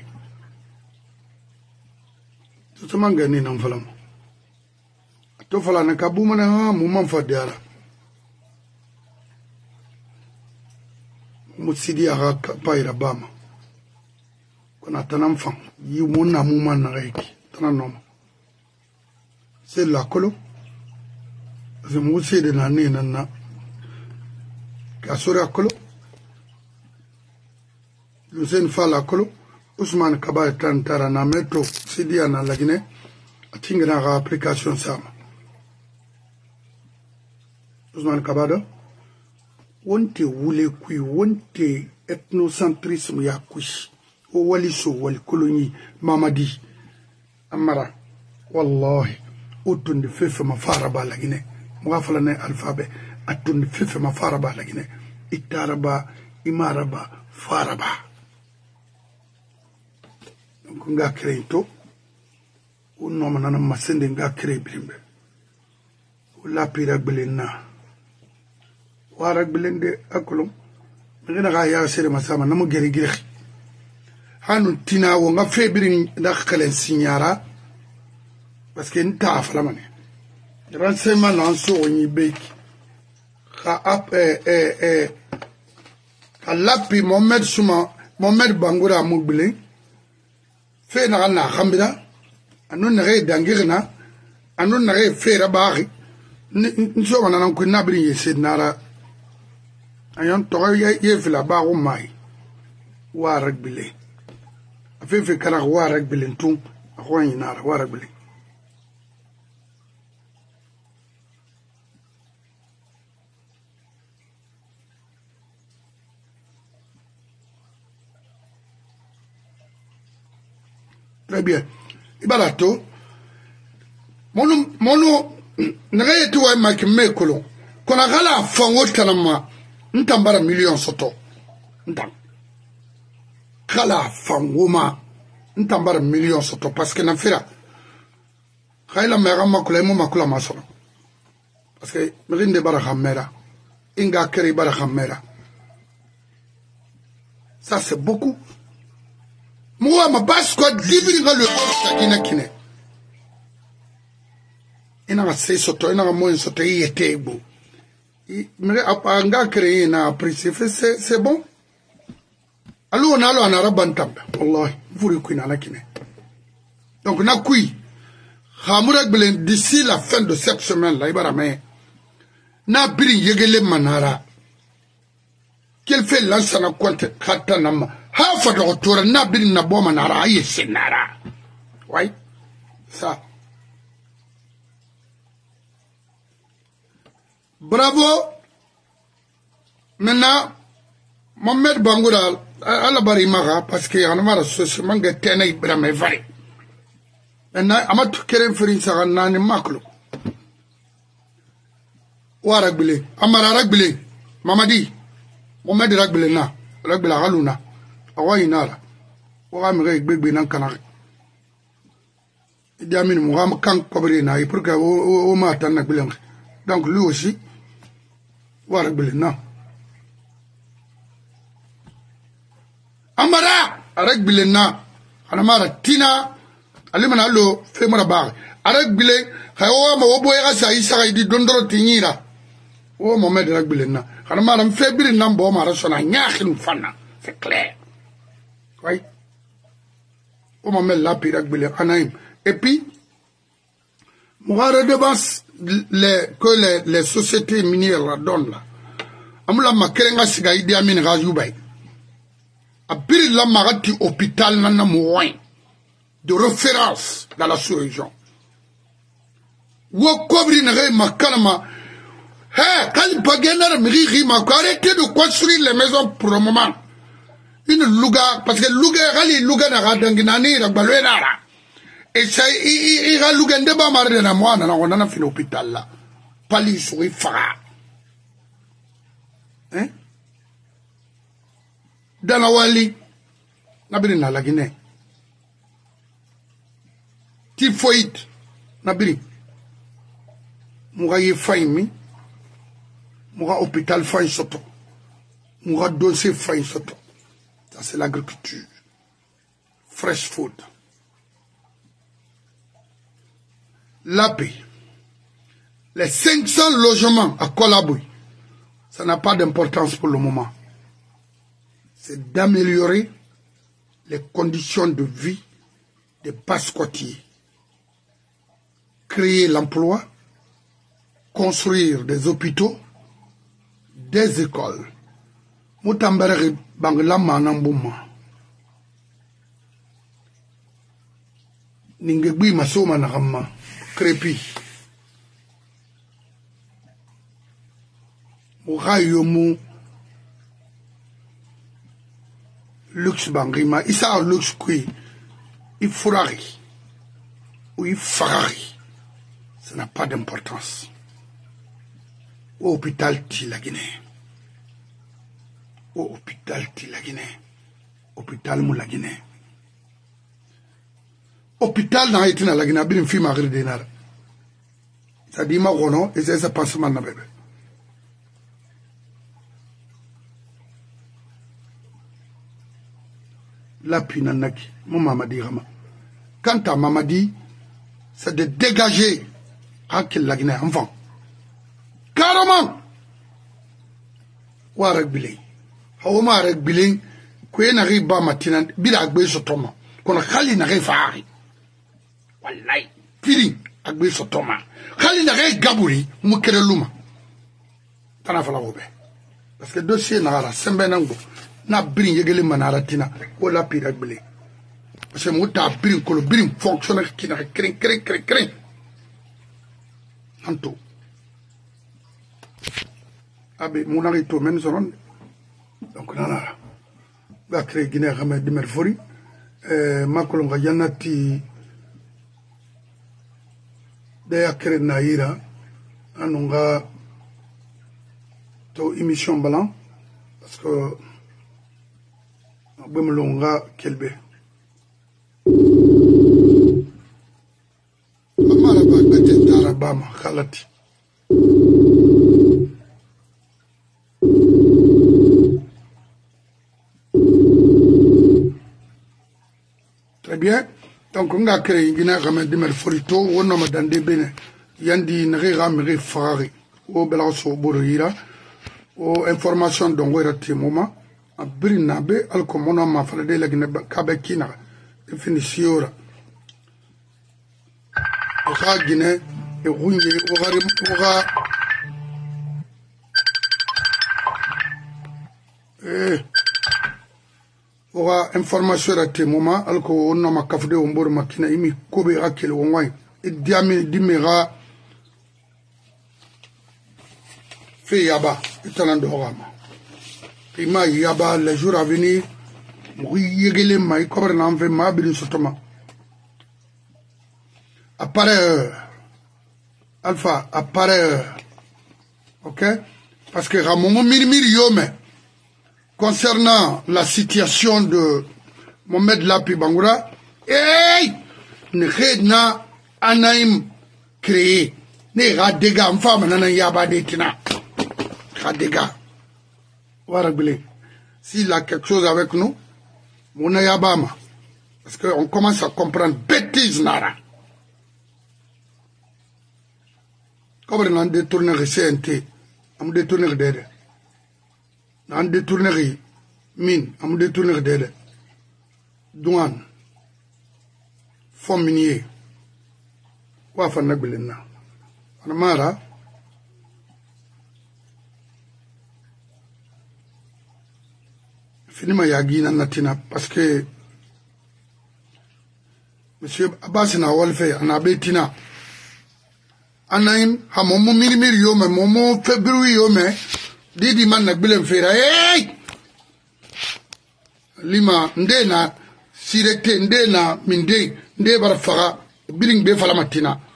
Tout manga ni nan falam. To fala na kabuma na mu man fa diara. Mu sidi aga paira bama. Kona tanam fan yi mona muma na reki tananoma c'est la colo c'est mo c'est de nani nana ka sura colo le sen fa la colo Ousmane Kaba tantara na metro sidia na lagine atingra ga application sama Ousmane Kaba do wonte wule kui wonte ethnocentrisme ya kush o wali so wali koloni mamadi amara wallahi utun fefe ma faraba lagine mwafala na alphabet atun fefe ma faraba lagine itaraba imaraba faraba donc nga krento o no manana masende nga kre bilimbe o la pira gbelenna wara gbelende akolum ngena ga ya sere masama namu gere gere hanu tina wo nga febirin da khalen signara parce que nta afala mane renseignement nan so oni beki ka ap ka lapi Mohamed Souma Mohamed Bangoura mugbele fe na na khambira anu na re dangirna anu na re fe rabari nso wana nan ku nabri yese nara ayon to ye fila ba ko mai wa ragbile afi kara wa ragbile tum ko nara wa ragbile très bien ibarato mono nagaye tuwa makime kolo kona gala fango tanama ntambara million soto ntam kala fango ma ntambara million soto parce que na fira khayla mera makula mo makula masono parce que mrinde bara khamera inga keri bara khamera ça c'est beaucoup moi ma basse quoi livre le sakina kine ina se soto ina mo soto yete bo mais anga créer na apprécier c'est bon allo na lo na rabantam wallahi furi kuina na kine donc na kui khamura gbelen d'ici la fin de cette semaine là ibara mais na biri yegele manara quel fait lansana compte khata nama hafa docteur na biri na boma nara aye senara ouais ça bravo maintenant Mohamed Bangoura ala bari maga parce que on mara so manga tena ibrahim vari maintenant amatu keren ferin sa nani maklo wara gbele amara ragbele mamadi Mohamed ragbele na ragbele haluna awa inara wa mi gbegbe nan kana diamine mo gam kan kobre na pour que o ma tan na gbele donc lui aussi wara gbele na amara aragbile na anamara tina alimana lo femara ba aragbile hawa ma wobo ya sa isa idi dondoro tinyira o Mohamed aragbile na anamara mfebiri nambo mara sona nyakhin fana c'est clair oui o Mohamed la piragbile anaim et puis Mourare de base que les sociétés minières la donnent là amula makerenga siga idi amin rajubai Abiri la marati hôpital nana moyen de référence dans la sous-région. Wo kobri nare makalama. Hé, quand bagena miri ma arrêtez de construire les maisons pour le moment. Une luga parce que luga na radanginani na balwena. Et ça ira luga ndeba marre na moi na on a fini hôpital là. Pali souris fara. Hein? Dans la Wali, nabiri na la Guinée. Typhoïde, nabiri. Moura ye faimi, moura hôpital faim soto, moura dossier faim soto. Ça c'est l'agriculture. Fresh food. La paix. Les 500 logements à Kolaboui, ça n'a pas d'importance pour le moment. C'est d'améliorer les conditions de vie des passe-côtiers, créer l'emploi, construire des hôpitaux, des écoles. Moutambere bangla manambouma. Ningebi masoma nakama crépi. Mourayomu luxe bangrima, isa luxe qui il Ferrari ou il Ferrari, ça n'a pas d'importance. Au hôpital ti la Guinée, au hôpital ti la Guinée, hôpital mou la Guinée. hôpital na itina la gina birin fi ma gir dinar ça dit ma gono et ça passe man na bébé la pina naki mon mamadi rama quand ta mamadi c'est de dégager akil la gina enfant carrément warak bilay hawma rek bilay ko ena riba matina bila agbe sotoma kono khali na refaari wallahi fili agbe sotoma khali na re gaburi mukere luma tana fala gobe parce que dossier na ara sembe nango na birin yegele manara tina ko la pira bilay parce que muta birin ko lo birin fonctionne kina kren anto abe munari to men soron donc nana ga créé Guinée xamé dimer fori makolo nga yanati de akre naira anunga to émission balan parce que bemlonga kelbe amara ba bete tarabama khalati très bien donc on a créé Guinée Ramé de Merforito on a madandé bene yandi nari ramiri fari o belaso borira o information donc wera timoma abrina be alkomona ma falade la Guinée kabekina finisiora o ka Guinée e runye o gari oga information à tes moments alko on ma kafde on bor makina imi kobe akele wonwai diami dimera fe yaba itanando hogama ima yaba le jour à venir yegele mai kobre na mve ma bilin sotoma apparaît alpha apparaît OK parce que ramomo mirmir yome concernant la situation de Mohamed Lapi Bangoura, ne na anaim créé, ne radega femme nana yaba de tina, radega. S'il a quelque chose avec nous, mon yabama, parce qu'on commence à comprendre bêtise nara. Comme on a détourné le CNT, on a détourné le délai. On détournerie mine, on détournerie délai. Douane, fonds minier. Quoi faire n'agbilena? On a marre. Finima yagi na natina parce que Monsieur Abbas na walfe anabetina. Anaim ha momo mirimiri yome momo february yome. Didi man na bilem fera lima nde na sirete nde na minde nde bara faga biling be fala matina